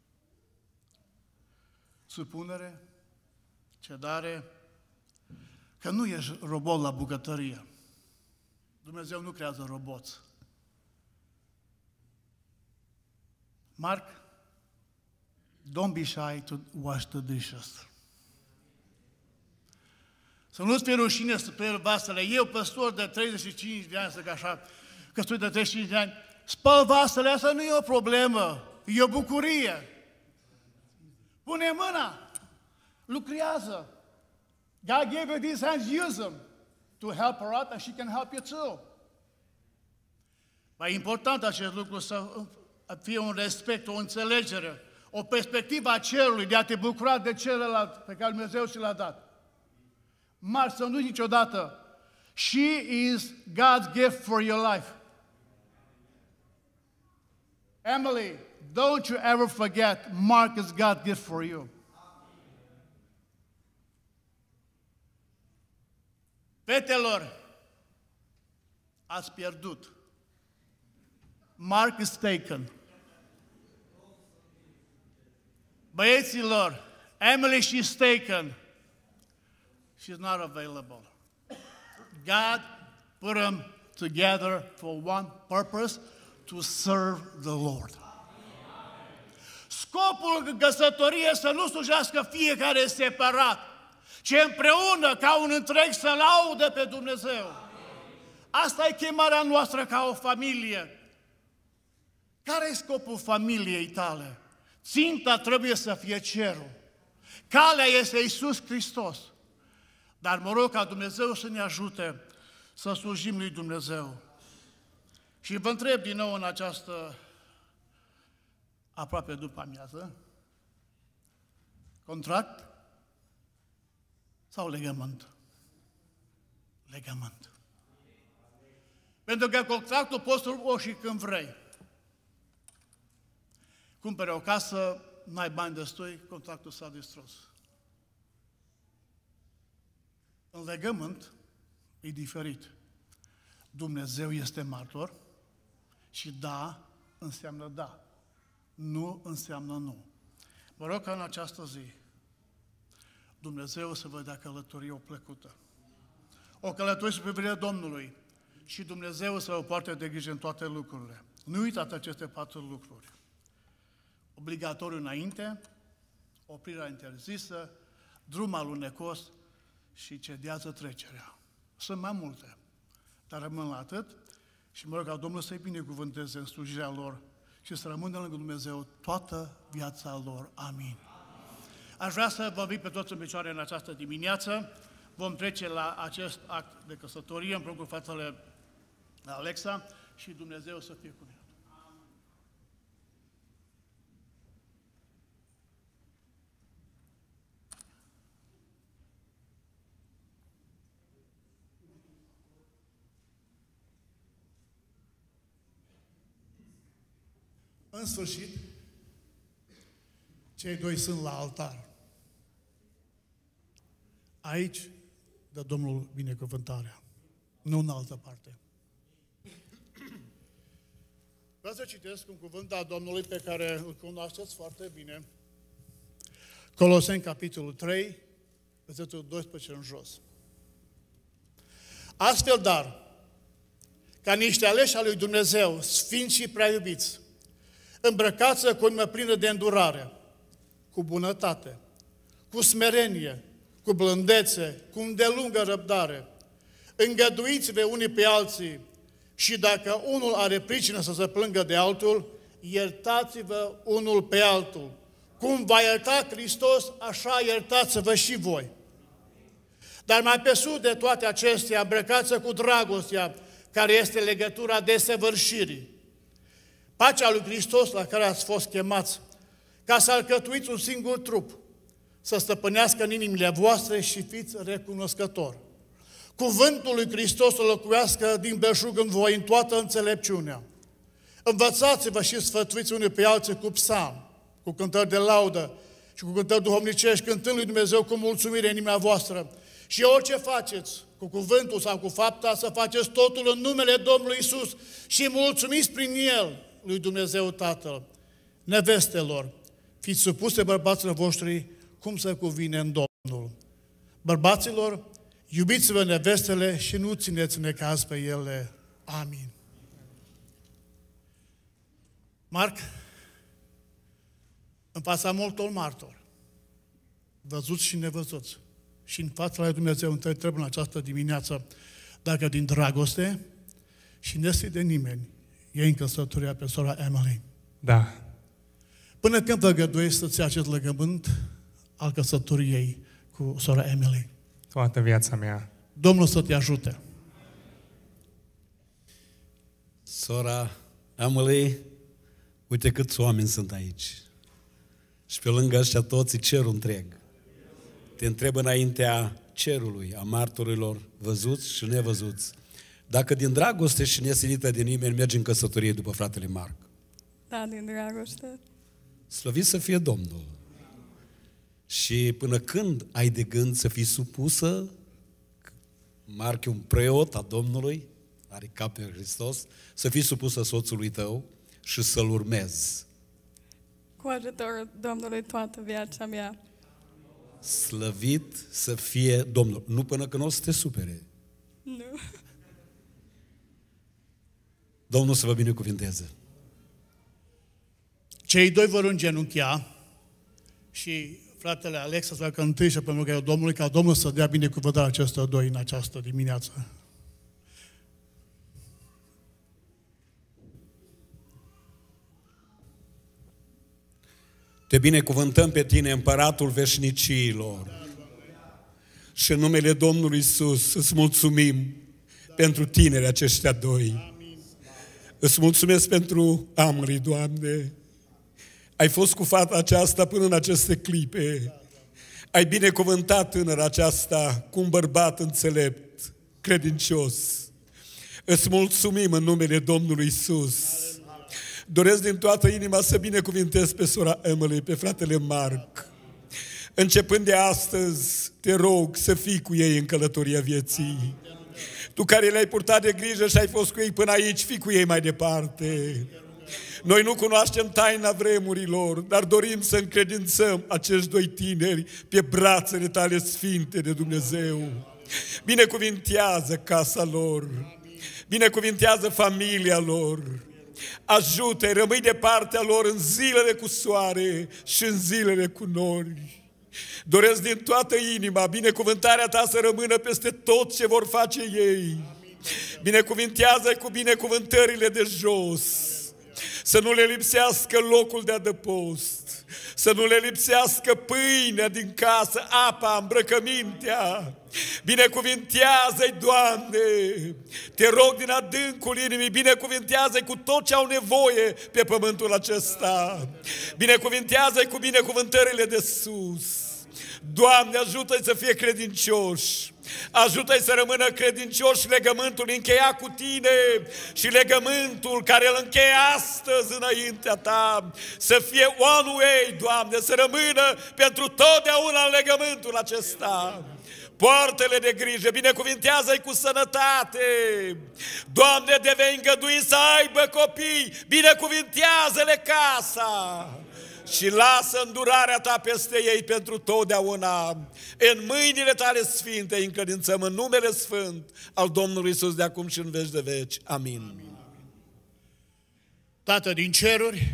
Supunere, cedare, că nu ești robot la bucătărie. Dumnezeu nu creează roboți. Marc, don't be shy to wash the dishes. Să nu-ți fie rușine să speli vasele. Eu, păstor de treizeci și cinci de ani, să că așa, căsătorit de treizeci și cinci de ani, spăl vasele, asta nu e o problemă, e o bucurie. Pune mâna, lucrează. God gave you these hands, use them to help her out and she can help you too. Mai important acest lucru să fie un respect, o înțelegere, o perspectivă a cerului de a te bucura de celălalt pe care Dumnezeu ți l-a dat. Mari, să nu niciodată. She is God's gift for your life. Emily, don't you ever forget, Mark is God's gift for you. Fetelor, ați pierdut. Mark is taken. Băieților, Emily, she's taken. She's not available. God put them together for one purpose, to serve the Lord. Scopul căsătoriei să nu slujească fiecare separat, ci împreună, ca un întreg, să laude pe Dumnezeu. Asta e chemarea noastră ca o familie. Care e scopul familiei tale? Ținta trebuie să fie cerul. Calea este Iisus Hristos. Dar mă rog ca Dumnezeu să ne ajute să slujim lui Dumnezeu. Și vă întreb din nou în această aproape după amiază, contract sau legământ? Legământ. Pentru că contractul poți să o și când vrei. Cumpere o casă, n-ai bani destui, contractul s-a distrus. În legământ e diferit. Dumnezeu este martor și da înseamnă da. Nu înseamnă nu. Mă rog ca în această zi Dumnezeu să vă dea călătorie o plăcută. O călătorie spre privirea Domnului și Dumnezeu să vă poarte de grijă în toate lucrurile. Nu uitați aceste patru lucruri. Obligatoriu înainte, oprirea interzisă, drum alunecos și cedează trecerea. Sunt mai multe, dar rămân la atât și mă rog ca Domnul să-i binecuvânteze în slujirea lor și să rămână lângă Dumnezeu toată viața lor. Amin. Aș vrea să vă invit pe toți în picioare în această dimineață. Vom trece la acest act de căsătorie împreună cu fratele Alexa și Dumnezeu să fie cu mine. În sfârșit, cei doi sunt la altar. Aici dă Domnul binecuvântarea, nu în altă parte. Vreau să citesc un cuvânt al Domnului pe care îl cunoașteți foarte bine. Coloseni, capitolul trei, versetul doisprezece în jos. Astfel, dar, ca niște aleși al lui Dumnezeu, sfinți și prea iubiți, îmbrăcați-vă cu inimă plină de îndurare, cu bunătate, cu smerenie, cu blândețe, cu îndelungă răbdare. Îngăduiți-vă unii pe alții și dacă unul are pricină să se plângă de altul, iertați-vă unul pe altul. Cum va ierta Hristos, așa iertați-vă și voi. Dar mai pe sus de toate acestea, îmbrăcați-vă cu dragostea, care este legătura desăvârșirii. Pacea lui Hristos la care ați fost chemați, ca să alcătuiți un singur trup, să stăpânească în inimile voastre și fiți recunoscători. Cuvântul lui Hristos să locuiască din belșug în voi în toată înțelepciunea. Învățați-vă și sfătuiți unii pe alții cu psalm, cu cântări de laudă și cu cântări duhovnicești, cântând lui Dumnezeu cu mulțumire în inima voastră. Și orice faceți, cu cuvântul sau cu fapta, să faceți totul în numele Domnului Iisus și mulțumiți prin El lui Dumnezeu Tatăl. Nevestelor, fiți supuse bărbaților voștri cum se cuvine în Domnul. Bărbaților, iubiți-vă nevestele și nu țineți necaz pe ele. Amin. Marc, în fața multor martori, văzuți și nevăzuți, și în fața lui Dumnezeu te întreb în această dimineață dacă din dragoste și nesti de nimeni iei în căsătoria pe sora Emily. Da. Până când vă găduiești să-ți iei acest legământ al căsătoriei cu sora Emily? Toată viața mea. Domnul să te ajute. Sora Emily, uite câți oameni sunt aici. Și pe lângă ăștia toți cerul întreg. Te întreb înaintea cerului, a martorilor văzuți și nevăzuți, dacă din dragoste și nesilită de nimeni mergi în căsătorie după fratele Marc. Da, din dragoste. Slăvit să fie Domnul. Și până când ai de gând să fii supusă, Marc e un preot a Domnului, are cap pe Hristos, să fii supusă soțului tău și să-l urmezi. Cu ajutorul Domnului toată viața mea. Slăvit să fie Domnul. Nu până când o să te supere. Nu. Domnul să vă binecuvinteze. Cei doi vor îngenunchea și fratele Alex să facă întâi și pentru că Domnului, ca Domnul să dea binecuvântarea acestor doi în această dimineață. Te binecuvântăm pe tine, Împăratul veșniciilor. Și în numele Domnului Iisus îți mulțumim pentru tinerii aceștia doi. Îți mulțumesc pentru Amelie, Doamne. Ai fost cu fata aceasta până în aceste clipe. Ai binecuvântat tânăra aceasta cu un bărbat înțelept, credincios. Îți mulțumim în numele Domnului Iisus. Doresc din toată inima să binecuvintez pe sora Emily, pe fratele Marc. Începând de astăzi, te rog să fii cu ei în călătoria vieții. Tu care le-ai purtat de grijă și ai fost cu ei până aici, fii cu ei mai departe. Noi nu cunoaștem taina vremurilor, dar dorim să încredințăm acești doi tineri pe brațele tale sfinte de Dumnezeu. Binecuvintează casa lor, binecuvintează familia lor, ajută-i, rămâi de partea lor în zilele cu soare și în zilele cu nori. Doresc din toată inima binecuvântarea ta să rămână peste tot ce vor face ei. Binecuvintează-i cu binecuvântările de jos, să nu le lipsească locul de adăpost, să nu le lipsească pâinea din casă, apa, îmbrăcămintea. Binecuvintează-i, Doamne, te rog din adâncul inimii, binecuvintează-i cu tot ce au nevoie pe pământul acesta. Binecuvintează-i cu binecuvântările de sus. Doamne, ajută-i să fie credincioși. Ajută-i să rămână credincioși legământul încheiat cu tine și legământul care îl încheie astăzi înaintea ta. Să fie one way, Doamne, să rămână pentru totdeauna în legământul acesta. Poartă-le de grijă, binecuvintează-i cu sănătate. Doamne, de vei îngădui să aibă copii, binecuvintează-le casa. Și lasă îndurarea ta peste ei pentru totdeauna. În mâinile tale sfinte îi încredințăm în numele sfânt al Domnului Iisus de acum și în veci de veci. Amin. Tată din ceruri,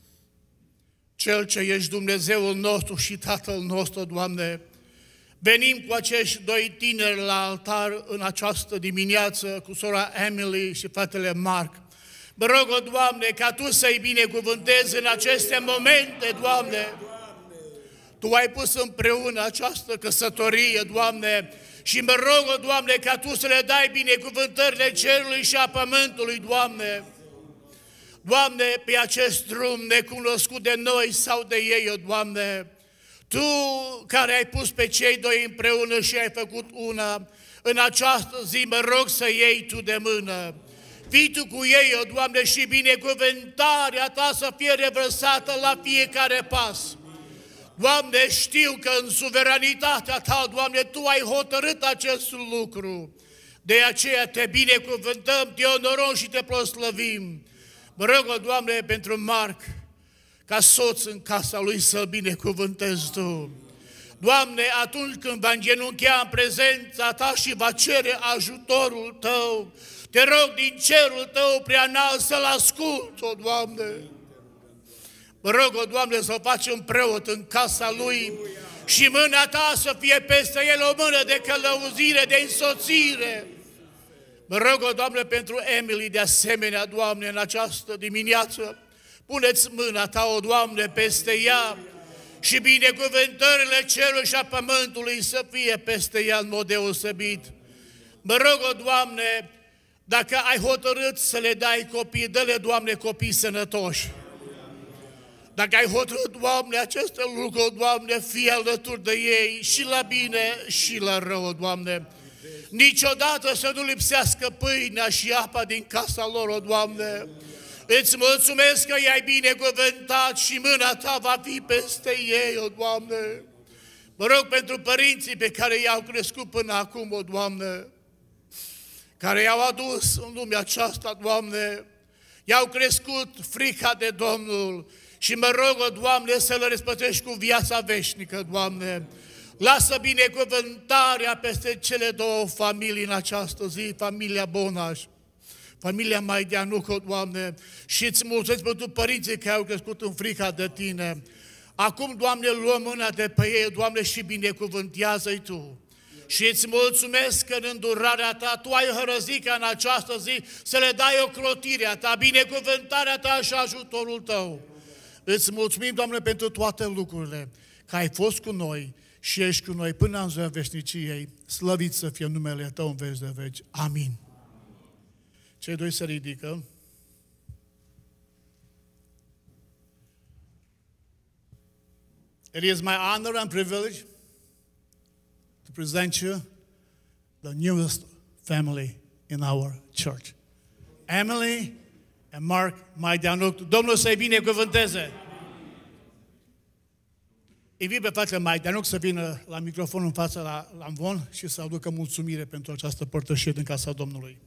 Cel ce ești Dumnezeul nostru și Tatăl nostru, Doamne, venim cu acești doi tineri la altar în această dimineață cu sora Emily și fratele Marc. Mă rog, Doamne, ca Tu să-i binecuvântezi în aceste momente, Doamne. Tu ai pus împreună această căsătorie, Doamne, și mă rog, Doamne, ca Tu să le dai binecuvântările cerului și a pământului, Doamne. Doamne, pe acest drum necunoscut de noi sau de ei, Doamne, Tu care ai pus pe cei doi împreună și ai făcut una, în această zi mă rog să iei Tu de mână. Fii Tu cu ei, o Doamne, și binecuvântarea Ta să fie revărsată la fiecare pas. Doamne, știu că în suveranitatea Ta, Doamne, Tu ai hotărât acest lucru. De aceea Te binecuvântăm, Te onorăm și Te proslăvim. Mă rog, o Doamne, pentru Marc, ca soț în casa lui să-l binecuvântezi Tu. Doamne, atunci când va îngenunchea în prezența Ta și va cere ajutorul Tău, Te rog din cerul Tău prea înalt să-L ascult, o Doamne. Mă rog, o Doamne, să facem preot în casa lui și mâna Ta să fie peste el o mână de călăuzire, de însoțire. Mă rog, o Doamne, pentru Emily de asemenea, Doamne, în această dimineață. Puneți mâna Ta, o Doamne, peste ea și binecuvântările cerului și a pământului să fie peste ea în mod deosebit. Mă rog, o Doamne, dacă ai hotărât să le dai copii, dă-le, Doamne, copii sănătoși. Dacă ai hotărât, Doamne, aceste lucruri, Doamne, fie alături de ei și la bine și la rău, Doamne. Niciodată să nu lipsească pâinea și apa din casa lor, o Doamne. Îți mulțumesc că i-ai binecuvântat și mâna Ta va fi peste ei, o Doamne. Mă rog pentru părinții pe care i-au crescut până acum, o Doamne, care i-au adus în lumea aceasta, Doamne, i-au crescut frica de Domnul și mă rog, o Doamne, să le răspătești cu viața veșnică, Doamne. Lasă binecuvântarea peste cele două familii în această zi, familia Bonaș, familia Maideanucă, Doamne, și îți mulțumesc pentru părinții care au crescut în frica de Tine. Acum, Doamne, luăm mâna de pe ei, Doamne, și binecuvântează-i Tu. Și îți mulțumesc că în îndurarea Ta Tu ai hărăzit ca în această zi să le dai ocrotirea Ta, binecuvântarea Ta și ajutorul Tău. Îți mulțumim, Doamne, pentru toate lucrurile, că ai fost cu noi și ești cu noi până în ziua veșniciei. Slăvit să fie numele Tău în veci de veci. Amin. Cei doi se ridică. It is my honor and privilege to present you the newest family in our church. Emily and Mark Maideanuc. Domnul să-i binecuvânteze. Invit pe fratele Maideanuc să vină la microfon în fața la, la amvon și să aducă mulțumire pentru această părtășie din casa Domnului.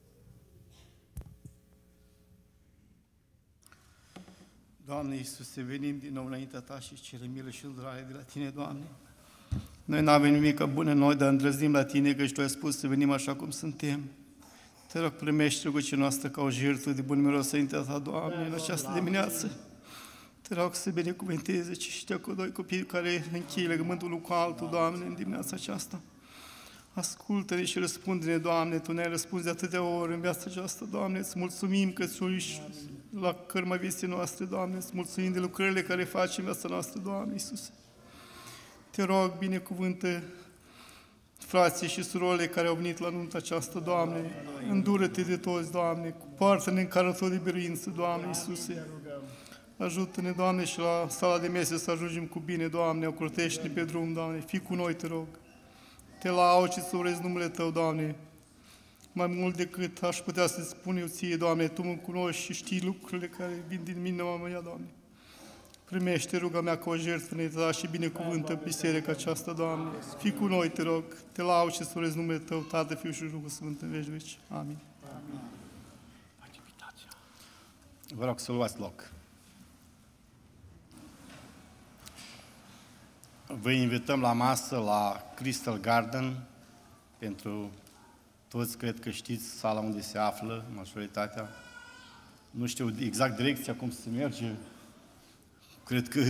Doamne Iisuse, venim din nou înaintea Ta și cerem milă și îndurare de la Tine, Doamne. Noi nu avem nimic bun în noi, dar îndrăznim la Tine, că Tu ai spus să venim așa cum suntem. Te rog, primește rugăciunea noastră ca o jertfă de bun miros înaintea Ta, Doamne, în această dimineață. Te rog să binecuvânteze și știu cu doi copii care încheie legământul unul cu altul, Doamne, în dimineața aceasta. Ascultă-ne și răspunde-ne, Doamne, Tu ne-ai răspuns de atâtea ori în viața aceasta, Doamne, îți mulțumim că Tu ești la cărma vieții noastre, Doamne, îți mulțumim de lucrările care faci în viața noastră, Doamne, Iisuse. Te rog, binecuvântă frații și surorile care au venit la nunta aceasta, Doamne, îndură-te de toți, Doamne, poartă-ne în carător de biruință, Doamne, Iisuse. Ajută-ne, Doamne, și la sala de mese să ajungem cu bine, Doamne, ocrotește-ne pe drum, Doamne, fii cu noi, Te rog. Te laud și să urez numele Tău, Doamne, mai mult decât aș putea să-ți spun eu Ție, Doamne, Tu mă cunoști și știi lucrurile care vin din mintea mea, Doamne. Primește ruga mea ca o jertfă Ta și binecuvântă biserica aceasta, Doamne. Fii cu noi, Te rog, Te laud și să urez numele Tău, Tată, Fiu și Duhul Sfânt în veci veci. Amin. Amin. Vă rog să luați loc. Vă invităm la masă la Crystal Garden. Pentru toți, cred că știți sala unde se află, majoritatea. Nu știu exact direcția, cum se merge. Cred că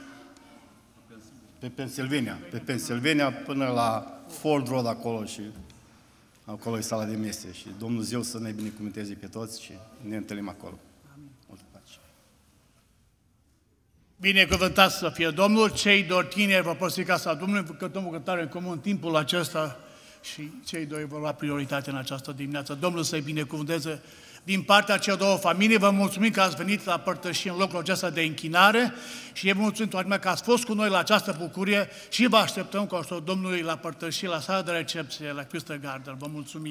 pe Pennsylvania. Pe Pennsylvania până la Ford Road acolo și acolo e sala de mese. Și Domnul Dumnezeu să ne binecuvânteze pe toți și ne întâlnim acolo. Binecuvântat să fie Domnul, cei doi tineri vor părăsi casa Domnului, cântăm o cântare în comun în timpul acesta și cei doi vor lua prioritate în această dimineață. Domnul să-i binecuvânteze. Din partea celor două familii, vă mulțumim că ați venit la părtășie în locul acesta de închinare și vă mulțumim toată lumea că ați fost cu noi la această bucurie și vă așteptăm cu ajutorul Domnului la părtășie, la sala de recepție, la Crystal Garden. Vă mulțumim!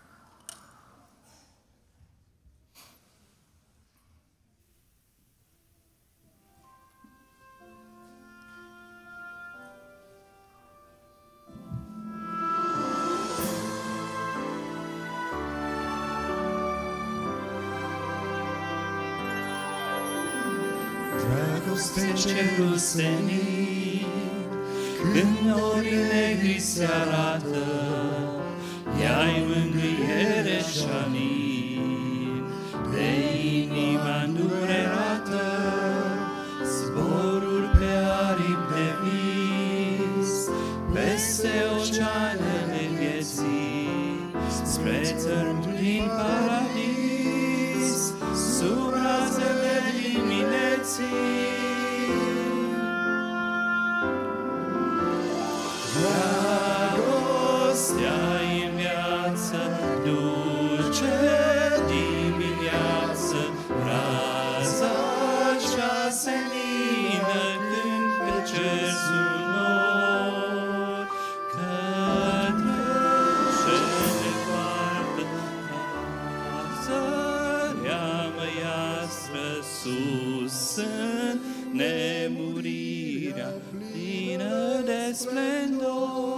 Dragoste cerul senin, când norii negri se arată, ea-i mângâiere și anin, de inima îndurerată, zborul pe aripi de vis, peste oceanele vieții, spre țărmul din paradis, sub razele dimineții. Dragostea-i în viață, dulce dimineață, raza cea senină când pe cer sunor, către cele poartă, zărea măiastră sus în nemurirea plină de splendor.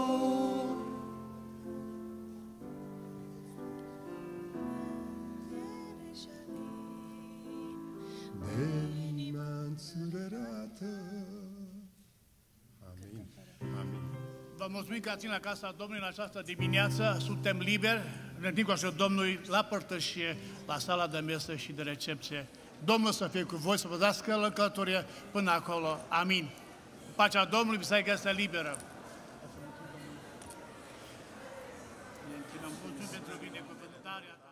De inima înțurerată. Amin. Amin. mulțumim că ați ținut la casa Domnului în această dimineață. Suntem liberi. Ne întâlnim cu așa Domnului la părtășie, la sala de mesă și de recepție. Domnul să fie cu voi, să vă dați călătorie până acolo. Amin. Pacea Domnului, biserica este liberă.